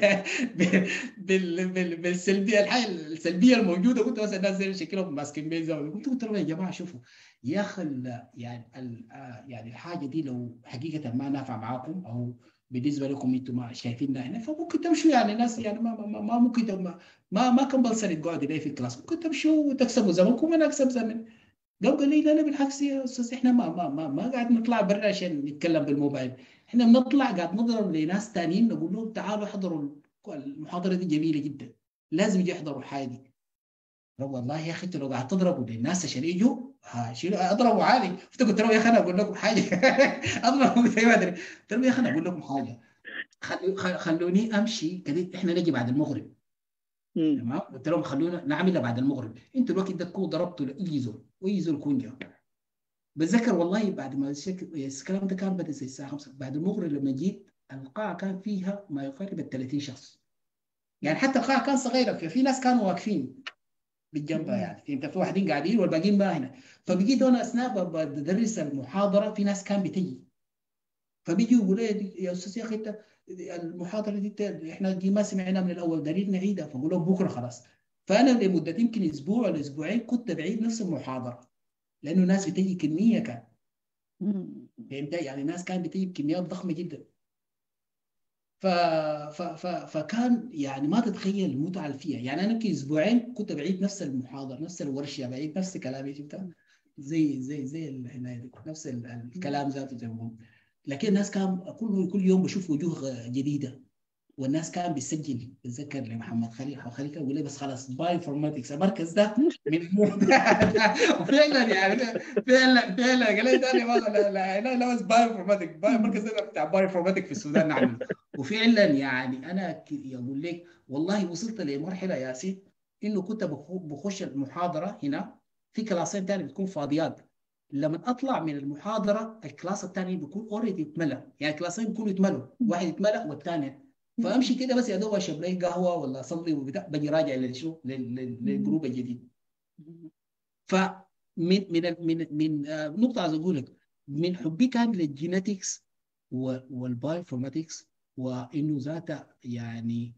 بال بال بالسلبيه. الحاجه السلبيه الموجوده كنت مثلا الناس زي شكلهم ماسكين بيزا. قلت قلت لهم يا جماعه شوفوا يا اخي ال- يعني ال- آه يعني الحاجه دي لو حقيقه ما نافعه معاكم او بالنسبه لكم انتم ما شايفينها هنا فممكن تمشوا. يعني ناس يعني ما ما, ما ممكن تم- ما ما ما كمبلسري تقعدوا لي في الكلاس. ممكن تمشوا وتكسبوا زمنكم وانا اكسب زمن. قام قال لي لا لا بالعكس يا استاذ احنا ما ما ما, ما قاعد نطلع برا عشان نتكلم بالموبايل. احنا بنطلع قاعد نضرب لناس ثانيين نقول لهم تعالوا احضروا المحاضره دي جميله جدا، لازم يجي يحضروا الحاجه دي. قال والله يا اخي انتوا لو قاعد تضربوا للناس عشان يجوا شيلوا اضربوا عادي. قلت قلت لهم يا اخي انا اقول لكم حاجه اضربوا ما ادري. قلت لهم يا اخي انا اقول لكم حاجه. خلو خلوني امشي كده. احنا نجي بعد المغرب. تمام. قلت لهم خلونا نعملها بعد المغرب. انتوا الوقت ده تكونوا ضربتوا لاي زول واي زول يكون جا. بتذكر والله بعد ما الشك... الكلام ده كان بدأ الساعه خمسة بعد المغرب. لما جيت القاعه كان فيها ما يقارب ال ثلاثين شخص. يعني حتى القاعه كان صغيره. في, في ناس كانوا واقفين بالجنب. يعني انت في واحدين قاعدين والباقيين ما هنا. فبقيت انا اثناء بدرس المحاضره في ناس كان بتجي. فبيجي يقول لي يا استاذ يا اخي انت المحاضره دي احنا دي ما سمعناها من الاول دارين نعيدها. فبقول لهم بكره خلاص. فانا لمده يمكن اسبوع ولا اسبوعين كنت بعيد نفس المحاضره لانه الناس بتجي كميه. كان فهمت يعني الناس كانت بتجي بكميات ضخمه جدا. ف... ف... ف... فكان يعني ما تتخيل المتعه اللي فيها. يعني انا يمكن اسبوعين كنت بعيد نفس المحاضره نفس الورشه بعيد نفس كلامي شفتها زي زي زي ال... نفس ال... الكلام ذاته زي ما بقول. لكن الناس كان كل كل يوم بشوف وجوه جديده. والناس كان بيسجل. بتذكر لمحمد خليل او خليل يقول لي بس خلاص باي انفورماتكس المركز ده من وفعلا يعني فعلا فعلا قال لي ده ما لا لا لا لا بس باي انفورماتكس باي المركز ده بتاع باي انفورماتكس في السودان نعمله. وفعلا يعني انا اقول لك والله وصلت لمرحله يا سيد انه كنت بخش المحاضره هنا في كلاسين ثاني بتكون فاضيات. لما اطلع من المحاضره الكلاس الثاني بيكون اوريدي اتملى. يعني كلاسين بيكونوا اتملوا، واحد اتملى والثاني. فامشي كده بس يا دوب اشرب لي قهوه ولا اصلي وبتاع باجي راجع للشو للجروب الجديد. فمن من من من آه نقطه عايز اقول لك من حبي كان للجينetics والبايوفورماتكس وانه ذاته يعني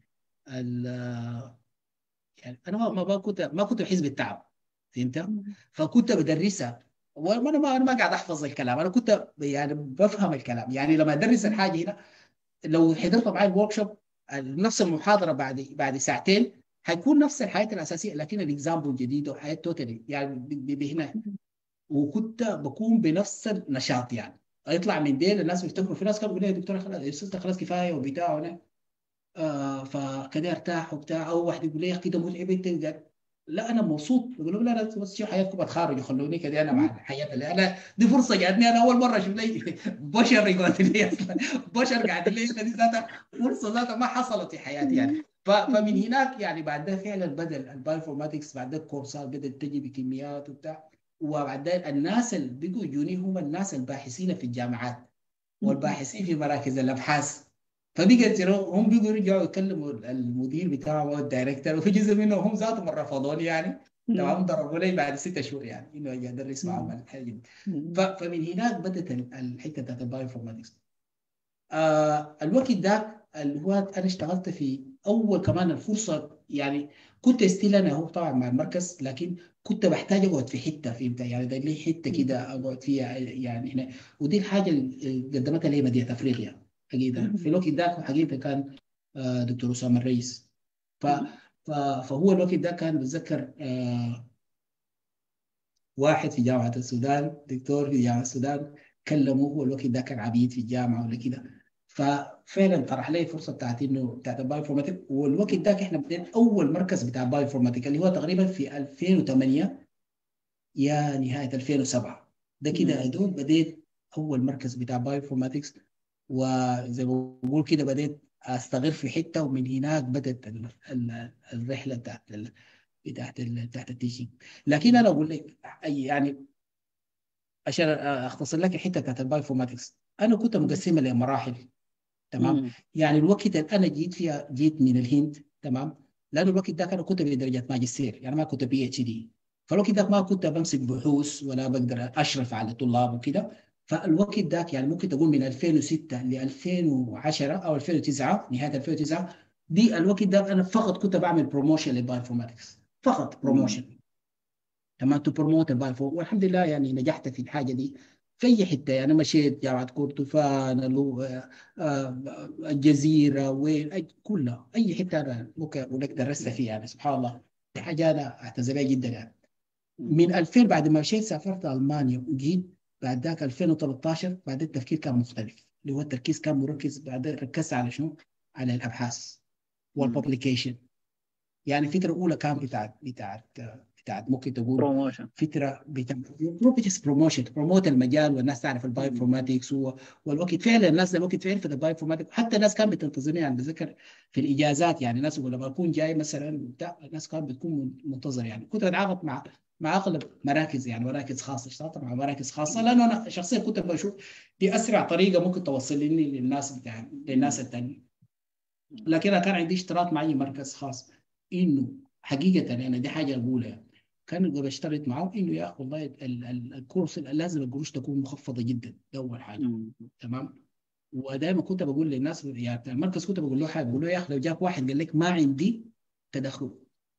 يعني انا ما ما كنت ما كنت بحس بالتعب. فهمت؟ فكنت بدرسها وانا ما انا ما قاعد احفظ الكلام. انا كنت يعني بفهم الكلام. يعني لما ادرس الحاجه هنا لو حضرت معي الورك شوب نفس المحاضره بعد بعد ساعتين حيكون نفس الحياه الاساسيه لكن الاكزامبل جديد وحياه توتالي يعني بهنا. وكنت بكون بنفس النشاط. يعني يطلع من ديل الناس بيفتكروا في ناس كانوا بيقولوا يا دكتور خلاص يا استاذ خلاص كفايه وبتاع ولا آه فكده ارتاح وبتاع. او واحد يقول لي كده متعب انت. لا انا مبسوط. بقول لهم لا لا بس شو حياتكم بتخارج وخلوني كده انا مع الحياه اللي انا دي فرصه جاتني. انا اول مره اشوف لي بشر يقعد لي اصلا بشر قاعد لي دي ذاتها فرصه ذاتها ما حصلت في حياتي. يعني فمن هناك يعني بعد ده فعلا بدا البايوفورماتكس. بعد ده الكورسات بدات تجي بكميات وبتاع. وبعد ده الناس اللي بيجوا يجوني هم الناس الباحثين في الجامعات والباحثين في مراكز الابحاث. فبقت you know هم بيجوا يرجعوا يكلموا المدير بتاعه والدايركتور، وفي جزء منهم هم ذاتهم رفضوني يعني. تمام، ضربوا لي بعد ستة شهور يعني انه اجي ادرس معهم الحاجه دي. فمن هناك بدات الحته بتاعت البايو انفورماتكس. آه الوقت ده اللي هو انا اشتغلت في اول كمان الفرصه يعني. كنت استيل انا هو طبعا مع المركز، لكن كنت بحتاج اقعد في حته في بتاع يعني، ده لي حته كده اقعد فيها يعني هنا. ودي الحاجه اللي قدمتها لي مدينه افريقيا حقيقه. في الوقت ده حقيقه كان آه دكتور اسامه الرئيس. ف ف- فهو الوقت ده كان بتذكر آه واحد في جامعه السودان، دكتور في جامعه السودان كلمه. هو الوقت ده كان عبيد في الجامعه ولا كده، ففعلا طرح لي فرصه بتاعت انه بتاعت البايو انفورماتيك. والوقت ده احنا بدينا اول مركز بتاع البايو انفورماتيك اللي هو تقريبا في ألفين وثمانية يا نهايه ألفين وسبعة. ده كده يا دوب بديت اول مركز بتاع بايو انفورماتكس. وزي ما بقول كده بديت استغل في حته، ومن هناك بدات ال- ال- الرحله بتاعت ال- بتاعت ال- بتاعت التيشنج. لكن انا اقول لك يعني عشان اختصر لك الحته بتاعت البايو انفورماتكس، انا كنت مقسمه لمراحل. تمام، يعني الوقت اللي انا جيت فيها جيت من الهند. تمام، لانه الوقت ده انا كنت بدرجه ماجستير يعني ما كنت بي اتش دي. فالوقت ده ما كنت بمسك بحوث ولا بقدر اشرف على طلاب وكده. فالوقت ده يعني ممكن تقول من ألفين وستة ل ألفين وعشرة او ألفين وتسعة، نهايه ألفين وتسعة دي الوقت ده انا فقط كنت بعمل بروموشن للبايوانفورماتكس، فقط بروموشن. تمام، تو بروموت البايوانفورماتكس، والحمد لله يعني نجحت في الحاجه دي في اي حته. يعني مشيت جامعه كردفان، الو- آه، الجزيره، وين كلها اي حته انا ممكن اقول لك درست فيها يعني. سبحان الله، دي حاجه انا اعتز بها جدا يعني. من ألفين بعد ما مشيت سافرت المانيا وجيت بعد ذاك ألفين وثلاثة عشر. بعد التفكير كان مختلف، اللي هو التركيز كان مركز. بعد ركزت على شنو؟ على الابحاث والببليكيشن. يعني الفكره الاولى كان بتاعت بتاعت بتاعت ممكن تقول بروموشن. فتره بتاعت بروموشن، بروموت المجال والناس تعرف البايو انفورماتكس. والوقت فعلا الناس الوقت عرفت البايو انفورماتكس. حتى الناس كانت بتنتظرني يعني. بذكر في الاجازات يعني ناس لما اكون جاي مثلا بتاع، الناس كانت بتكون منتظر يعني. كنت اتعاقد مع مع اغلب مراكز يعني مراكز خاصه. اشتغلت مع مراكز خاصه لانه انا شخصيا كنت بشوف دي اسرع طريقه ممكن توصلني للناس بتاع للناس الثانيه. لكن انا كان عندي اشتراط مع اي مركز خاص انه حقيقه انا دي حاجه اقولها. كان بشترط معه انه يا اخي والله ال- ال- الكورس لازم القروش تكون مخفضه جدا، ده اول حاجه. تمام، ودائما كنت بقول للناس يعني المركز كنت بقول له حاجه، بقول له يا اخي لو جاك واحد قال لك ما عندي تدخل،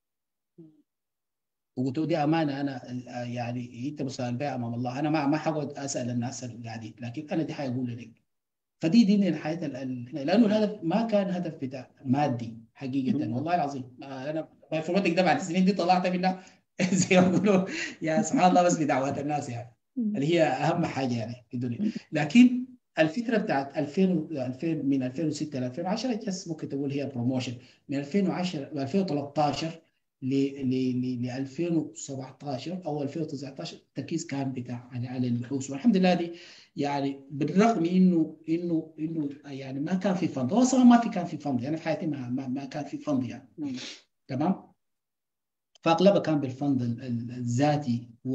وقلت له دي امانه انا يعني انت مسؤول بها امام الله. انا ما ما حقعد اسال الناس اللي قاعدين، لكن انا دي حاجه اقول لك. فدي دي من الحياه ال- ال- لانه الهدف ما كان هدف بتاع مادي حقيقه. والله العظيم آه، انا بايوفورماتيك ده بعد السنين دي طلعت منها زي ما بيقولوا يا سبحان الله، بس بدعوات الناس يعني اللي هي اهم حاجه يعني في الدنيا. لكن الفكره بتاعت ألفين و- ألفين من ألفين وستة ل ألفين وعشرة جس ممكن تقول هي بروموشن. من ألفين وعشرة ل ألفين وثلاثة عشر ل ل ل ألفين وسبعة عشر او ألفين وتسعة عشر التركيز كان بتاع على على البحوث. والحمد لله دي يعني بالرغم انه انه انه يعني ما كان في فند. هو صراحه ما في كان في فند يعني في حياتي ما ما, ما كان في فند يعني. تمام، فاغلبها كان بالفند ال- ال- الذاتي. و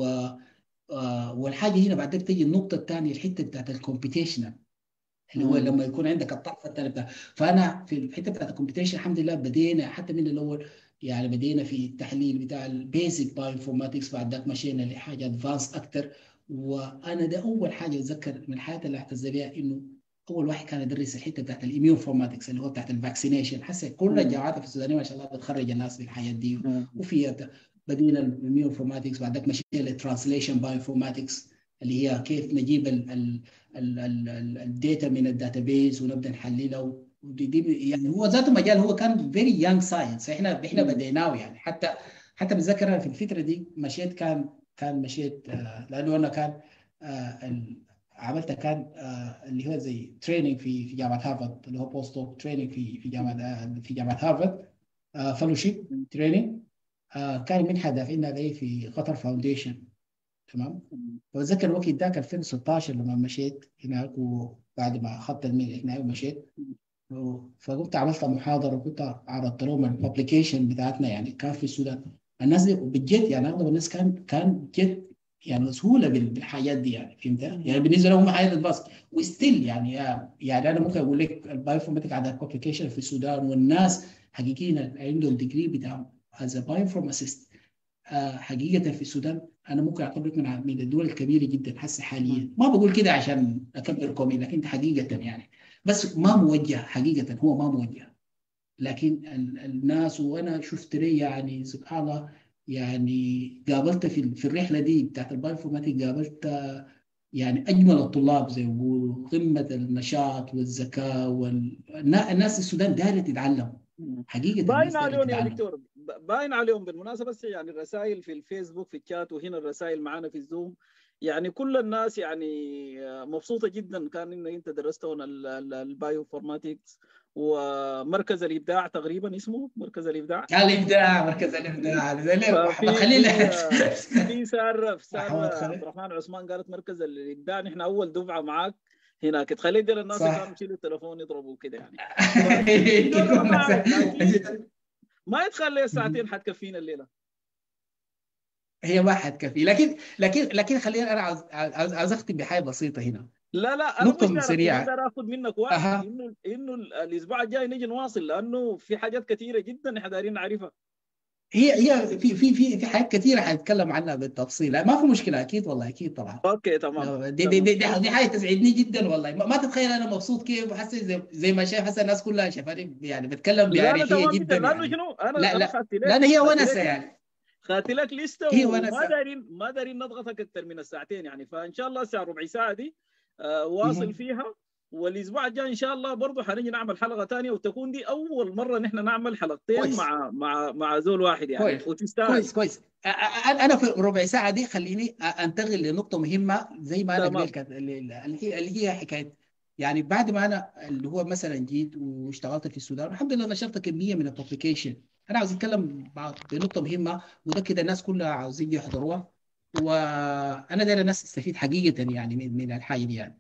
آه، والحاجه هنا بعدين تيجي النقطه الثانيه، الحته بتاعت الكومبيتيشن اللي هو لما يكون عندك الطرف الثاني بتاع. فانا في الحته بتاعت الكومبيتيشن الحمد لله بدينا حتى من الاول يعني. بدينا في التحليل بتاع البيزك بايو انفورماتكس، بعد ذاك مشينا لحاجه ادفانس اكثر. وانا ده اول حاجه اتذكر من الحياه اللي اعتز بها انه اول واحد كان يدرس الحته بتاعت الاميون فورماتكس اللي هو بتاعت الفاكسينيشن. حسيت كل الجامعات في السودان ما شاء الله بتخرج الناس بالحياه دي. وفي بدينا الاميون فورماتكس، بعد ذاك مشينا للترانسليشن بايو انفورماتكس اللي هي كيف نجيب ال ال الداتا من الداتابيز ونبدا نحللها. ودي دي يعني هو ذاته مجال، هو كان فيري يانج ساينس. احنا احنا بديناه يعني. حتى حتى بتذكر انا في الفتره دي مشيت كان كان مشيت آه لانه انا كان آه عملت كان آه اللي هو زي تريننج في في جامعه هارفارد، اللي هو بوست دوك تريننج في في جامعه آه في جامعه هارفارد، آه فلوشيب تريننج. آه كان منحه دافعينها لي في قطر فاونديشن. تمام، بتذكر الوقت ذاك ألفين وستاشر لما مشيت هناك، وبعد ما اخذت المنحه هناك ومشيت. فكنت عملت محاضره وكنت عرضت لهم الابلكيشن بتاعتنا يعني. كان في السودان الناس دي بجد يعني اغلب الناس كان كان جد يعني سهوله بال- بالحاجات دي يعني فهمتها؟ يعني بالنسبه لهم حياه الباص وستيل يعني يعني انا ممكن اقول لك البايوفورماتيك عندها كومبليكيشن في السودان والناس حقيقيين اللي عندهم ديجري بتاعهم از بايوفورماسيست حقيقه في السودان انا ممكن اعتبرك من من الدول الكبيره جدا هسه حاليا. ما بقول كده عشان اكبركم لكن حقيقه يعني بس ما موجه حقيقه هو ما موجه. لكن ال- الناس وانا شفت لي يعني سبحان الله يعني قابلت في في الرحله دي بتاعت البايوفورماتيك قابلت يعني اجمل الطلاب زي ما بيقولوا قمه النشاط والذكاء والناس السودان دايره تتعلم حقيقه باين الناس دايره عليهم يا تتعلم. دكتور، ب- باين عليهم بالمناسبة. بس يعني الرسائل في الفيسبوك في الشات وهنا الرسائل معانا في الزوم، يعني كل الناس يعني مبسوطة جدا كان إنه أنت درستون البايوفورماتكس ومركز الإبداع تقريبا اسمه مركز الإبداع. الابداع مركز الابداع زي ليه محمد ففي خليل في في سارة سارة محمد عبد خليل الرحمن عثمان قالت مركز الإبداع نحن أول دفعة معاك هناك. تخلي دي للناس اللي كانوا صح. يشيلوا التليفون يضربوا كده يعني. فدول أنا ما أعرف، لكن ما يتخلي الساعتين حتكفينا الليله. هي ما حتكفي لكن لكن لكن خلينا انا عاوز عاوز عاوز اختم بحاجه بسيطه هنا. لا لا انا مش نقطه داير اختم، انا سريعه. داير اخذ منك وقت اها انه انه الاسبوع الجاي نيجي نواصل، لانه في حاجات كثيره جدا احنا دايرين نعرفها. هي هي في في في في حاجات كثيره حنتكلم عنها بالتفصيل ما في مشكله اكيد والله اكيد طبعا. اوكي تمام دي دي تمام. دي, دي, دي حاجه تسعدني جدا والله ما, ما تتخيل انا مبسوط كيف حاسس زي, زي ما شايف هسه الناس كلها شايفاني يعني بتكلم لا لا باريحيه تمام جدا، جدا لانه يعني. شنو انا لا انا لا خدت لك لان هي خدت ونسه لك يعني. خدت لك لسته هي وما ونسه. دايرين ما دايرين نضغطك اكثر من الساعتين يعني. فان شاء الله الساعه ربع ساعه دي آه واصل فيها، والاسبوع الجاي ان شاء الله برضه حنيجي نعمل حلقه ثانيه، وتكون دي اول مره نحن نعمل حلقتين كويس مع مع مع زول واحد يعني، كويس وتستاهل. كويس كويس. أ- أ- انا في ربع ساعه دي خليني أ- انتقل لنقطه مهمه زي ما انا تمام قبل كانت اللي اللي هي اللي هي حكايه يعني بعد ما انا اللي هو مثلا جيت واشتغلت في السودان الحمد لله نشرت كميه من الببليكيشن. انا عاوز اتكلم بعض- بنقطه مهمه وده كده الناس كلها عاوزين يحضروها وانا داير الناس تستفيد حقيقه يعني من من الحاجه دي يعني.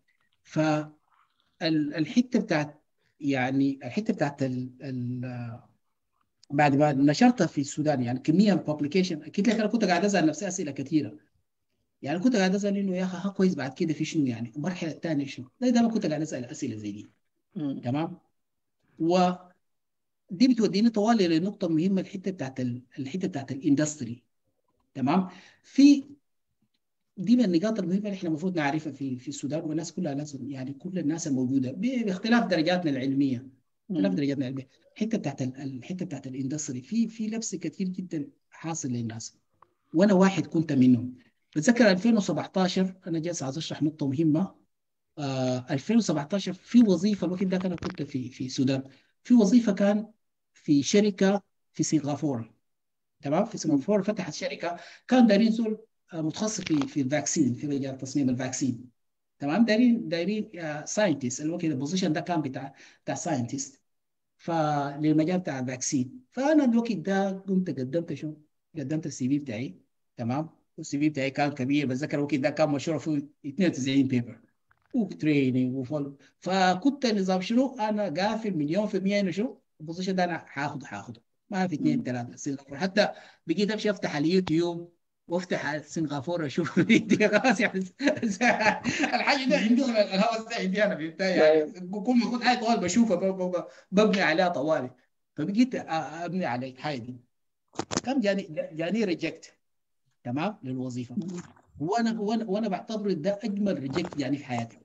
فالحته بتاعت يعني الحته بتاعت ال ال بعد ما نشرتها في السودان يعني كميه من بابليكيشن اكيد لك انا كنت قاعد اسال نفسي اسئله كثيره. يعني كنت قاعد اسال انه يا اخي ها كويس بعد كده في شنو يعني المرحله الثانيه شنو؟ ده دايما كنت قاعد اسال اسئله زي دي. مم. تمام. ودي بتوديني طوالي لنقطه مهمه الحته بتاعت ال- الحته بتاعت الاندستري. تمام. في دي من النقاط المهمه اللي احنا المفروض نعرفها في في السودان والناس كلها لازم يعني كل الناس الموجوده ب- باختلاف درجاتنا العلميه. اختلاف مم. درجاتنا العلميه. الحته بتاعت ال- الحته بتاعت الاندستري في في لبس كثير جدا حاصل للناس وانا واحد كنت منهم. بتذكر ألفين وسبعطاشر انا جالس عايز اشرح نقطه مهمه. آه ألفين وسبعطاشر في وظيفه الوقت ده انا كنت في في السودان في وظيفه كان في شركه في سنغافوره. تمام. في مم. سنغافوره فتحت شركه كان دايرين زول آه، متخصص في في الفاكسين في مجال تصميم الفاكسين. تمام. دايرين دايرين ساينتست الوقت البوزيشن ده كان بتاع بتاع ساينتست فللمجال بتاع الفاكسين. فانا الوقت ده قمت قدمت شو قدمت السي في بتاعي. تمام. والسي في بتاعي كان كبير بتذكر الوقت ده كان مشروع فيه اثنين وتسعين بيبر وتريننج وفولو. فكنت نظام شنو انا قافل مليون في المية انه شنو البوزيشن ده انا حاخده حاخده ما في اثنين مم. ثلاثه سنغافوره. حتى بقيت امشي افتح اليوتيوب وافتح سنغافوره اشوف فيديو خلاص يعني الحاجه ده عندي الهوس ده عندي انا في البدايه يعني كل ما كنت حاجه طوال بشوفها ب- ب- ب- ببني عليها طوالي. فبقيت أ- ابني على الحاجه دي. كان جاني جاني ريجكت. تمام للوظيفه. وانا وانا وانا بعتبر ده اجمل ريجكت يعني في حياتي.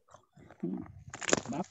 تمام.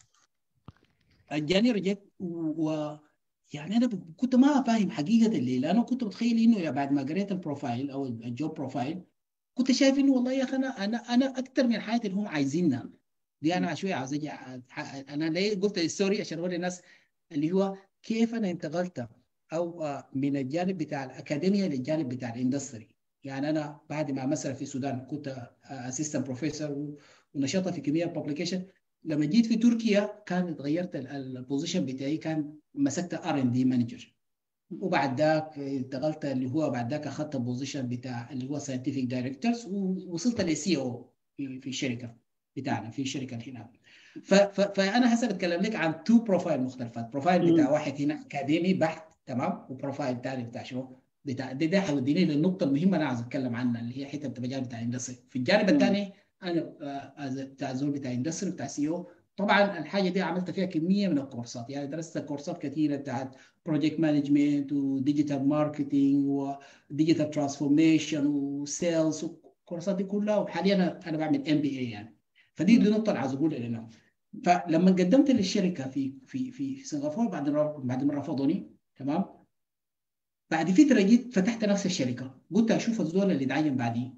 جاني ريجكت و يعني انا ب- كنت ما فاهم حقيقه اللي لانه كنت متخيل انه يا بعد ما قريت البروفايل او الجوب بروفايل كنت شايف انه والله يا اخي انا انا انا اكثر من الحاجات اللي هم عايزينها دي. انا شويه عاوز اجي أ- انا ليه قلت الستوري عشان اوري الناس اللي هو كيف انا انتقلت او آه، من الجانب بتاع الاكاديميا للجانب بتاع الاندستري. يعني انا بعد ما مثلا في السودان كنت اسيستنت بروفيسور ونشطت في كيمياء بابليكيشن. لما جيت في تركيا كان غيرت البوزيشن بتاعي كان مسكت ار ان دي مانجر. وبعد ذاك انتقلت اللي هو بعد ذاك اخذت البوزيشن بتاع اللي هو ساينتفك دايركتورز ووصلت لسي او في في الشركه بتاعنا في الشركه هنا. ف- ف- فانا هسه بتكلم لك عن تو بروفايل مختلفات. بروفايل بتاع مم. واحد هنا اكاديمي بحت. تمام. وبروفايل ثاني بتاع شنو بتاع ده ده حيوديني للنقطه المهمه انا عايز اتكلم عنها، اللي هي حته المجال بتاع الاندستري. في الجانب الثاني انا آه، بتاع زول بتاع اندستري بتاع سي او، طبعا الحاجه دي عملت فيها كميه من الكورسات، يعني درست كورسات كثيره بتاعت بروجكت مانجمنت وديجيتال ماركتنج وديجيتال ترانسفورميشن وسيلز، الكورسات دي كلها. وحاليا انا أنا بعمل ام بي اي يعني. فدي دي نقطه اللي عايز اقولها لنا. فلما قدمت للشركه في في في في سنغافوره، بعد بعد ما رفضوني، تمام، بعد فتره جيت فتحت نفس الشركه، قلت اشوف الزول اللي اتعين بعدي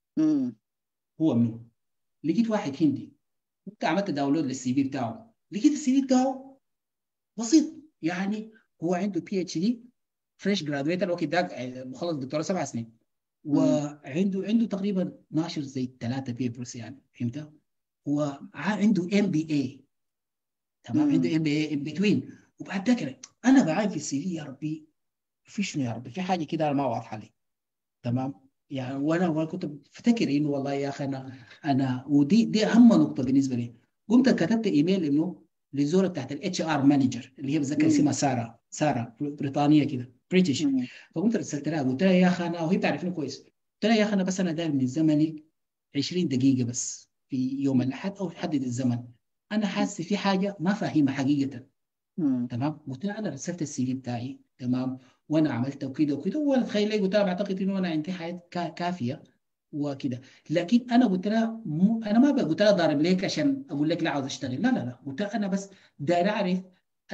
هو منو. لقيت واحد هندي، كنت عملت داونلود للسي في بتاعه، لقيت السي في بتاعه بسيط، يعني هو عنده بي اتش دي فريش جرادويت الوقت ده، مخلص دكتوراه سبع سنين، وعنده عنده تقريبا اثناشر زي ثلاثه بيبرز يعني، فهمت؟ وعنده ام بي اي، تمام، عنده ام بي اي ان بتوين. وبعد كده انا بعاين في السي في، يا ربي في شنو يا ربي، في حاجه كده انا ما واضحه لي، تمام يعني. وانا وانا كنت بفتكر انه والله يا اخي انا انا ودي دي اهم نقطه بالنسبه لي. قمت كتبت ايميل انه للزوره بتاعت الاتش ار مانجر اللي هي بتذكر اسمها ساره، ساره بريطانيه كده بريتش. فقمت رسلت لها قلت لها يا اخي انا، وهي بتعرفني كويس، قلت لها يا اخي انا بس انا داير من زمني عشرين دقيقه بس في يوم الاحد، او تحدد الزمن، انا حاسس في حاجه ما فاهمها حقيقه. تمام، قلت لها انا رسلت السي في بتاعي، تمام، وانا عملت وكده وكده، وانا تخيل قلت لها بعتقد انه انا عندي حياه كافيه وكده. لكن انا قلت لها مو انا ما قلت لها ضارب ليك عشان اقول لك لا عاوز اشتغل، لا لا لا، قلت لها انا بس داير اعرف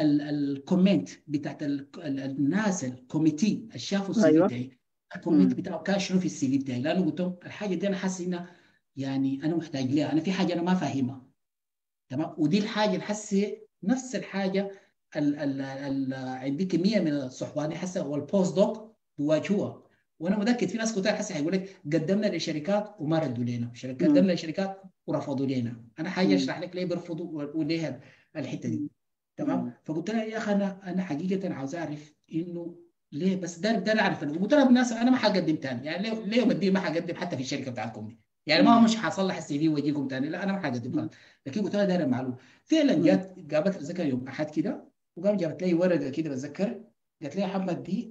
الكومنت بتاعت ال ال الناس الكوميتي اللي شافوا السي في ايوه. بتاعي، الكومنت بتاعه كان شنو في السي في بتاعي، لانه قلت لهم الحاجه دي انا حاسس انها يعني انا محتاج لها، انا في حاجه انا ما فاهمها، تمام. ودي الحاجه اللي حسي نفس الحاجه ال ال ال عندي كميه من الصحبان حسه والبوست دوك بيواجهوها. وانا متاكد في ناس كتير حسي هيقول لك قدمنا لشركات وما ردوا لنا، شركات قدمنا لشركات ورفضوا لنا. انا حاجه اشرح لك ليه بيرفضوا وليه الحته دي، تمام. فقلت لها يا اخي انا انا حقيقه عاوز اعرف انه ليه، بس ده ده اعرف. قلت لها بالناس انا ما حقدم ثاني، يعني ليه ليه بدي ما حقدم حتى في الشركه بتاعتكم دي، يعني ما مش حصلح السي في واجيكم ثاني، لا انا ما حقدم خالص. لكن قلت لها داير المعلومه. فعلا جات جابت اتذكر يوم احد كده، وقام جابت لي ورقه كده بتذكر، قالت لي يا محمد دي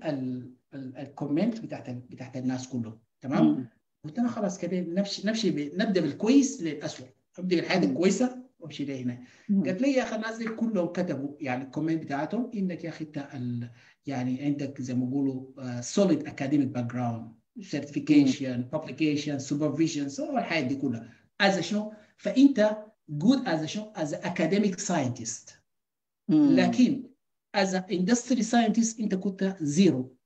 الكومنت بتاعت بتاعت الناس كلهم، تمام. قلت لها خلاص كده نمشي نمشي نبدا بالكويس للاسوء، ابدا بالحاجه الكويسه وامشي لهنا. قالت لي يا اخي الناس دي كلهم كتبوا يعني الكومنت بتاعتهم انك يا اخي انت يعني عندك زي ما بيقولوا سوليد اكاديميك باك جراوند، certification, publication, supervision، so الحاجات دي كلها. as شنو؟ فانت good as شنو؟ as an academic scientist. لكن as an industry scientist انت كنت زيرو.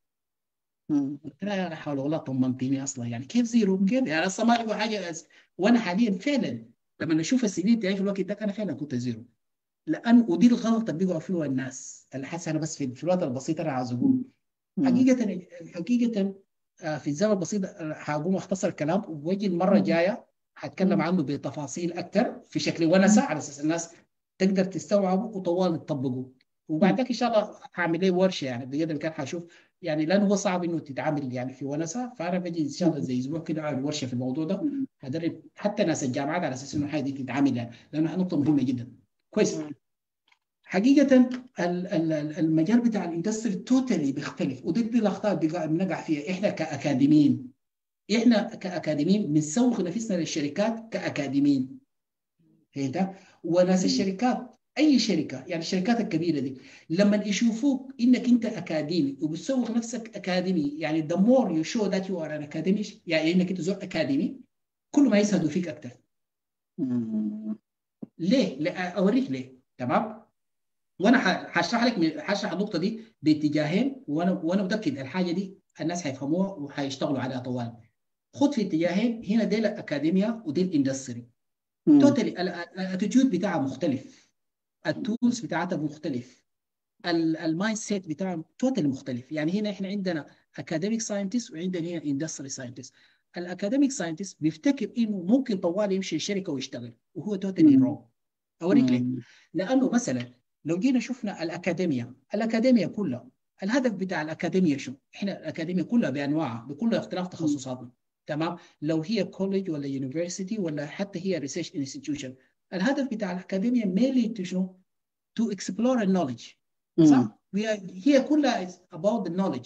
قلت لها لا حول ولا قوه طمنتيني اصلا، يعني كيف زيرو؟ كيف يعني اصلا ما لقوا حاجه. وانا حاليا فعلا لما اشوف السي في بتاعي في الوقت ده انا فعلا كنت زيرو. لان ودي الغلطه اللي بيقعوا فيها الناس، اللي حاسس انا بس في, في الوقت البسيط انا عاوز اقول حقيقه حقيقه في الزمن البسيط هقوم اختصر الكلام، واجي المره الجايه هتكلم عنه بتفاصيل اكثر في شكل ونسه على اساس الناس تقدر تستوعبه وطوال تطبقه. وبعدك ان شاء الله هعمل ايه ورشه يعني بجد كان هشوف يعني، لانه هو صعب انه تتعامل يعني في ونسه. فانا بجي ان شاء الله زي اسبوع كده اعمل ورشه في الموضوع ده، هدرب حتى ناس الجامعات على اساس انه الحاجه دي تتعامل يعني، لانها نقطه مهمه جدا. كويس. حقيقة المجال بتاع الاندستري توتالي بيختلف، ودي الاخطاء اللي بنقع فيها احنا كاكاديميين. احنا كاكاديميين بنسوق نفسنا للشركات كاكاديميين، فهمت؟ وناس الشركات اي شركه يعني الشركات الكبيره دي لما يشوفوك انك انت اكاديمي وبتسوق نفسك اكاديمي، يعني the more you show that you are an academic، يعني انك انت زول اكاديمي، كل ما يسعدوا فيك اكثر. ليه؟ لا اوريك ليه، تمام؟ وانا هشرح لك هشرح النقطه دي باتجاهين، وانا وانا متاكد الحاجه دي الناس هيفهموها وهيشتغلوا عليها طوال. خد في اتجاهين هنا، دي الاكاديميا ودي الاندستري. توتالي الاتيتيود بتاعها مختلف، التولز بتاعتها مختلف، المايند سيت بتاعها توتالي مختلف. يعني هنا احنا عندنا اكاديميك ساينتست وعندنا هنا اندستري ساينتست. الاكاديميك ساينتست بيفتكر انه ممكن طوال يمشي الشركه ويشتغل، وهو توتالي رونج. اوريك ليه؟ لانه مثلا لو جينا شفنا الأكاديمية، الأكاديمية كلها الهدف بتاع الأكاديمية شو؟ إحنا الأكاديمية كلها بأنواعها بكل اختلاف تخصصاتنا، تمام؟ لو هي كوليج ولا يونيفرسيتي ولا حتى هي ريسيرش انستتيوشن، الهدف بتاع الأكاديمية mainly شنو؟ to explore knowledge، صح؟ هي كلها is about the knowledge.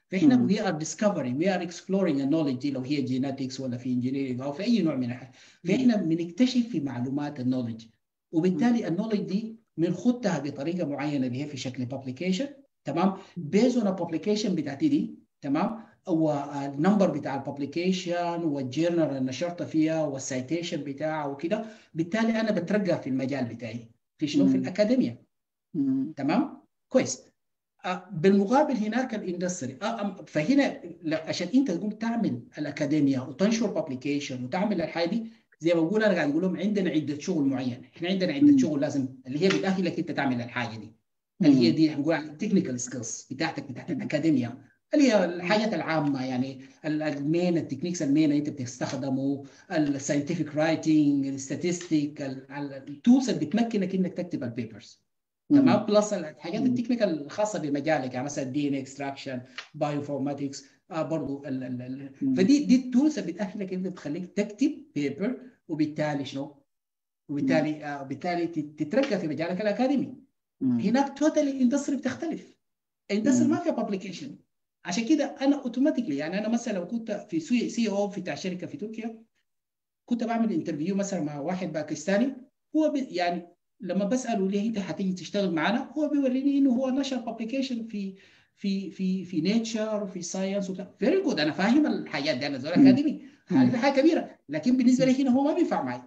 فاحنا مم. we are discovering we are exploring a knowledge دي لو هي genetics ولا في engineering او في اي نوع من الحاجات، فاحنا بنكتشف في معلومات النولج، وبالتالي النولج دي بنخدها بطريقه معينه اللي هي في شكل publication، تمام، based on a publication بتاعتي دي، تمام، والنمبر بتاع الببليكيشن والجيرنال اللي نشرت فيها والسايتيشن بتاعه وكده، بالتالي انا بترقى في المجال بتاعي في شنو في مم. الاكاديميا، مم. تمام كويس. آه، بالمقابل هناك الاندستري، آه، أم- فهنا لا- عشان انت تقوم تعمل الاكاديميا وتنشر بابليكيشن وتعمل الحاجه دي، زي ما بقول انا قاعد اقول لهم عندنا عده شغل معين، احنا عندنا عده مم. شغل لازم اللي هي بتاهلك انت تعمل الحاجه دي، اللي هي مم. دي هنقول على التكنيكال سكيلز بتاعتك بتاعت الاكاديميا، اللي هي الحاجات العامه يعني ال- المين التكنيكس المين انت بتستخدمه، الساينتفك رايتنج، الستاتستيك، التولز اللي بتمكنك انك تكتب البيبرز، تمام، مم. بلس الحاجات مم. التكنيكال الخاصه بمجالك، يعني مثلا دي ان اكستراكشن، بايوفورماتكس، آه برضو ال ال ال مم. فدي دي التولز اللي بتاهلك انت بتخليك تكتب بيبر، وبالتالي شنو؟ وبالتالي آه بالتالي تت- تترقى في مجالك الاكاديمي. مم. هناك توتالي الاندستري بتختلف، الاندستري مم. ما فيها بابليكيشن، عشان كده انا اوتوماتيكلي يعني انا مثلا لو كنت في سي سي او في بتاع شركه في تركيا، كنت بعمل انترفيو مثلا مع واحد باكستاني، هو بي يعني لما بساله ليه انت هتيجي تشتغل معانا، هو بيوريني انه هو نشر بابليكيشن في في في في نيتشر وفي ساينس وبتاع، فيري جود، انا فاهم الحاجات دي، انا زول مم. اكاديمي، هذه حاجه كبيره، لكن بالنسبه لي هنا هو ما بينفع معي،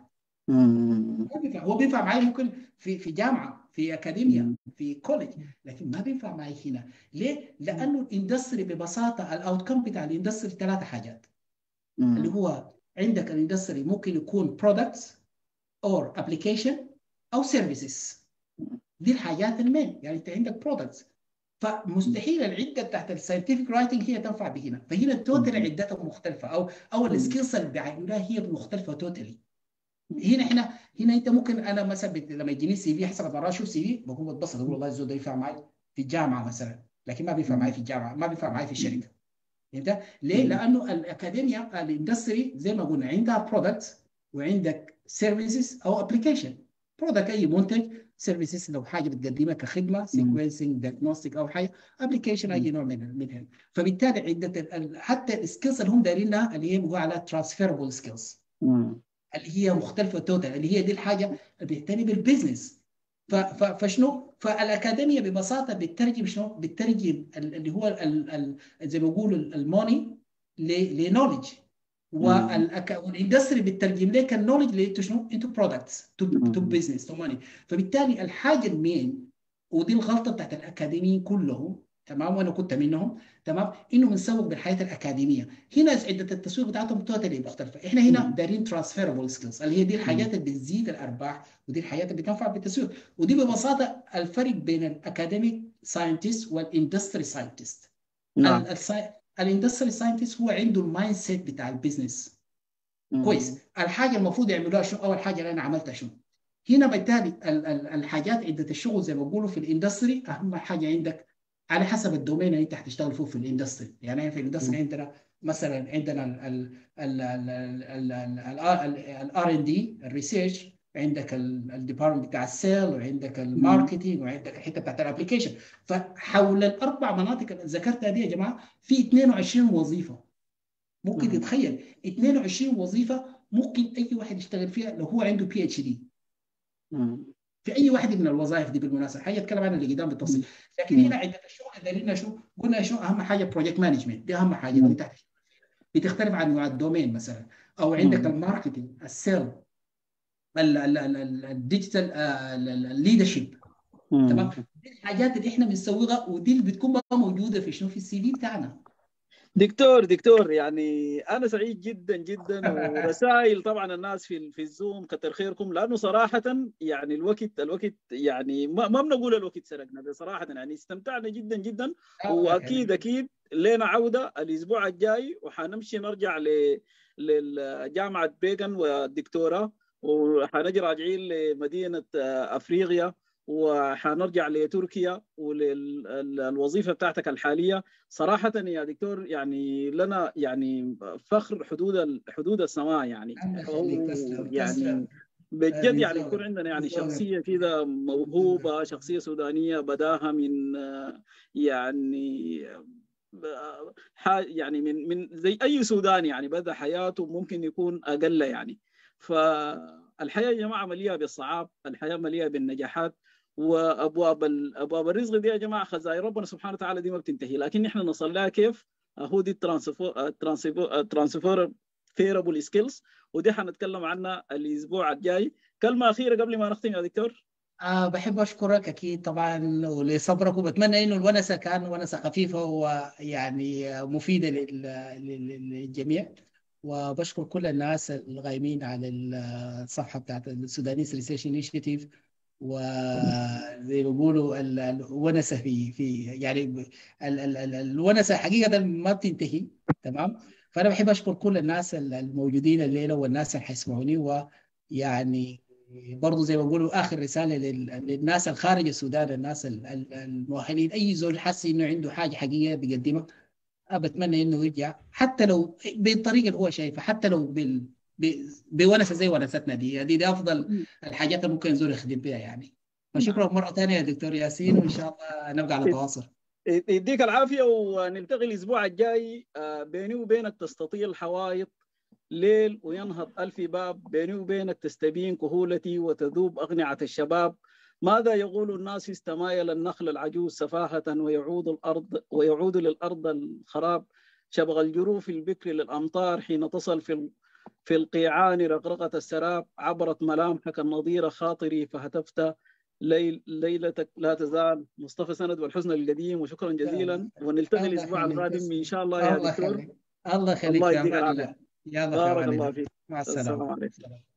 مم. ما بينفع، هو بينفع معي ممكن في في جامعه، في اكاديميا، مم. في كوليج، لكن ما بينفع معي هنا. ليه؟ لانه الاندستري ببساطه الاوتكم بتاع الاندستري ثلاثه حاجات، اللي مم. هو عندك الاندستري ممكن يكون برودكتس or application او services، دي الحاجات المين، يعني انت عندك برودكتس، فمستحيل العده بتاعت الساينتفك رايتنج هي تنفع بهنا، فهنا التوتال مم. عدتها مختلفه، او او مم. السكيلز اللي بيعملوها هي مختلفه توتالي. هنا احنا هنا انت ممكن انا مثلا بت... لما يجيني سي في حسب ما اشوف سي في بكون بتبسط اقول والله الزول ده ينفع معي في الجامعه مثلا، لكن ما بينفع معي في الجامعه، ما بينفع معي في الشركه، فهمت؟ ليه؟ مم. لانه الاكاديميا الاندستري زي ما قلنا عندها برودكتس وعندك سيرفيسز او ابلكيشن، برودكت اي منتج، سيرفيسز لو حاجه بتقدمها كخدمه سيكونسنج دايجنوستيك او حاجه، ابلكيشن اي نوع من منها، فبالتالي عده ال- حتى السكيلز اللي هم دايرينها اللي هي بيقولوا على ترانسفيربل سكيلز، مم. اللي اللي هي مختلفه توتال، اللي هي دي الحاجه اللي بتهتم بالبزنس. ف- ف- فشنو؟ فالاكاديميه ببساطه بتترجم شنو؟ بتترجم ال- اللي هو ال- ال- زي ما بيقولوا الموني لنولج، مم. والاندستري بتترجم لك النولج انتو شنو؟ انتو برودكتس، تو تو مم. بزنس تو ماني. فبالتالي الحاجه المين، ودي الغلطه بتاعت الاكاديميين كلهم، تمام، وانا كنت منهم، تمام، انه بنسوق بالحياه الاكاديميه، هنا عده التسويق بتاعتهم توتالي مختلفه، احنا هنا مم. دارين ترانسفيربل سكيلز اللي هي دي الحاجات اللي بتزيد الارباح، ودي الحاجات اللي بتنفع بالتسويق، ودي ببساطه الفرق بين الاكاديميك ساينتست والاندستري ساينتست. نعم. الاندستري ساينتست هو عنده المايند سيت بتاع البيزنس مم. كويس، الحاجه المفروض يعملوها شو، اول حاجه اللي انا عملتها شو. هنا بالتالي ال- ال- الحاجات عده الشغل زي ما بقولوا في الاندستري، اهم حاجه عندك على حسب الدومين اللي انت هتشتغل فيه في الاندستري، يعني في الاندستري عندنا مثلا عندنا الار ان دي الريسيرش، عندك الديبارتمنت بتاع السيل، وعندك الماركتينج، وعندك الحته بتاعت الابلكيشن، فحول الاربع مناطق اللي ذكرتها دي يا جماعه في اثنين وعشرين وظيفه، ممكن مم. تتخيل اثنين وعشرين وظيفه ممكن اي واحد يشتغل فيها لو هو عنده بي اتش دي مم. في اي واحد من الوظائف دي، بالمناسبه حاجه اتكلم عنها اللي قدام بالتفصيل، لكن هنا عندنا الشغل دليلنا شو، قلنا شو اهم حاجه بروجكت مانجمنت، دي اهم حاجه لو انت بتختلف عن نوع الدومين مثلا، او عندك مم. الماركتنج، السيل، الديجيتال، الليدرشيب، تمام، مم. دي الحاجات اللي احنا بنسويها، ودي اللي بتكون بقى موجوده في شنو في السي في بتاعنا. دكتور دكتور يعني انا سعيد جدا جدا، ورسائل طبعا الناس في في الزوم كتر خيركم، لانه صراحه يعني الوقت الوقت يعني ما, ما بنقول الوقت سرقنا، ده صراحه يعني استمتعنا جدا جدا، واكيد اكيد لنا عوده الاسبوع الجاي، وحنمشي نرجع ل لجامعه بيغن والدكتوره، وحنجي راجعين لمدينه افريقيا، وحنرجع لتركيا وللوظيفه بتاعتك الحاليه. صراحه يا دكتور يعني لنا يعني فخر حدود حدود السماء يعني، يعني بجد يعني يكون عندنا يعني شخصيه كده موهوبه، شخصيه سودانيه بداها من يعني يعني من من زي اي سوداني يعني بدا حياته ممكن يكون اقل يعني. فالحياه يا جماعه مليئه بالصعاب، الحياه مليئه بالنجاحات، وابواب ابواب الرزق دي يا جماعه خزائن ربنا سبحانه وتعالى دي ما بتنتهي، لكن نحن نصل لها كيف؟ هو دي الترانسفيربل ثيرابل سكيلز، ودي حنتكلم عنها الاسبوع الجاي. كلمه اخيره قبل ما نختم يا دكتور. آه بحب أشكرك أكيد طبعا ولصبرك، وبتمنى إنه الونسة كان ونسة خفيفة ويعني مفيدة للجميع. وبشكر كل الناس الغايمين على الصفحة بتاعت السودانيس ريسيرش انيشيتيف، وزي ما بيقولوا الونسة في في يعني ال ال ال الونسة حقيقة ما بتنتهي. تمام. فأنا بحب أشكر كل الناس الموجودين الليلة والناس اللي حيسمعوني، ويعني برضو زي ما بقولوا آخر رسالة للناس الخارج السودان، الناس المؤهلين، أي زول حاسس إنه عنده حاجة حقيقية بيقدمها، بتمنى إنه يرجع حتى لو بالطريقة اللي هو شايفها، حتى لو بال بونسة زي ونستنا دي. دي, دي أفضل الحاجات اللي ممكن يزور يخدم بها يعني. فشكرا مرة ثانية يا دكتور ياسين، وإن شاء الله نبقى على تواصل. يديك العافية، ونلتقي الأسبوع الجاي. بيني وبينك تستطيل الحوائط ليل وينهض ألف باب، بيني وبينك تستبين كهولتي وتذوب أغنعة الشباب. ماذا يقول الناس استمايل النخل العجوز سفاهة، ويعود الأرض ويعود للأرض الخراب. شبغ الجروف البكر للأمطار حين تصل في في القيعان رقرقة السراب. عبرت ملامحك النظيرة خاطري فهتفت ليل ليلتك لا تزال. مصطفى سند والحزن القديم. وشكرا جزيلا، ونلتقي الأسبوع القادم إن شاء الله يا دكتور. الله يخليك. الله يديك العافية. يلا بارك الله فيك. مع السلامة. السلام عليكم.